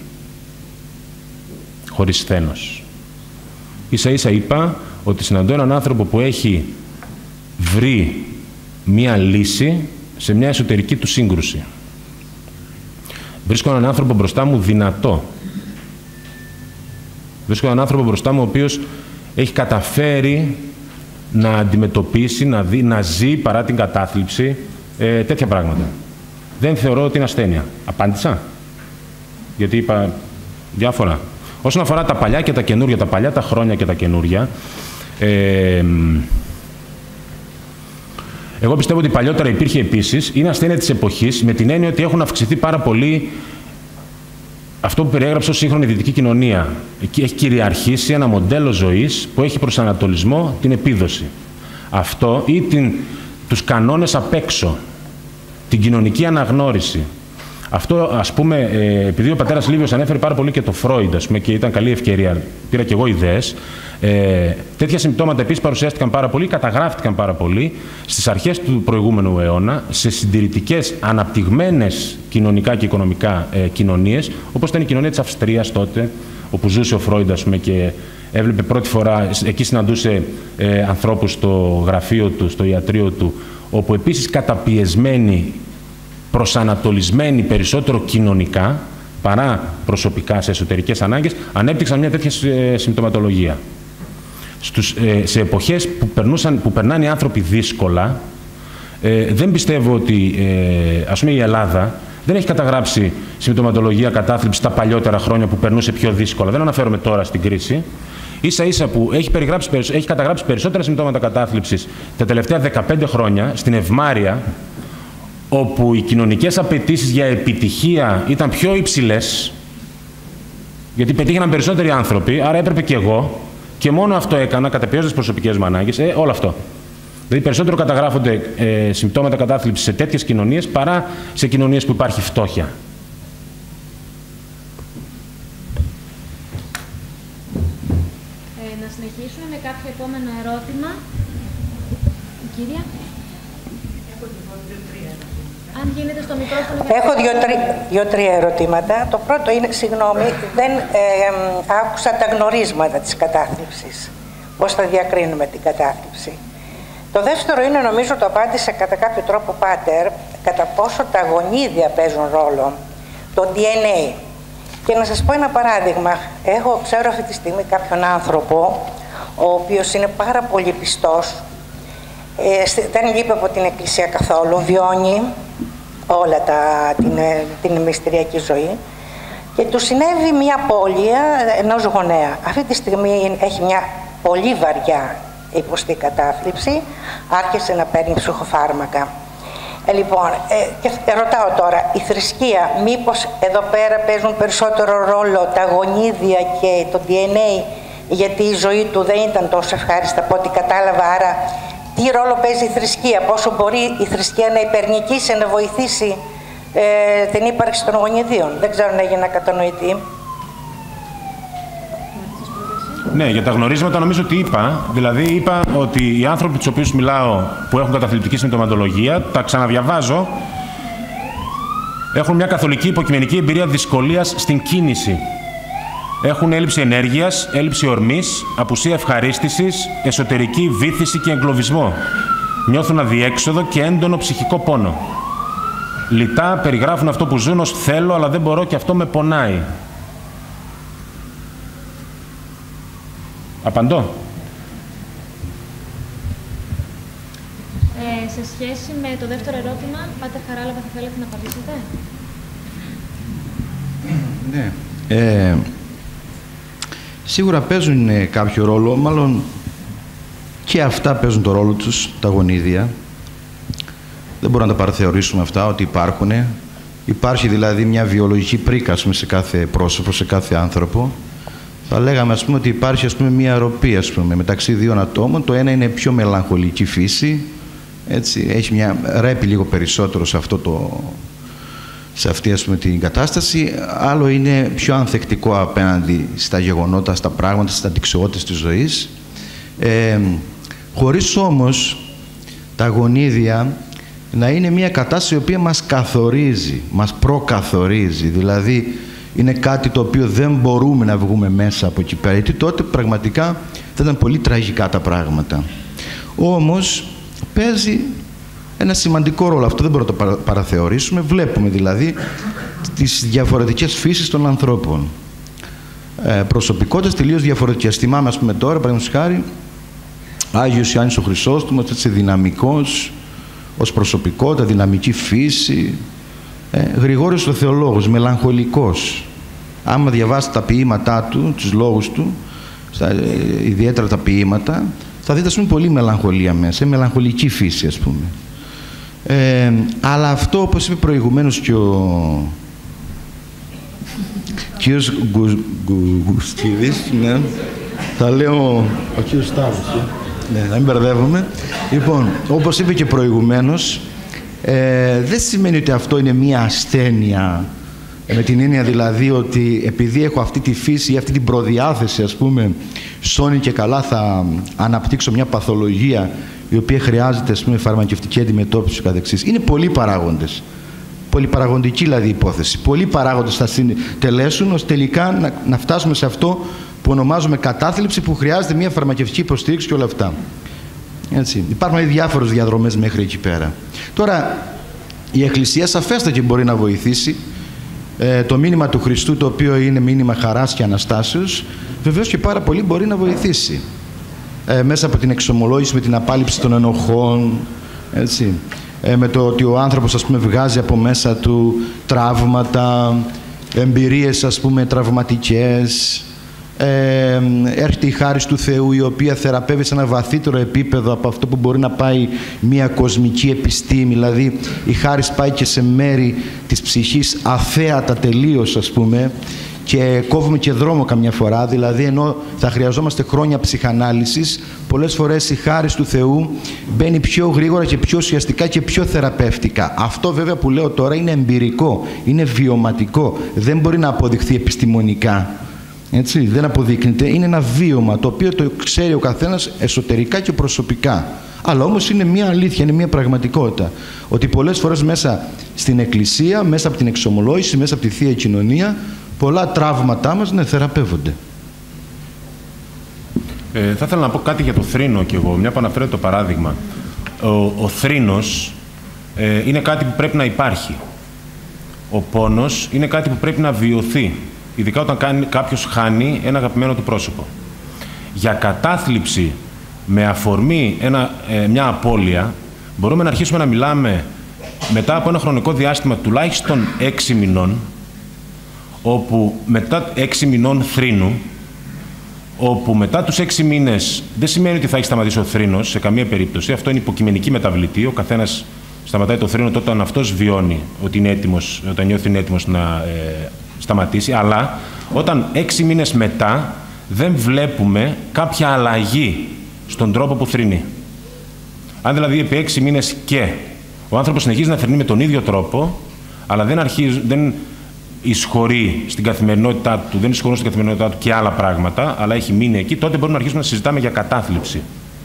χωρίς σθένος. Ίσα ίσα είπα ότι συναντώ έναν άνθρωπο που έχει βρει μία λύση σε μια εσωτερική του σύγκρουση. Βρίσκω έναν άνθρωπο μπροστά μου δυνατό. Βρίσκω έναν άνθρωπο μπροστά μου ο οποίος έχει καταφέρει να αντιμετωπίσει, να δει, να ζει παρά την κατάθλιψη ε, τέτοια πράγματα. Δεν θεωρώ ότι είναι ασθένεια. Απάντησα. Γιατί είπα διάφορα. Όσον αφορά τα παλιά και τα καινούρια, τα παλιά, τα χρόνια και τα καινούρια, ε, εγώ πιστεύω ότι παλιότερα υπήρχε επίσης, είναι ασθένεια της εποχής, με την έννοια ότι έχουν αυξηθεί πάρα πολύ αυτό που περιέγραψε ως σύγχρονη δυτική κοινωνία. Εκεί έχει κυριαρχήσει ένα μοντέλο ζωής που έχει προσανατολισμό την επίδοση. Αυτό ή την, τους κανόνες απ' έξω, την κοινωνική αναγνώριση. Αυτό, ας πούμε, επειδή ο πατέρας Λίβιος ανέφερε πάρα πολύ και το Φρόιντ, ας πούμε, και ήταν καλή ευκαιρία, πήρα και εγώ ιδέες, ε, τέτοια συμπτώματα επίσης παρουσιάστηκαν πάρα πολύ, καταγράφτηκαν πάρα πολύ στις αρχές του προηγούμενου αιώνα, σε συντηρητικές, αναπτυγμένες κοινωνικά και οικονομικά ε, κοινωνίες, όπως ήταν η κοινωνία της Αυστρίας τότε, όπου ζούσε ο Φρόιντ, ας πούμε, και έβλεπε πρώτη φορά, εκεί συναντούσε ε, ανθρώπους στο γραφείο του, στο ιατρείο του, όπου επίσης καταπιεσμένοι, προσανατολισμένοι περισσότερο κοινωνικά παρά προσωπικά σε εσωτερικές ανάγκες, ανέπτυξαν μια τέτοια συμπτωματολογία. Στους, ε, σε εποχές που, περνούσαν, που περνάνε οι άνθρωποι δύσκολα, ε, δεν πιστεύω ότι, ε, ας πούμε, η Ελλάδα δεν έχει καταγράψει συμπτωματολογία κατάθλιψη τα παλιότερα χρόνια που περνούσε πιο δύσκολα. Δεν αναφέρομαι τώρα στην κρίση. Ίσα ίσα που έχει, έχει καταγράψει περισσότερα συμπτώματα κατάθλιψης τα τελευταία δεκαπέντε χρόνια στην ευμάρεια, όπου οι κοινωνικές απαιτήσεις για επιτυχία ήταν πιο υψηλές, γιατί πετύχαιναν περισσότεροι άνθρωποι, άρα έπρεπε και εγώ, και μόνο αυτό έκανα, καταπιέζοντας προσωπικές μου ανάγκες, ε, όλο αυτό. Δηλαδή περισσότερο καταγράφονται ε, συμπτώματα κατάθλιψης σε τέτοιες κοινωνίες παρά σε κοινωνίες που υπάρχει φτώχεια. Ε, να συνεχίσουμε με κάποιο επόμενο ερώτημα. Η κυρία. Αν γίνεται στο μικρόφωνο... Έχω δύο-τρία ερωτήματα. Το πρώτο είναι, συγγνώμη, δεν ε, ε, άκουσα τα γνωρίσματα της κατάθλιψης. Πώς θα διακρίνουμε την κατάθλιψη. Το δεύτερο είναι, νομίζω το απάντησε κατά κάποιο τρόπο Πάτερ, κατά πόσο τα γονίδια παίζουν ρόλο, το ντι εν έι. Και να σας πω ένα παράδειγμα. Έχω, ξέρω αυτή τη στιγμή κάποιον άνθρωπο, ο οποίος είναι πάρα πολύ πιστός, ε, δεν λείπει από την Εκκλησία καθόλου, βιώνει όλα τα, την, την μυστηριακή ζωή και του συνέβη μια απώλεια ενός γονέα. Αυτή τη στιγμή έχει μια πολύ βαριά υποστή κατάθλιψη, άρχισε να παίρνει ψυχοφάρμακα. Ε, λοιπόν, ε, και ρωτάω τώρα, η θρησκεία, μήπως εδώ πέρα παίζουν περισσότερο ρόλο τα γονίδια και το ντι εν έι, γιατί η ζωή του δεν ήταν τόσο ευχάριστα από ό,τι κατάλαβα, άρα τι ρόλο παίζει η θρησκεία, πόσο μπορεί η θρησκεία να υπερνικήσει, να βοηθήσει ε, την ύπαρξη των γονιδίων. Δεν ξέρω αν έγινα κατανοητή. Ναι, για τα γνωρίσματα νομίζω ότι είπα. Δηλαδή είπα ότι οι άνθρωποι τους οποίους μιλάω που έχουν καταθλιπτική συμπτωματολογία, τα ξαναδιαβάζω, έχουν μια καθολική υποκειμενική εμπειρία δυσκολίας στην κίνηση. Έχουν έλλειψη ενέργειας, έλλειψη ορμής, απουσία ευχαρίστησης, εσωτερική βύθιση και εγκλωβισμό. Νιώθουν αδιέξοδο και έντονο ψυχικό πόνο. Λιτά περιγράφουν αυτό που ζουν ως θέλω, αλλά δεν μπορώ και αυτό με πονάει. Απαντώ. Ε, σε σχέση με το δεύτερο ερώτημα, Πάτερ Χαράλαβα, θα θέλετε να απαντήσετε. Ναι. Ε, σίγουρα παίζουν ε, κάποιο ρόλο, μάλλον και αυτά παίζουν το ρόλο τους, τα γονίδια. Δεν μπορούμε να τα παραθεωρήσουμε αυτά, ότι υπάρχουν. Υπάρχει δηλαδή μια βιολογική πρίκα, ας πούμε, σε κάθε πρόσωπο, σε κάθε άνθρωπο. Θα λέγαμε, ας πούμε, ότι υπάρχει, ας πούμε, μια αρροπή, ας πούμε, μεταξύ δύο ατόμων. Το ένα είναι πιο μελαγχολική φύση, έτσι, έχει μια, ρέπει λίγο περισσότερο σε, αυτό το, σε αυτή, ας πούμε, την κατάσταση. Άλλο είναι πιο ανθεκτικό απέναντι στα γεγονότα, στα πράγματα, στις αντικσιότητες της ζωής. Ε, χωρίς όμως τα γονίδια να είναι μια κατάσταση η οποία μας καθορίζει, μας προκαθορίζει. Δηλαδή, είναι κάτι το οποίο δεν μπορούμε να βγούμε μέσα από εκεί πέρα, γιατί τότε πραγματικά θα ήταν πολύ τραγικά τα πράγματα. Όμως παίζει ένα σημαντικό ρόλο. Αυτό δεν μπορούμε να το παραθεωρήσουμε. Βλέπουμε δηλαδή τις διαφορετικές φύσεις των ανθρώπων. Ε, προσωπικότητες τελείως διαφορετικές. Θυμάμαι, ας πούμε, τώρα, παραδείγματος χάρη, Άγιος Ιωάννης ο Χρυσόστομος, έτσι δυναμικός, ως προσωπικότητα, δυναμική φύση. Ε, Γρηγόριος ο Θεολόγος, μελαγχολικός. Άμα διαβάσετε τα ποίηματά του, τους λόγους του, στα, ε, ιδιαίτερα τα ποίηματα, θα δείτε, ας πούμε, πολύ μελαγχολία μέσα, μελαγχολική φύση, ας πούμε. Ε, αλλά αυτό, όπως είπε προηγουμένως και ο κύριος Γκουστίδης, ναι, θα λέω ο κύριος Σταύρος, ναι, να μην μπερδεύομαι. Λοιπόν, όπως είπε και προηγουμένως, ε, δεν σημαίνει ότι αυτό είναι μία ασθένεια, με την έννοια δηλαδή ότι επειδή έχω αυτή τη φύση ή αυτή την προδιάθεση, ας πούμε, σώνει και καλά θα αναπτύξω μια παθολογία η οποία χρειάζεται, ας πούμε, φαρμακευτική αντιμετώπιση και καθεξής. Είναι πολλοί παράγοντες. Πολυπαραγοντική δηλαδή υπόθεση. Πολλοί παράγοντες θα τελέσουν ώστε τελικά να, να φτάσουμε σε αυτό που ονομάζουμε κατάθλιψη, που χρειάζεται μια φαρμακευτική υποστήριξη και όλα αυτά. Έτσι. Υπάρχουν δηλαδή διάφορες διαδρομές μέχρι εκεί πέρα. Τώρα, η Εκκλησία σαφέστα και μπορεί να βοηθήσει. Ε, το μήνυμα του Χριστού, το οποίο είναι μήνυμα χαράς και αναστάσεως, βεβαίως και πάρα πολύ μπορεί να βοηθήσει. Ε, μέσα από την εξομολόγηση, με την απάλληψη των ενοχών, έτσι. Ε, με το ότι ο άνθρωπος, ας πούμε, βγάζει από μέσα του τραύματα, εμπειρίες, ας πούμε, τραυματικές. Ε, έρχεται η χάρις του Θεού, η οποία θεραπεύει σε ένα βαθύτερο επίπεδο από αυτό που μπορεί να πάει μια κοσμική επιστήμη. Δηλαδή η χάρις πάει και σε μέρη της ψυχής αθέατα τελείως, ας πούμε, και κόβουμε και δρόμο καμιά φορά. Δηλαδή, ενώ θα χρειαζόμαστε χρόνια ψυχανάλυσης, πολλές φορές η χάρις του Θεού μπαίνει πιο γρήγορα και πιο ουσιαστικά και πιο θεραπευτικά. Αυτό βέβαια που λέω τώρα είναι εμπειρικό, είναι βιωματικό, δεν μπορεί να αποδειχθεί επιστημονικά. Έτσι, δεν αποδείκνεται, είναι ένα βίωμα το οποίο το ξέρει ο καθένας εσωτερικά και προσωπικά. Αλλά όμως είναι μια αλήθεια, είναι μια πραγματικότητα. Ότι πολλές φορές μέσα στην Εκκλησία, μέσα από την εξομολόγηση, μέσα από τη Θεία Κοινωνία, πολλά τραύματά μας, ναι, θεραπεύονται. Ε, θα ήθελα να πω κάτι για το θρήνο κι εγώ, μια που αναφέρεται το παράδειγμα. Ο, ο θρήνος ε, είναι κάτι που πρέπει να υπάρχει. Ο πόνος είναι κάτι που πρέπει να βιωθεί. Ειδικά όταν κάνει, κάποιος χάνει ένα αγαπημένο του πρόσωπο. Για κατάθλιψη με αφορμή ένα, ε, μια απώλεια, μπορούμε να αρχίσουμε να μιλάμε μετά από ένα χρονικό διάστημα τουλάχιστον έξι μηνών, όπου μετά έξι μηνών θρήνου, όπου μετά τους έξι μήνες δεν σημαίνει ότι θα έχει σταματήσει ο θρήνος σε καμία περίπτωση. Αυτό είναι υποκειμενική μεταβλητή. Ο καθένας σταματάει το θρήνο όταν αυτός βιώνει ότι είναι έτοιμος, όταν νιώθει είναι έτοιμος να ε, σταματήσει. Αλλά όταν έξι μήνες μετά δεν βλέπουμε κάποια αλλαγή στον τρόπο που θρηνεί. Αν δηλαδή επί έξι μήνες και ο άνθρωπος συνεχίζει να θρηνεί με τον ίδιο τρόπο, αλλά δεν, αρχίζει, δεν εισχωρεί στην καθημερινότητά του, δεν εισχωρούν στην καθημερινότητά του και άλλα πράγματα, αλλά έχει μείνει εκεί, τότε μπορούμε να αρχίσουμε να συζητάμε για κατάθλιψη.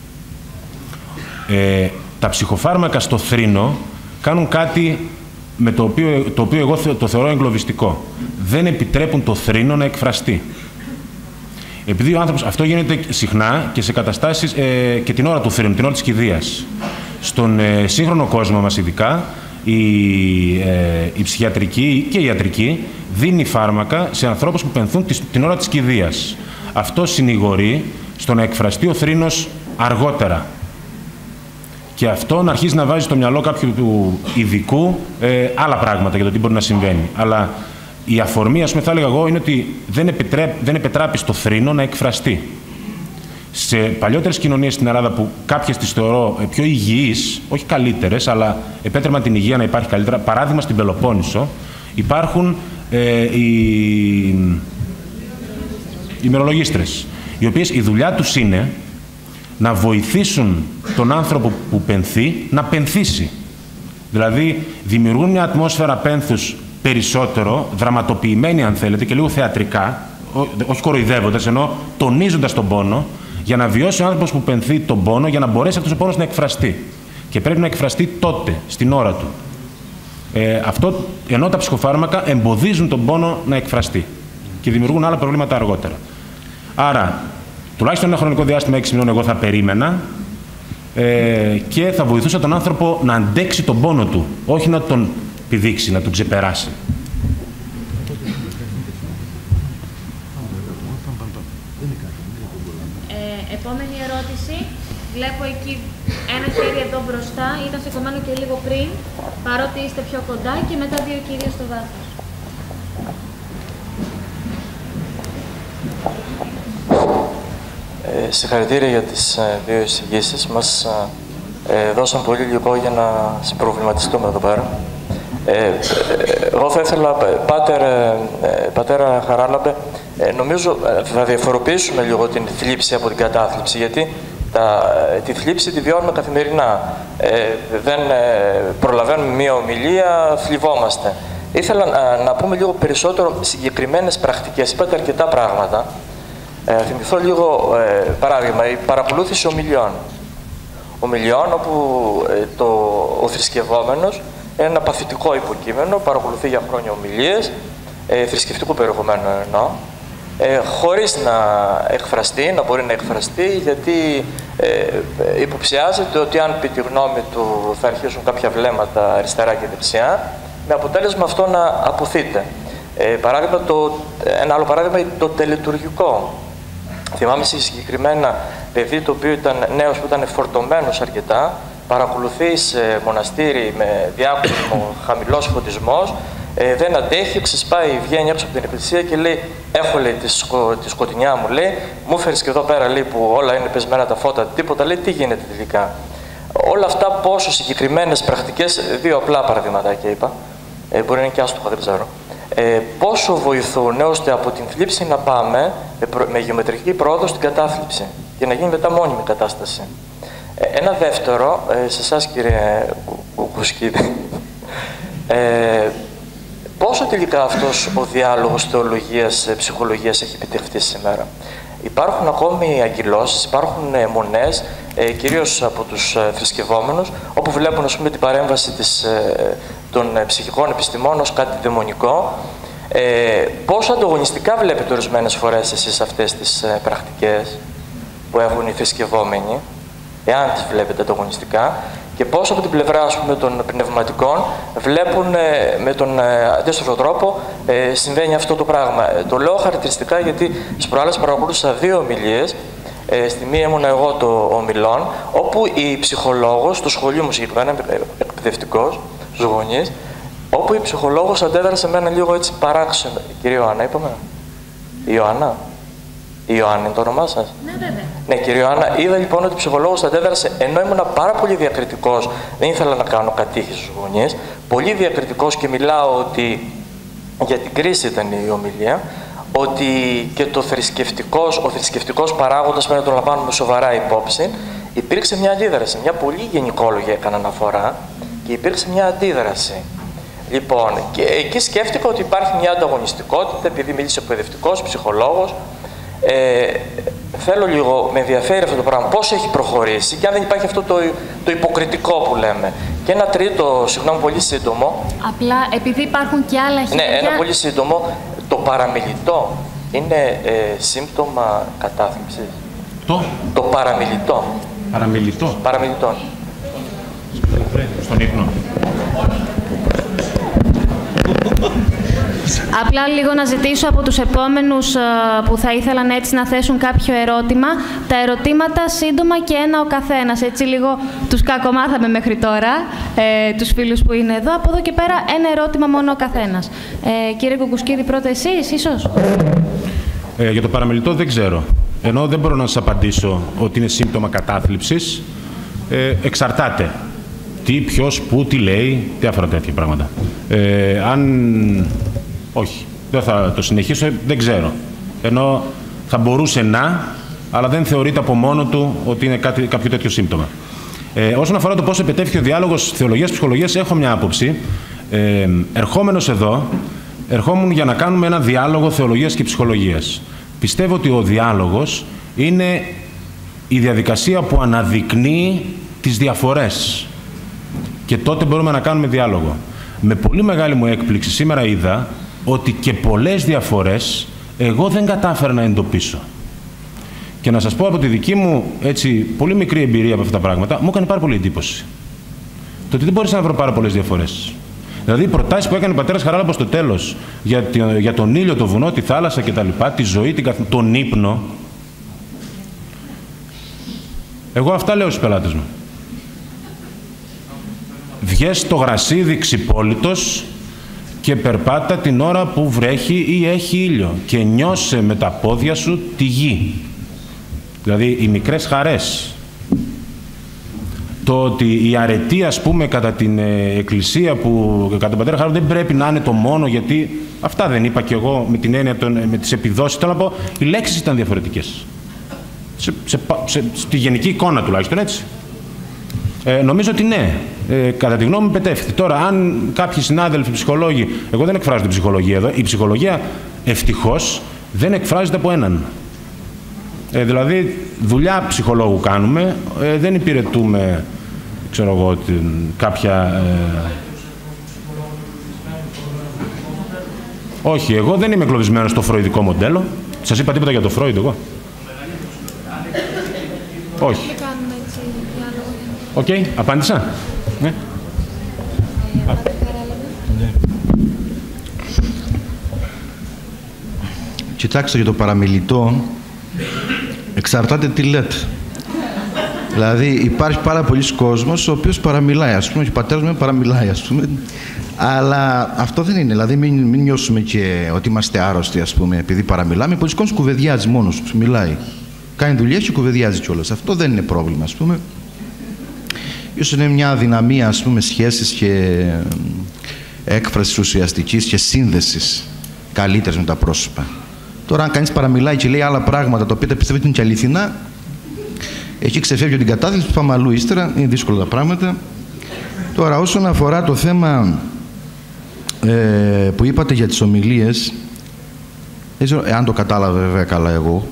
Ε, τα ψυχοφάρμακα στο θρήνο κάνουν κάτι με το οποίο, το οποίο εγώ το θεωρώ εγκλωβιστικό. Δεν επιτρέπουν το θρήνο να εκφραστεί. Επειδή ο άνθρωπος, αυτό γίνεται συχνά και σε καταστάσεις ε, και την ώρα του θρήνου, την ώρα της κηδείας. Στον ε, σύγχρονο κόσμο μας ειδικά, η, ε, η ψυχιατρική και η ιατρική δίνει φάρμακα σε ανθρώπους που πενθούν την ώρα της κηδείας. Αυτό συνηγορεί στο να εκφραστεί ο θρήνος αργότερα. Και αυτό να αρχίσει να βάζει στο μυαλό κάποιου του ειδικού ε, άλλα πράγματα για το τι μπορεί να συμβαίνει. Αλλά η αφορμή, ας πούμε, θα έλεγα εγώ, είναι ότι δεν, επιτρέπ, δεν επιτράπει στο θρήνο να εκφραστεί. Σε παλιότερες κοινωνίες στην Ελλάδα που κάποιες τις θεωρώ πιο υγιείς, όχι καλύτερες, αλλά επέτρεπαν την υγεία να υπάρχει καλύτερα, παράδειγμα στην Πελοπόννησο, υπάρχουν ε, οι, οι μερολογίστρες, οι οποίες η δουλειά τους είναι να βοηθήσουν τον άνθρωπο που πενθεί να πενθήσει. Δηλαδή, δημιουργούν μια ατμόσφαιρα πένθους περισσότερο, δραματοποιημένη αν θέλετε και λίγο θεατρικά, όχι κοροϊδεύοντας, ενώ τονίζοντας τον πόνο, για να βιώσει ο άνθρωπος που πενθεί τον πόνο, για να μπορέσει αυτός ο πόνος να εκφραστεί. Και πρέπει να εκφραστεί τότε, στην ώρα του. Ε, αυτό, ενώ τα ψυχοφάρμακα εμποδίζουν τον πόνο να εκφραστεί και δημιουργούν άλλα προβλήματα αργότερα. Άρα, τουλάχιστον ένα χρονικό διάστημα έξι μηνών εγώ θα περίμενα ε, και θα βοηθούσα τον άνθρωπο να αντέξει τον πόνο του, όχι να τον πηδήξει, να τον ξεπεράσει. Ε, επόμενη ερώτηση. Βλέπω εκεί ένα χέρι εδώ μπροστά, ήταν σηκωμένο και λίγο πριν, παρότι είστε πιο κοντά, και μετά δύο κυρίες στο βάθος. Ε, συγχαρητήρια για τις ε, δύο εισηγήσεις μας. Ε, δώσαν πολύ λίγο για να συμπροβληματιστούμε εδώ πέρα. Ε, ε, εγώ θα ήθελα, πάτερ, ε, πατέρα Χαράλαμπε, ε, νομίζω ε, θα διαφοροποιήσουμε λίγο την θλίψη από την κατάθλιψη, γιατί τα, τη θλίψη τη βιώνουμε καθημερινά. Ε, δεν ε, προλαβαίνουμε μία ομιλία, θλιβόμαστε. Ήθελα να, να πούμε λίγο περισσότερο συγκεκριμένες πρακτικές. Είπατε αρκετά πράγματα. Ε, θυμηθώ λίγο, ε, παράδειγμα, η παρακολούθηση ομιλιών. Ομιλιών όπου ε, το, ο θρησκευόμενος είναι ένα παθητικό υποκείμενο, παρακολουθεί για χρόνια ομιλίες, ε, θρησκευτικού περιεχομένου εννοώ, ε, χωρίς να εκφραστεί, να μπορεί να εκφραστεί, γιατί ε, υποψιάζεται ότι αν πει τη γνώμη του θα αρχίσουν κάποια βλέμματα αριστερά και δεξιά, με αποτέλεσμα αυτό να αποθείται. Ε, παράδειγμα, το, ένα άλλο παράδειγμα είναι το τελετουργικό. Θυμάμαι συγκεκριμένα παιδί το οποίο ήταν νέος, που ήταν φορτωμένος αρκετά, παρακολουθεί σε μοναστήρι με διάκοσμο, χαμηλός φωτισμός, ε, δεν αντέχει, ξεσπάει, βγαίνει έξω από την εκκλησία και λέει: έχω, λέει, τη, σκο, τη σκοτεινιά μου, λέει, μου φέρεις και εδώ πέρα, λέει, που όλα είναι πεσμένα τα φώτα, τίποτα, λέει, τι γίνεται τελικά. Όλα αυτά πόσο συγκεκριμένες πρακτικές, δύο απλά παραδειγματάκια είπα, ε, μπορεί να είναι και άστοχα, δεν ξέρω. Ε, πόσο βοηθούν ώστε από την θλίψη να πάμε με, προ, με γεωμετρική πρόοδο στην κατάθλιψη και να γίνει μετά μόνιμη κατάσταση. Ε, ένα δεύτερο, ε, σε εσάς κύριε Κουσκίδη, ε, πόσο τελικά αυτός ο διάλογος θεολογίας, ψυχολογίας έχει επιτευχθεί σήμερα. Υπάρχουν ακόμη αγκυλώσεις, υπάρχουν ε, μονές, ε, κυρίως από τους ε, θρησκευόμενους, όπου βλέπουν, ας πούμε, την παρέμβαση της, ε, των ε, ψυχικών επιστημών ως κάτι δαιμονικό. Ε, πόσο ανταγωνιστικά βλέπετε ορισμένες φορές εσείς αυτές τις ε, πρακτικές που έχουν οι θρησκευόμενοι, εάν τις βλέπετε ανταγωνιστικά, και πόσο από την πλευρά, ας πούμε, των πνευματικών βλέπουν ε, με τον ε, αντίστοιχο τρόπο ε, συμβαίνει αυτό το πράγμα. Ε, το λέω χαρακτηριστικά γιατί στις προάλλες παρακολούθησα δύο ομιλίες. Ε, στη μία ήμουν εγώ το ομιλών, όπου η ψυχολόγος, το σχολείο μου συγκεκριμένα, εκπαιδευτικός, στους γονείς, όπου η ψυχολόγος αντέδρασε με ένα λίγο έτσι παράξενο. Κύριε Ιωάννα, είπαμε. Η Ιωάννα. Η Ιωάννα είναι το όνομά σας. Ναι, βέβαια. Ναι, κύριε Ιωάννα, είδα λοιπόν ότι ο ψυχολόγος αντέδρασε, ενώ ήμουν πάρα πολύ διακριτικός, δεν ήθελα να κάνω κατήχηση στους γονείς, πολύ διακριτικός, και μιλάω ότι για την κρίση ήταν η ομιλία, ότι και το θρησκευτικός, ο θρησκευτικός παράγοντας πρέπει να το λαμβάνουμε σοβαρά υπόψη. Υπήρξε μια αντίδραση, μια πολύ γενικόλογη έκανε αναφορά και υπήρξε μια αντίδραση. Λοιπόν, και εκεί σκέφτηκα ότι υπάρχει μια ανταγωνιστικότητα, επειδή μίλησε εκπαιδευτικός, ψυχολόγος. Ε, θέλω λίγο, με ενδιαφέρει αυτό το πράγμα, πώς έχει προχωρήσει και αν δεν υπάρχει αυτό το, το υποκριτικό που λέμε. Και ένα τρίτο, συγγνώμη, πολύ σύντομο. Απλά επειδή υπάρχουν και άλλα χέρια. Ναι, ένα πολύ σύντομο. Το παραμιλητό είναι ε, σύμπτωμα κατάθλιψης. Το? Το παραμιλητό. Παραμιλητό. Παραμιλητό. Στον ύπνο. Απλά λίγο να ζητήσω από τους επόμενους που θα ήθελαν έτσι να θέσουν κάποιο ερώτημα, τα ερωτήματα σύντομα και ένα ο καθένας. Έτσι λίγο τους κακομάθαμε μέχρι τώρα, ε, τους φίλους που είναι εδώ. Από εδώ και πέρα ένα ερώτημα μόνο ο καθένας. Ε, κύριε Κουκουσκίδη, πρώτα εσείς, ίσως. Ε, για το παραμιλητό δεν ξέρω. Ενώ δεν μπορώ να σας απαντήσω ότι είναι σύμπτωμα κατάθλιψης. Ε, εξαρτάται. Τι, ποιος, πού, τι λέει, διάφορα τέτοια πράγματα. Ε, αν... Όχι, δεν θα το συνεχίσω, δεν ξέρω. Ενώ θα μπορούσε να, αλλά δεν θεωρείται από μόνο του ότι είναι κάτι, κάποιο τέτοιο σύμπτωμα. Ε, όσον αφορά το πώς επιτεύχθηκε ο διάλογος θεολογίας-ψυχολογίας, έχω μια άποψη. Ε, ερχόμενος εδώ, ερχόμουν για να κάνουμε ένα διάλογο θεολογίας και ψυχολογίας. Πιστεύω ότι ο διάλογος είναι η διαδικασία που αναδεικνύει τις διαφορές. Και τότε μπορούμε να κάνουμε διάλογο. Με πολύ μεγάλη μου έκπληξη σήμερα είδα ότι και πολλές διαφορές εγώ δεν κατάφερα να εντοπίσω. Και να σας πω από τη δική μου έτσι, πολύ μικρή εμπειρία από αυτά τα πράγματα, μου έκανε πάρα πολύ εντύπωση. Το ότι δεν μπόρεσα να βρω πάρα πολλές διαφορές. Δηλαδή, οι προτάσεις που έκανε ο πατέρας Χαράλαμπος στο τέλος για, για τον ήλιο, το βουνό, τη θάλασσα κτλ., τη ζωή, την καθ... τον ύπνο. Εγώ αυτά λέω στους πελάτες μου. Βγες στο γρασίδι ξυπόλυτος και περπάτα την ώρα που βρέχει ή έχει ήλιο και νιώσε με τα πόδια σου τη γη. Δηλαδή, οι μικρές χαρές. Το ότι η αρετή, ας πούμε, κατά την ε, εκκλησία που κατά τον πατέρα Χαράλαμπο δεν πρέπει να είναι το μόνο, γιατί αυτά δεν είπα κι εγώ με την έννοια των, με τις επιδόσεις. Θέλω να πω, οι λέξεις ήταν διαφορετικές. Σε, σε, σε, στη γενική εικόνα τουλάχιστον, έτσι. Ε, νομίζω ότι ναι. Ε, κατά τη γνώμη μου πετεύχθη. Τώρα, αν κάποιοι συνάδελφοι ψυχολόγοι, εγώ δεν εκφράζω την ψυχολογία εδώ, η ψυχολογία ευτυχώς δεν εκφράζεται από έναν. Ε, δηλαδή, δουλειά ψυχολόγου κάνουμε, ε, δεν υπηρετούμε, ξέρω εγώ, την, κάποια... Ε... Όχι, εγώ δεν είμαι εγκλωβισμένος στο φροηδικό μοντέλο. Σας είπα τίποτα για το Φρόιντ, εγώ. Όχι. Οκ, okay, απάντησα. Ναι. Κοιτάξτε, για το παραμιλητό, εξαρτάται τι λέτε. Δηλαδή, υπάρχει πάρα πολλοί κόσμος ο οποίος παραμιλάει, ας πούμε, και ο πατέρας μου παραμιλάει, ας πούμε. Αλλά αυτό δεν είναι. Δηλαδή, μην, μην νιώσουμε και ότι είμαστε άρρωστοι, ας πούμε, επειδή παραμιλάμε. Πολλοί κόσμος κουβεντιάζει μόνος του, μιλάει. Κάνει δουλειές και κουβεντιάζει κιόλας. Αυτό δεν είναι πρόβλημα, ας πούμε. Ίσως είναι μια αδυναμία, ας πούμε, σχέσης και έκφρασης ουσιαστικής και σύνδεσης καλύτερης με τα πρόσωπα. Τώρα, αν κανείς παραμιλάει και λέει άλλα πράγματα τα οποία τα πιστεύει ότι είναι και αληθινά, έχει ξεφεύγει την κατάθλιψη, πάμε αλλού ύστερα, είναι δύσκολα τα πράγματα. Τώρα, όσον αφορά το θέμα ε, που είπατε για τις ομιλίες, δεν ξέρω εάν το κατάλαβα βέβαια καλά εγώ,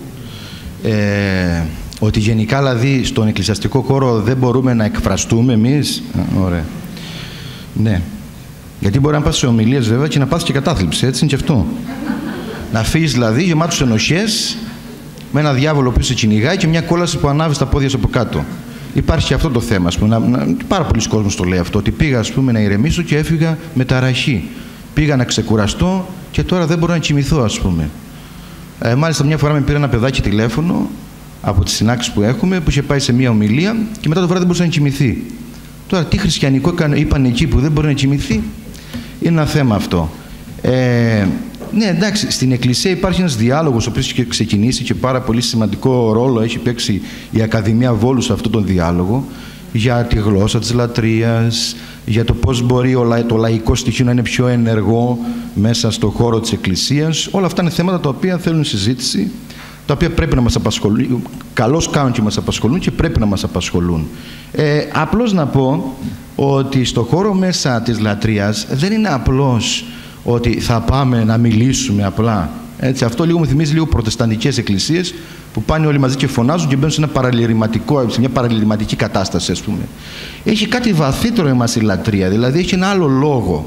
ε, ότι γενικά δηλαδή στον εκκλησιαστικό χώρο δεν μπορούμε να εκφραστούμε εμείς. Α, ωραία. Ναι. Γιατί μπορεί να πας σε ομιλίες βέβαια και να πας και κατάθλιψη, έτσι είναι και αυτό. Να φύγεις δηλαδή γεμάτους ενοχές, με ένα διάβολο που σε κυνηγάει και μια κόλαση που ανάβει στα πόδια σου από κάτω. Υπάρχει και αυτό το θέμα, ας πούμε. Να, να, πάρα πολλοί κόσμος το λέει αυτό, ότι πήγα, ας πούμε, να ηρεμήσω και έφυγα με ταραχή. Πήγα να ξεκουραστώ και τώρα δεν μπορώ να κοιμηθώ, ας πούμε. Ε, μάλιστα, μια φορά με πήρε ένα παιδάκι τηλέφωνο από τις συνάξεις που έχουμε, που είχε πάει σε μια ομιλία και μετά το βράδυ δεν μπορούσε να κοιμηθεί. Τώρα, τι χριστιανικό είπαν εκεί που δεν μπορεί να κοιμηθεί, είναι ένα θέμα αυτό. Ε, ναι, εντάξει, στην Εκκλησία υπάρχει ένας διάλογος, ο οποίος έχει ξεκινήσει και πάρα πολύ σημαντικό ρόλο έχει παίξει η Ακαδημία Βόλου σε αυτόν τον διάλογο, για τη γλώσσα της λατρείας, για το πώς μπορεί το λαϊκό στοιχείο να είναι πιο ενεργό μέσα στον χώρο της Εκκλησίας. Όλα αυτά είναι θέματα τα οποία θέλουν συζήτηση, τα οποία πρέπει να μας απασχολούν, καλώς κάνουν και μας απασχολούν και πρέπει να μας απασχολούν. Ε, απλώς να πω ότι στο χώρο μέσα της λατρείας δεν είναι απλώς ότι θα πάμε να μιλήσουμε απλά. Έτσι, αυτό λίγο μου θυμίζει λίγο προτεσταντικές εκκλησίες που πάνε όλοι μαζί και φωνάζουν και μπαίνουν σε, ένα παραλυρηματικό, σε μια παραλυρηματική κατάσταση, ας πούμε. Έχει κάτι βαθύτερο εμάς η λατρεία, δηλαδή έχει ένα άλλο λόγο.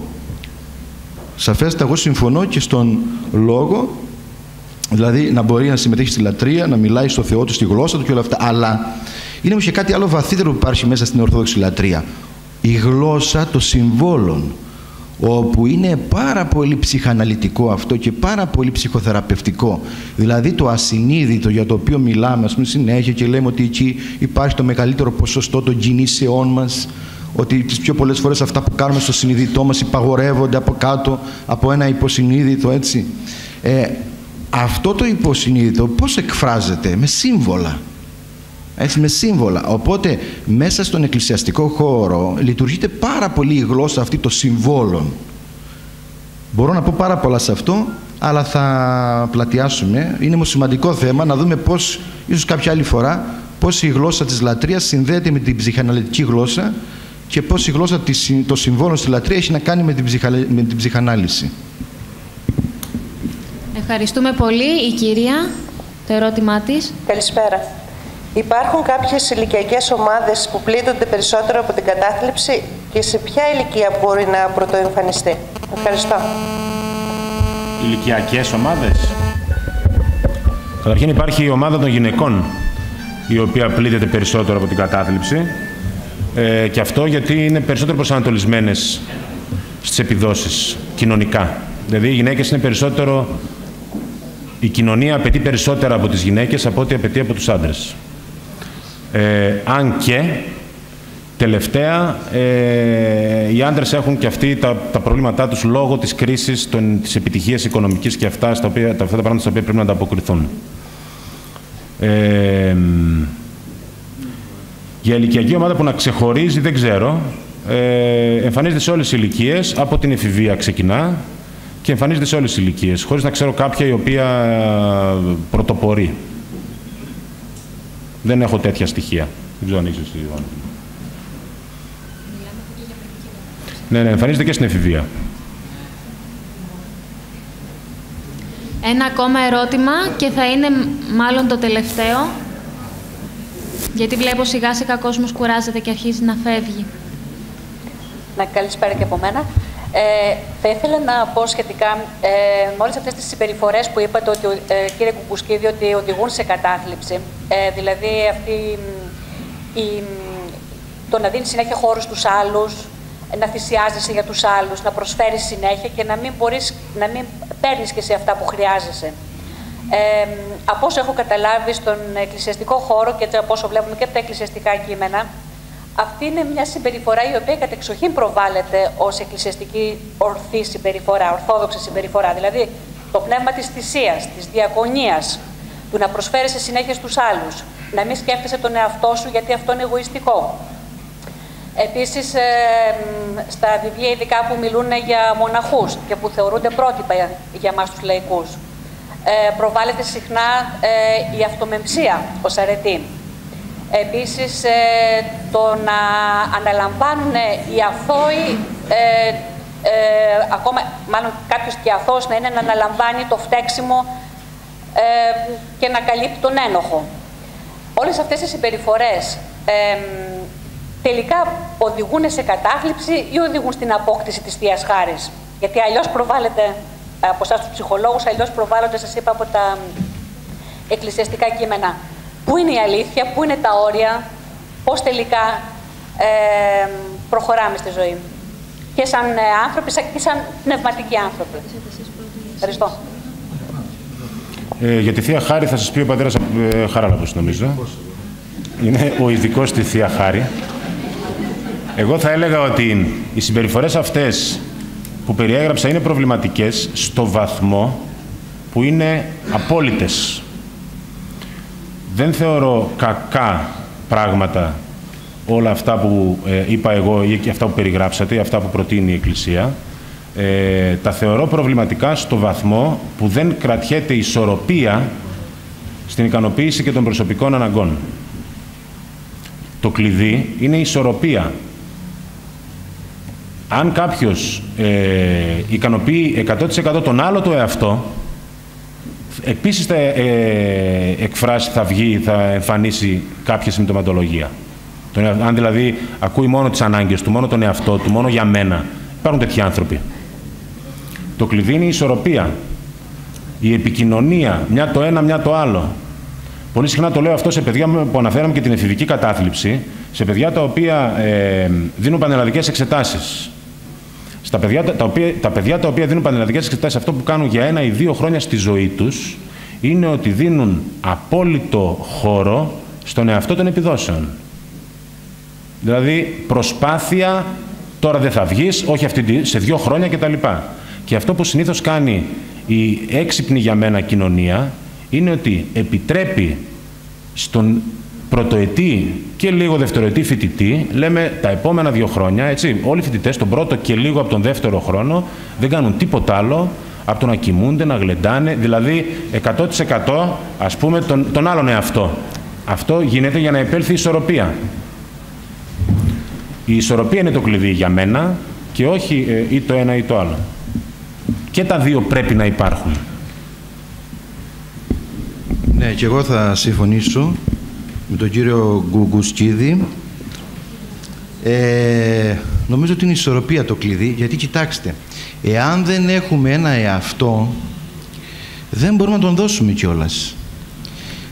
Σαφέστατα, εγώ συμφωνώ και στον λόγο, δηλαδή να μπορεί να συμμετέχει στη λατρεία, να μιλάει στο Θεό του, στη γλώσσα του και όλα αυτά. Αλλά είναι όμως και κάτι άλλο βαθύτερο που υπάρχει μέσα στην Ορθόδοξη λατρεία. Η γλώσσα των συμβόλων, όπου είναι πάρα πολύ ψυχαναλυτικό αυτό και πάρα πολύ ψυχοθεραπευτικό. Δηλαδή το ασυνείδητο για το οποίο μιλάμε, ας πούμε, συνέχεια και λέμε ότι εκεί υπάρχει το μεγαλύτερο ποσοστό των κινήσεών μας, ότι τις πιο πολλές φορές αυτά που κάνουμε στο συνειδητό μας υπαγορεύονται από κάτω από ένα υποσυνείδητο, έτσι. Ε, αυτό το υποσυνείδητο πώς εκφράζεται? Με σύμβολα. Έτσι, με σύμβολα. Οπότε μέσα στον εκκλησιαστικό χώρο λειτουργείται πάρα πολύ η γλώσσα αυτή των συμβόλων. Μπορώ να πω πάρα πολλά σε αυτό, αλλά θα πλατιάσουμε. Είναι όμως σημαντικό θέμα να δούμε πώς, ίσως κάποια άλλη φορά, πώς η γλώσσα της λατρείας συνδέεται με την ψυχαναλυτική γλώσσα και πώς η γλώσσα των συμβόλων στη λατρεία έχει να κάνει με την, ψυχα, με την ψυχανάλυση. Ευχαριστούμε πολύ. Η κυρία, το ερώτημά της. Καλησπέρα. Υπάρχουν κάποιες ηλικιακές ομάδες που πλήττονται περισσότερο από την κατάθλιψη και σε ποια ηλικία μπορεί να πρωτοεμφανιστεί? Ευχαριστώ. Ηλικιακές ομάδες. Καταρχήν υπάρχει η ομάδα των γυναικών, η οποία πλήττεται περισσότερο από την κατάθλιψη. Ε, και αυτό γιατί είναι περισσότερο προσανατολισμένες στις επιδόσεις κοινωνικά. Δηλαδή οι γυναίκες είναι περισσότερο... Η κοινωνία απαιτεί περισσότερα από τις γυναίκες από ό,τι απαιτεί από τους άντρες. Ε, αν και, τελευταία, ε, οι άντρες έχουν και αυτοί τα, τα προβλήματά τους λόγω της κρίσης, των, της επιτυχίας οικονομικής και αυτά, στα οποία, αυτά τα πράγματα στα οποία πρέπει να ανταποκριθούν. Ε, για ηλικιακή ομάδα που να ξεχωρίζει, δεν ξέρω. Ε, εμφανίζεται σε όλες τις ηλικίες, από την εφηβεία ξεκινά και εμφανίζεται σε όλες τις ηλικίες, χωρίς να ξέρω κάποια η οποία πρωτοπορεί. Δεν έχω τέτοια στοιχεία. Δεν ξέρω αν έχεις εσύ. Ναι, ναι, εμφανίζεται και στην εφηβεία. Ένα ακόμα ερώτημα και θα είναι μάλλον το τελευταίο. Γιατί βλέπω σιγά σιγά κόσμος κουράζεται και αρχίζει να φεύγει. Να καλησπέρα και από μένα. Ε, θα ήθελα να πω σχετικά ε, με όλες αυτές τις συμπεριφορές που είπατε, ότι, ε, κύριε Κουκουσκίδη, ότι οδηγούν σε κατάθλιψη. Ε, δηλαδή αυτή, η, το να δίνει συνέχεια χώρο στους άλλους, να θυσιάζεσαι για τους άλλους, να προσφέρεις συνέχεια και να μην μπορείς, να μην παίρνεις και σε αυτά που χρειάζεσαι. Ε, από όσο έχω καταλάβει στον εκκλησιαστικό χώρο και από όσο βλέπουμε και από τα εκκλησιαστικά κείμενα, αυτή είναι μια συμπεριφορά η οποία κατεξοχήν προβάλλεται ως εκκλησιαστική ορθή συμπεριφορά, ορθόδοξη συμπεριφορά. Δηλαδή το πνεύμα της θυσίας, της διακονίας, του να προσφέρεσαι συνέχεια στους άλλους, να μην σκέφτεσαι τον εαυτό σου γιατί αυτό είναι εγωιστικό. Επίσης, ε, στα βιβλία ειδικά που μιλούν για μοναχούς και που θεωρούνται πρότυπα για εμάς τους λαϊκούς, ε, προβάλλεται συχνά ε, η αυτομεμψία ως αρετή. Επίσης, ε, το να αναλαμβάνουν οι αθώοι, ε, ε, ακόμα, μάλλον κάποιος και αθώος να είναι να αναλαμβάνει το φταίξιμο ε, και να καλύπτει τον ένοχο. Όλες αυτές οι συμπεριφορές ε, τελικά οδηγούν σε κατάθλιψη ή οδηγούν στην απόκτηση της Θείας Χάρης. Γιατί αλλιώς προβάλλεται από εσάς τους ψυχολόγους, αλλιώς προβάλλονται, σας είπα, από τα εκκλησιαστικά κείμενα. Πού είναι η αλήθεια, πού είναι τα όρια, πώς τελικά ε, προχωράμε στη ζωή. Και σαν άνθρωποι και σαν πνευματικοί άνθρωποι. Ευχαριστώ. Ε, για τη Θεία Χάρη θα σας πει ο πατέρας ε, Χαράλαμπος, νομίζω. Είναι ο ειδικός στη Θεία Χάρη. Εγώ θα έλεγα ότι οι συμπεριφορές αυτές που περιέγραψα είναι προβληματικές στο βαθμό που είναι απόλυτες. Δεν θεωρώ κακά πράγματα όλα αυτά που ε, είπα εγώ ή και αυτά που περιγράψατε ή αυτά που προτείνει η Εκκλησία. Ε, τα θεωρώ προβληματικά στο βαθμό που δεν κρατιέται ισορροπία στην ικανοποίηση και των προσωπικών αναγκών. Το κλειδί είναι η ισορροπία. Αν κάποιος ε, ικανοποιεί εκατό τοις εκατό τον άλλο το εαυτό, επίσης θα ε, εκφράσει, θα βγει, θα εμφανίσει κάποια συμπτωματολογία. Αν δηλαδή ακούει μόνο τις ανάγκες του, μόνο τον εαυτό του, μόνο για μένα. Υπάρχουν τέτοιοι άνθρωποι. Το κλειδί είναι η ισορροπία. Η επικοινωνία, μια το ένα, μια το άλλο. Πολύ συχνά το λέω αυτό σε παιδιά που αναφέραμε και την εφηβική κατάθλιψη, σε παιδιά τα οποία ε, δίνουν πανελλαδικές εξετάσεις. Στα παιδιά τα, οποία, τα παιδιά τα οποία δίνουν πανελλαδικές εξετάσεις, αυτό που κάνουν για ένα ή δύο χρόνια στη ζωή τους, είναι ότι δίνουν απόλυτο χώρο στον εαυτό των επιδόσεων. Δηλαδή, προσπάθεια, τώρα δεν θα βγεις, όχι αυτή, σε δύο χρόνια κτλ. Και αυτό που συνήθως κάνει η έξυπνη για μένα κοινωνία, είναι ότι επιτρέπει στον πρωτοετή και λίγο δευτεροετή φοιτητή, λέμε τα επόμενα δύο χρόνια, έτσι, όλοι οι φοιτητές τον πρώτο και λίγο από τον δεύτερο χρόνο δεν κάνουν τίποτα άλλο από το να κοιμούνται, να γλεντάνε, δηλαδή εκατό τοις εκατό ας πούμε τον, τον άλλον εαυτό. Αυτό γίνεται για να επέλθει η ισορροπία. Η ισορροπία είναι το κλειδί για μένα και όχι ε, ή το ένα ή το άλλο. Και τα δύο πρέπει να υπάρχουν. Ναι, και εγώ θα συμφωνήσω με τον κύριο Γκουγκουσκίδη. Ε, νομίζω ότι είναι η ισορροπία το κλειδί, γιατί κοιτάξτε, εάν δεν έχουμε ένα εαυτό, δεν μπορούμε να τον δώσουμε κιόλας.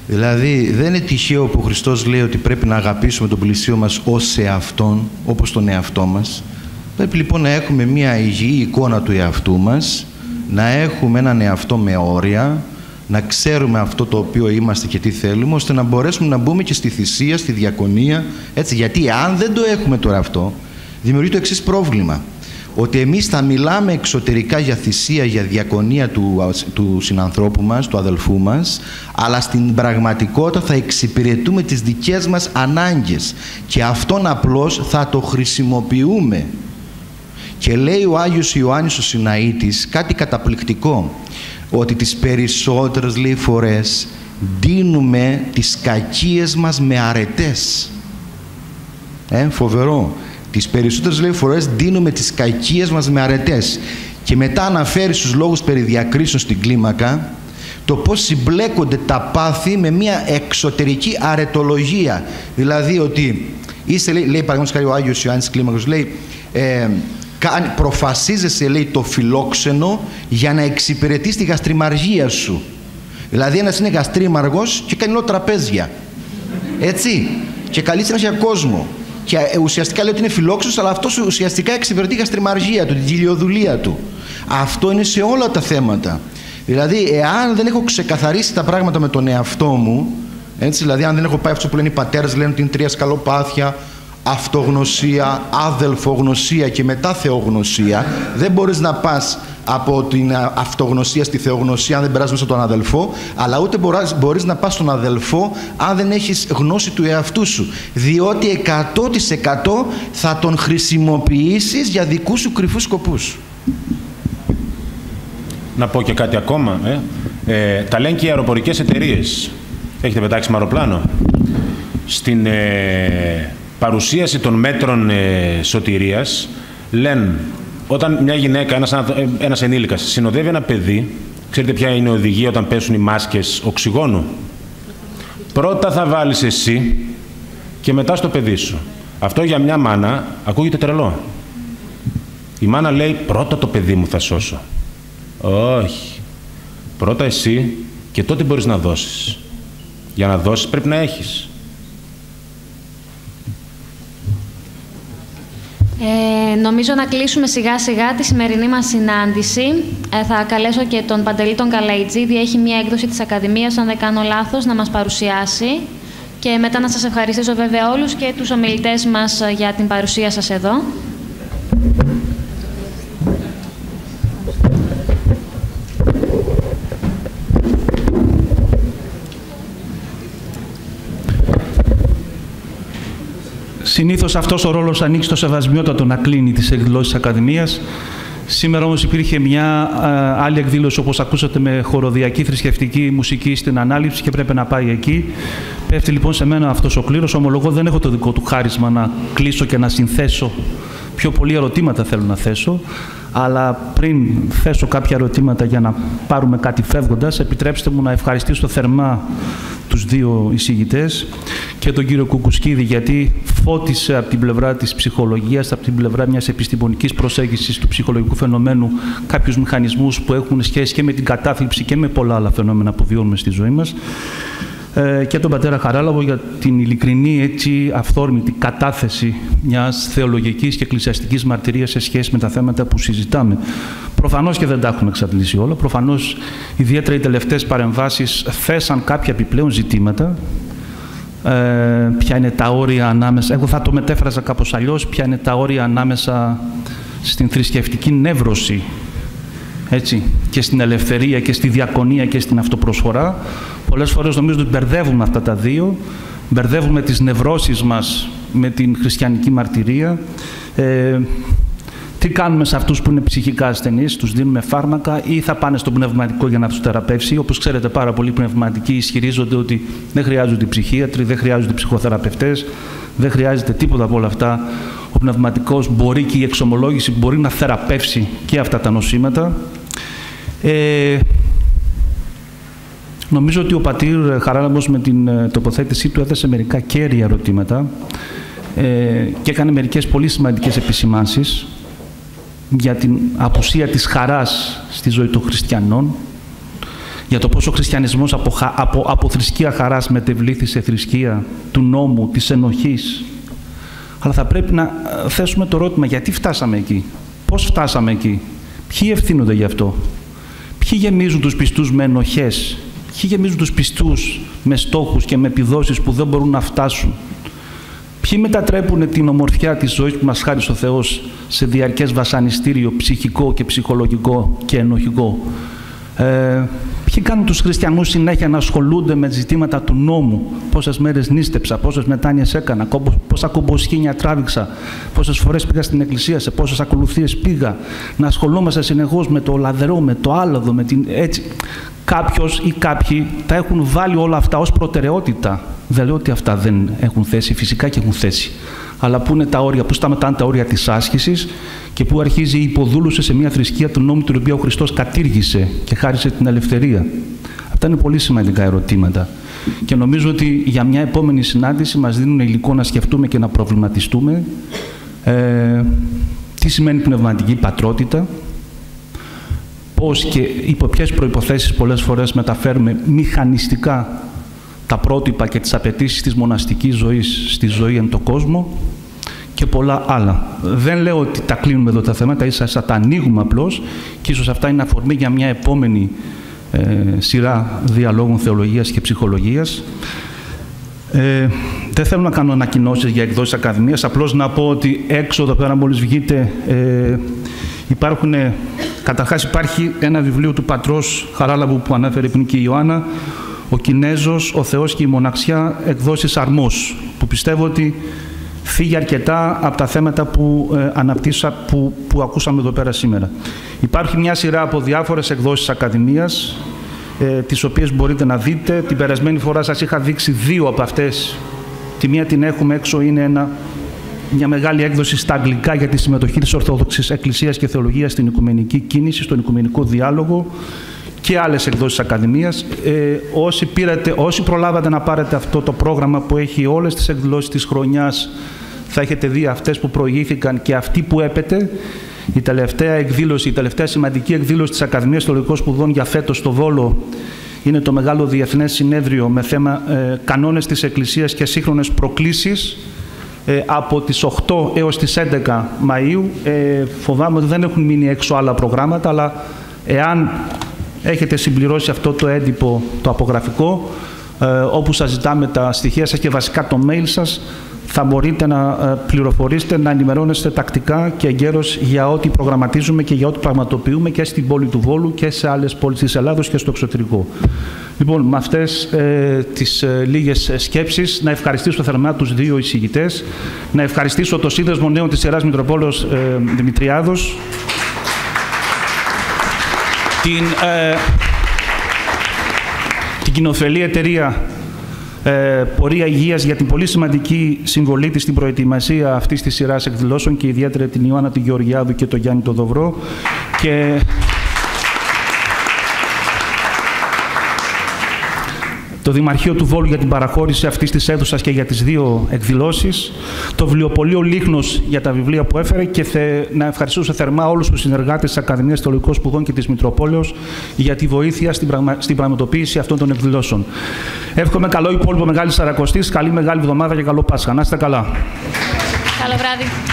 Δηλαδή, δεν είναι τυχαίο που ο Χριστός λέει ότι πρέπει να αγαπήσουμε τον πλησίο μας ως εαυτόν, όπως τον εαυτό μας. Πρέπει λοιπόν να έχουμε μια υγιή εικόνα του εαυτού μας, να έχουμε έναν εαυτό με όρια, να ξέρουμε αυτό το οποίο είμαστε και τι θέλουμε, ώστε να μπορέσουμε να μπούμε και στη θυσία, στη διακονία, έτσι. Γιατί αν δεν το έχουμε τώρα αυτό, δημιουργεί το εξής πρόβλημα. Ότι εμείς θα μιλάμε εξωτερικά για θυσία, για διακονία του, του συνανθρώπου μας, του αδελφού μας, αλλά στην πραγματικότητα θα εξυπηρετούμε τις δικές μας ανάγκες και αυτόν απλώς θα το χρησιμοποιούμε. Και λέει ο Άγιος Ιωάννης ο Συναήτης κάτι καταπληκτικό, ότι τις περισσότερες, λέει, φορές ντύνουμε τις κακίες μας με αρετές. Ε, φοβερό. Τις περισσότερες, λέει, φορές ντύνουμε τις κακίες μας με αρετές. Και μετά αναφέρει στους λόγους περί διακρίσεων στην κλίμακα το πώς συμπλέκονται τα πάθη με μια εξωτερική αρετολογία. Δηλαδή ότι είσαι, λέει, λέει παραδείγματος χάρη ο Άγιος Ιωάννης Κλίμακος, λέει, ε, προφασίζεσαι, λέει, το φιλόξενο για να εξυπηρετείς τη γαστριμαργία σου. Δηλαδή ένας είναι γαστρίμαργος και κάνει όλο τραπέζια. Έτσι. Και καλείς ένας για κόσμο. Και ουσιαστικά λέει ότι είναι φιλόξενος, αλλά αυτός ουσιαστικά εξυπηρετεί γαστριμαργία του, την κοιλιοδουλία του. Αυτό είναι σε όλα τα θέματα. Δηλαδή, εάν δεν έχω ξεκαθαρίσει τα πράγματα με τον εαυτό μου, έτσι, δηλαδή αν δεν έχω πάει αυτό που λένε οι πατέρες, λένε ότι είναι τρία σκαλοπάθια, αυτογνωσία, αδελφογνωσία και μετά θεογνωσία, δεν μπορείς να πας από την αυτογνωσία στη θεογνωσία αν δεν περάσεις μέσα τον αδελφό, αλλά ούτε μπορείς να πας στον αδελφό αν δεν έχεις γνώση του εαυτού σου, διότι εκατό τοις εκατό θα τον χρησιμοποιήσεις για δικούς σου κρυφούς σκοπούς. Να πω και κάτι ακόμα. Ε. Ε, τα λένε και οι αεροπορικές εταιρείες. Έχετε πετάξει με αεροπλάνο. Στην ε, παρουσίαση των μέτρων ε, σωτηρίας λένε, όταν μια γυναίκα, ένας, ένας ενήλικας, συνοδεύει ένα παιδί, ξέρετε ποια είναι η οδηγία όταν πέσουν οι μάσκες οξυγόνου? Πρώτα θα βάλεις εσύ και μετά στο παιδί σου. Αυτό για μια μάνα ακούγεται τρελό. Η μάνα λέει, πρώτα το παιδί μου θα σώσω. Όχι. Πρώτα εσύ και τότε μπορείς να δώσεις. Για να δώσεις πρέπει να έχεις. Ε, νομίζω να κλείσουμε σιγά σιγά τη σημερινή μας συνάντηση. Ε, θα καλέσω και τον Παντελή τον Καλαϊτζίδη, έχει μια έκδοση της Ακαδημίας, αν δεν κάνω λάθος, να μας παρουσιάσει. Και μετά να σας ευχαριστήσω βέβαια όλους και τους ομιλητές μας για την παρουσία σας εδώ. Συνήθως αυτός ο ρόλος ανήκει στο Σεβασμιότατο να κλείνει τις εκδηλώσεις της Ακαδημίας. Σήμερα όμως υπήρχε μια α, άλλη εκδήλωση, όπως ακούσατε, με χοροδιακή θρησκευτική μουσική στην ανάληψη και πρέπει να πάει εκεί. Πέφτει λοιπόν σε μένα αυτός ο κλήρος. Ομολογώ δεν έχω το δικό του χάρισμα να κλείσω και να συνθέσω. Πιο πολλοί ερωτήματα θέλω να θέσω. Αλλά πριν θέσω κάποια ερωτήματα για να πάρουμε κάτι φεύγοντας, επιτρέψτε μου να ευχαριστήσω θερμά τους δύο εισηγητές και τον κύριο Κουκουσκίδη, γιατί φώτισε από την πλευρά της ψυχολογίας, από την πλευρά μιας επιστημονικής προσέγγισης του ψυχολογικού φαινομένου κάποιους μηχανισμούς που έχουν σχέση και με την κατάθλιψη και με πολλά άλλα φαινόμενα που βιώνουμε στη ζωή μας. Ε, και τον πατέρα Χαράλαμπο για την ειλικρινή, έτσι, αυθόρμητη κατάθεση μιας θεολογικής και εκκλησιαστικής μαρτυρίας σε σχέση με τα θέματα που συζητάμε. Προφανώς και δεν τα έχουμε εξαντλήσει όλα. Προφανώς, ιδιαίτερα οι τελευταίες παρεμβάσεις θέσαν κάποια επιπλέον ζητήματα. Ε, ποια είναι τα όρια ανάμεσα, εγώ θα το μετέφραζα κάπως αλλιώς, ποια είναι τα όρια ανάμεσα στην θρησκευτική νεύρωση, έτσι, και στην ελευθερία και στη διακονία και στην αυτοπροσφορά. Πολλές φορές νομίζω ότι μπερδεύουμε αυτά τα δύο, μπερδεύουμε τις νευρώσεις μας με την χριστιανική μαρτυρία. Ε, τι κάνουμε σε αυτούς που είναι ψυχικά ασθενείς, τους δίνουμε φάρμακα ή θα πάνε στο πνευματικό για να τους θεραπεύσει? Όπως ξέρετε, πάρα πολλοί πνευματικοί ισχυρίζονται ότι δεν χρειάζονται ψυχίατροι, δεν χρειάζονται ψυχοθεραπευτές, δεν χρειάζεται τίποτα από όλα αυτά. Ο πνευματικός μπορεί και η εξομολόγηση μπορεί να θεραπεύσει και αυτά τα νοσήματα. Ε, νομίζω ότι ο πατήρ Χαράλαμπος με την τοποθέτησή του έθεσε μερικά κέρια ερωτήματα ε, και έκανε μερικές πολύ σημαντικές επισημάνσεις για την απουσία της χαράς στη ζωή των χριστιανών, για το πόσο ο χριστιανισμός από, από, από θρησκεία χαράς μετεβλήθη σε θρησκεία του νόμου, της ενοχής. Αλλά θα πρέπει να θέσουμε το ερώτημα, γιατί φτάσαμε εκεί, πώς φτάσαμε εκεί, ποιοι ευθύνονται γι' αυτό, ποιοι γεμίζουν τους πιστούς με ενοχές, ποιοι γεμίζουν τους πιστούς με στόχους και με επιδόσεις που δεν μπορούν να φτάσουν. Ποιοι μετατρέπουν την ομορφιά της ζωής που μας χάρισε ο Θεός σε διαρκές βασανιστήριο ψυχικό και ψυχολογικό και ενοχικό. Ε, ποιοι κάνουν τους χριστιανούς συνέχεια να ασχολούνται με ζητήματα του νόμου. Πόσες μέρες νήστεψα, πόσες μετάνοιες έκανα, πόσα κομποσχήνια τράβηξα, πόσες φορές πήγα στην εκκλησία, σε πόσες ακολουθίες πήγα. Να ασχολούμαστε συνεχώς με το λαδερό, με το άλογο, με την έτσι. Κάποιος ή κάποιοι τα έχουν βάλει όλα αυτά ως προτεραιότητα. Δεν λέω ότι αυτά δεν έχουν θέση, φυσικά και έχουν θέση. Αλλά πού είναι τα όρια, πού σταματάνε τα όρια της άσκησης και πού αρχίζει η υποδούλωση σε μια θρησκεία του νόμου την οποία ο Χριστός κατήργησε και χάρισε την ελευθερία. Αυτά είναι πολύ σημαντικά ερωτήματα. Και νομίζω ότι για μια επόμενη συνάντηση μας δίνουν υλικό να σκεφτούμε και να προβληματιστούμε ε, τι σημαίνει πνευματική πατρότητα, πώς και υπό ποιες προϋποθέσεις πολλές φορές μεταφέρουμε μηχανιστικά τα πρότυπα και τις απαιτήσεις της μοναστικής ζωής στη ζωή εν το κόσμο και πολλά άλλα. Δεν λέω ότι τα κλείνουμε εδώ τα θέματα, ίσα τα ανοίγουμε απλώς και ίσως αυτά είναι αφορμή για μια επόμενη ε, σειρά διαλόγων θεολογίας και ψυχολογίας. Ε, δεν θέλω να κάνω ανακοινώσεις για εκδόσεις ακαδημίας, απλώς να πω ότι έξω εδώ πέρα μόλις βγείτε ε, υπάρχουν, καταρχάς υπάρχει ένα βιβλίο του πατρός Χαράλαμπου που ανέφερε πριν και η Ιωάννα, «Ο Κινέζος, ο Θεός και η Μοναξιά», εκδόσεις Αρμός, που πιστεύω ότι φύγει αρκετά από τα θέματα που ε, αναπτύσσα, που, που ακούσαμε εδώ πέρα σήμερα. Υπάρχει μια σειρά από διάφορες εκδόσεις Ακαδημίας, ε, τις οποίες μπορείτε να δείτε. Την περασμένη φορά σας είχα δείξει δύο από αυτές. Τη μία την έχουμε έξω, είναι ένα, μια μεγάλη έκδοση στα αγγλικά για τη συμμετοχή της Ορθόδοξης Εκκλησίας και Θεολογίας στην οικουμενική κίνηση, στον οικουμενικό διάλογο, και άλλες εκδόσεις Ακαδημίας. Ε, όσοι, πήρατε, όσοι προλάβατε να πάρετε αυτό το πρόγραμμα που έχει όλες τις εκδηλώσεις της χρονιάς, θα έχετε δει αυτές που προηγήθηκαν και αυτή που έπεται. Η τελευταία εκδήλωση, η τελευταία σημαντική εκδήλωση της Ακαδημίας Θεολογικών Σπουδών για φέτος στο Βόλο είναι το μεγάλο διεθνές συνέδριο με θέμα ε, κανόνες της Εκκλησίας και σύγχρονες προκλήσεις ε, από τις οκτώ έως τις έντεκα Μαΐου. Ε, φοβάμαι ότι δεν έχουν μείνει έξω άλλα προγράμματα, αλλά εάν έχετε συμπληρώσει αυτό το έντυπο, το απογραφικό, ε, όπου σας ζητάμε τα στοιχεία σας και βασικά το mail σας, θα μπορείτε να πληροφορήσετε, να ενημερώνεστε τακτικά και εγκαίρως για ό,τι προγραμματίζουμε και για ό,τι πραγματοποιούμε και στην πόλη του Βόλου και σε άλλες πόλεις της Ελλάδος και στο εξωτερικό. Λοιπόν, με αυτές ε, τις ε, λίγες σκέψεις, να ευχαριστήσω θερμά τους δύο εισηγητές, να ευχαριστήσω το Σύνδεσμο Νέων της Ιεράς Μητροπόλεως ε, Δημητριάδος, την, ε, την κοινοφελή εταιρεία ε, Πορεία Υγείας για την πολύ σημαντική συμβολή της στην προετοιμασία αυτής της σειράς εκδηλώσεων και ιδιαίτερα την Ιωάννα την Γεωργιάδου και τον Γιάννη τον Δοβρό και το Δημαρχείο του Βόλου για την παραχώρηση αυτής της αίθουσας και για τις δύο εκδηλώσεις, το Βιβλιοπωλείο Λίχνος για τα βιβλία που έφερε και θε, να ευχαριστήσω θερμά όλους τους συνεργάτες της Ακαδημίας Θεολογικών Σπουδών και της Μητροπόλεως για τη βοήθεια στην, πραγμα, στην πραγματοποίηση αυτών των εκδηλώσεων. Εύχομαι καλό υπόλοιπο Μεγάλης Σαρακοστής, καλή Μεγάλη Εβδομάδα και καλό Πάσχα. Να είστε καλά. Καλό βράδυ.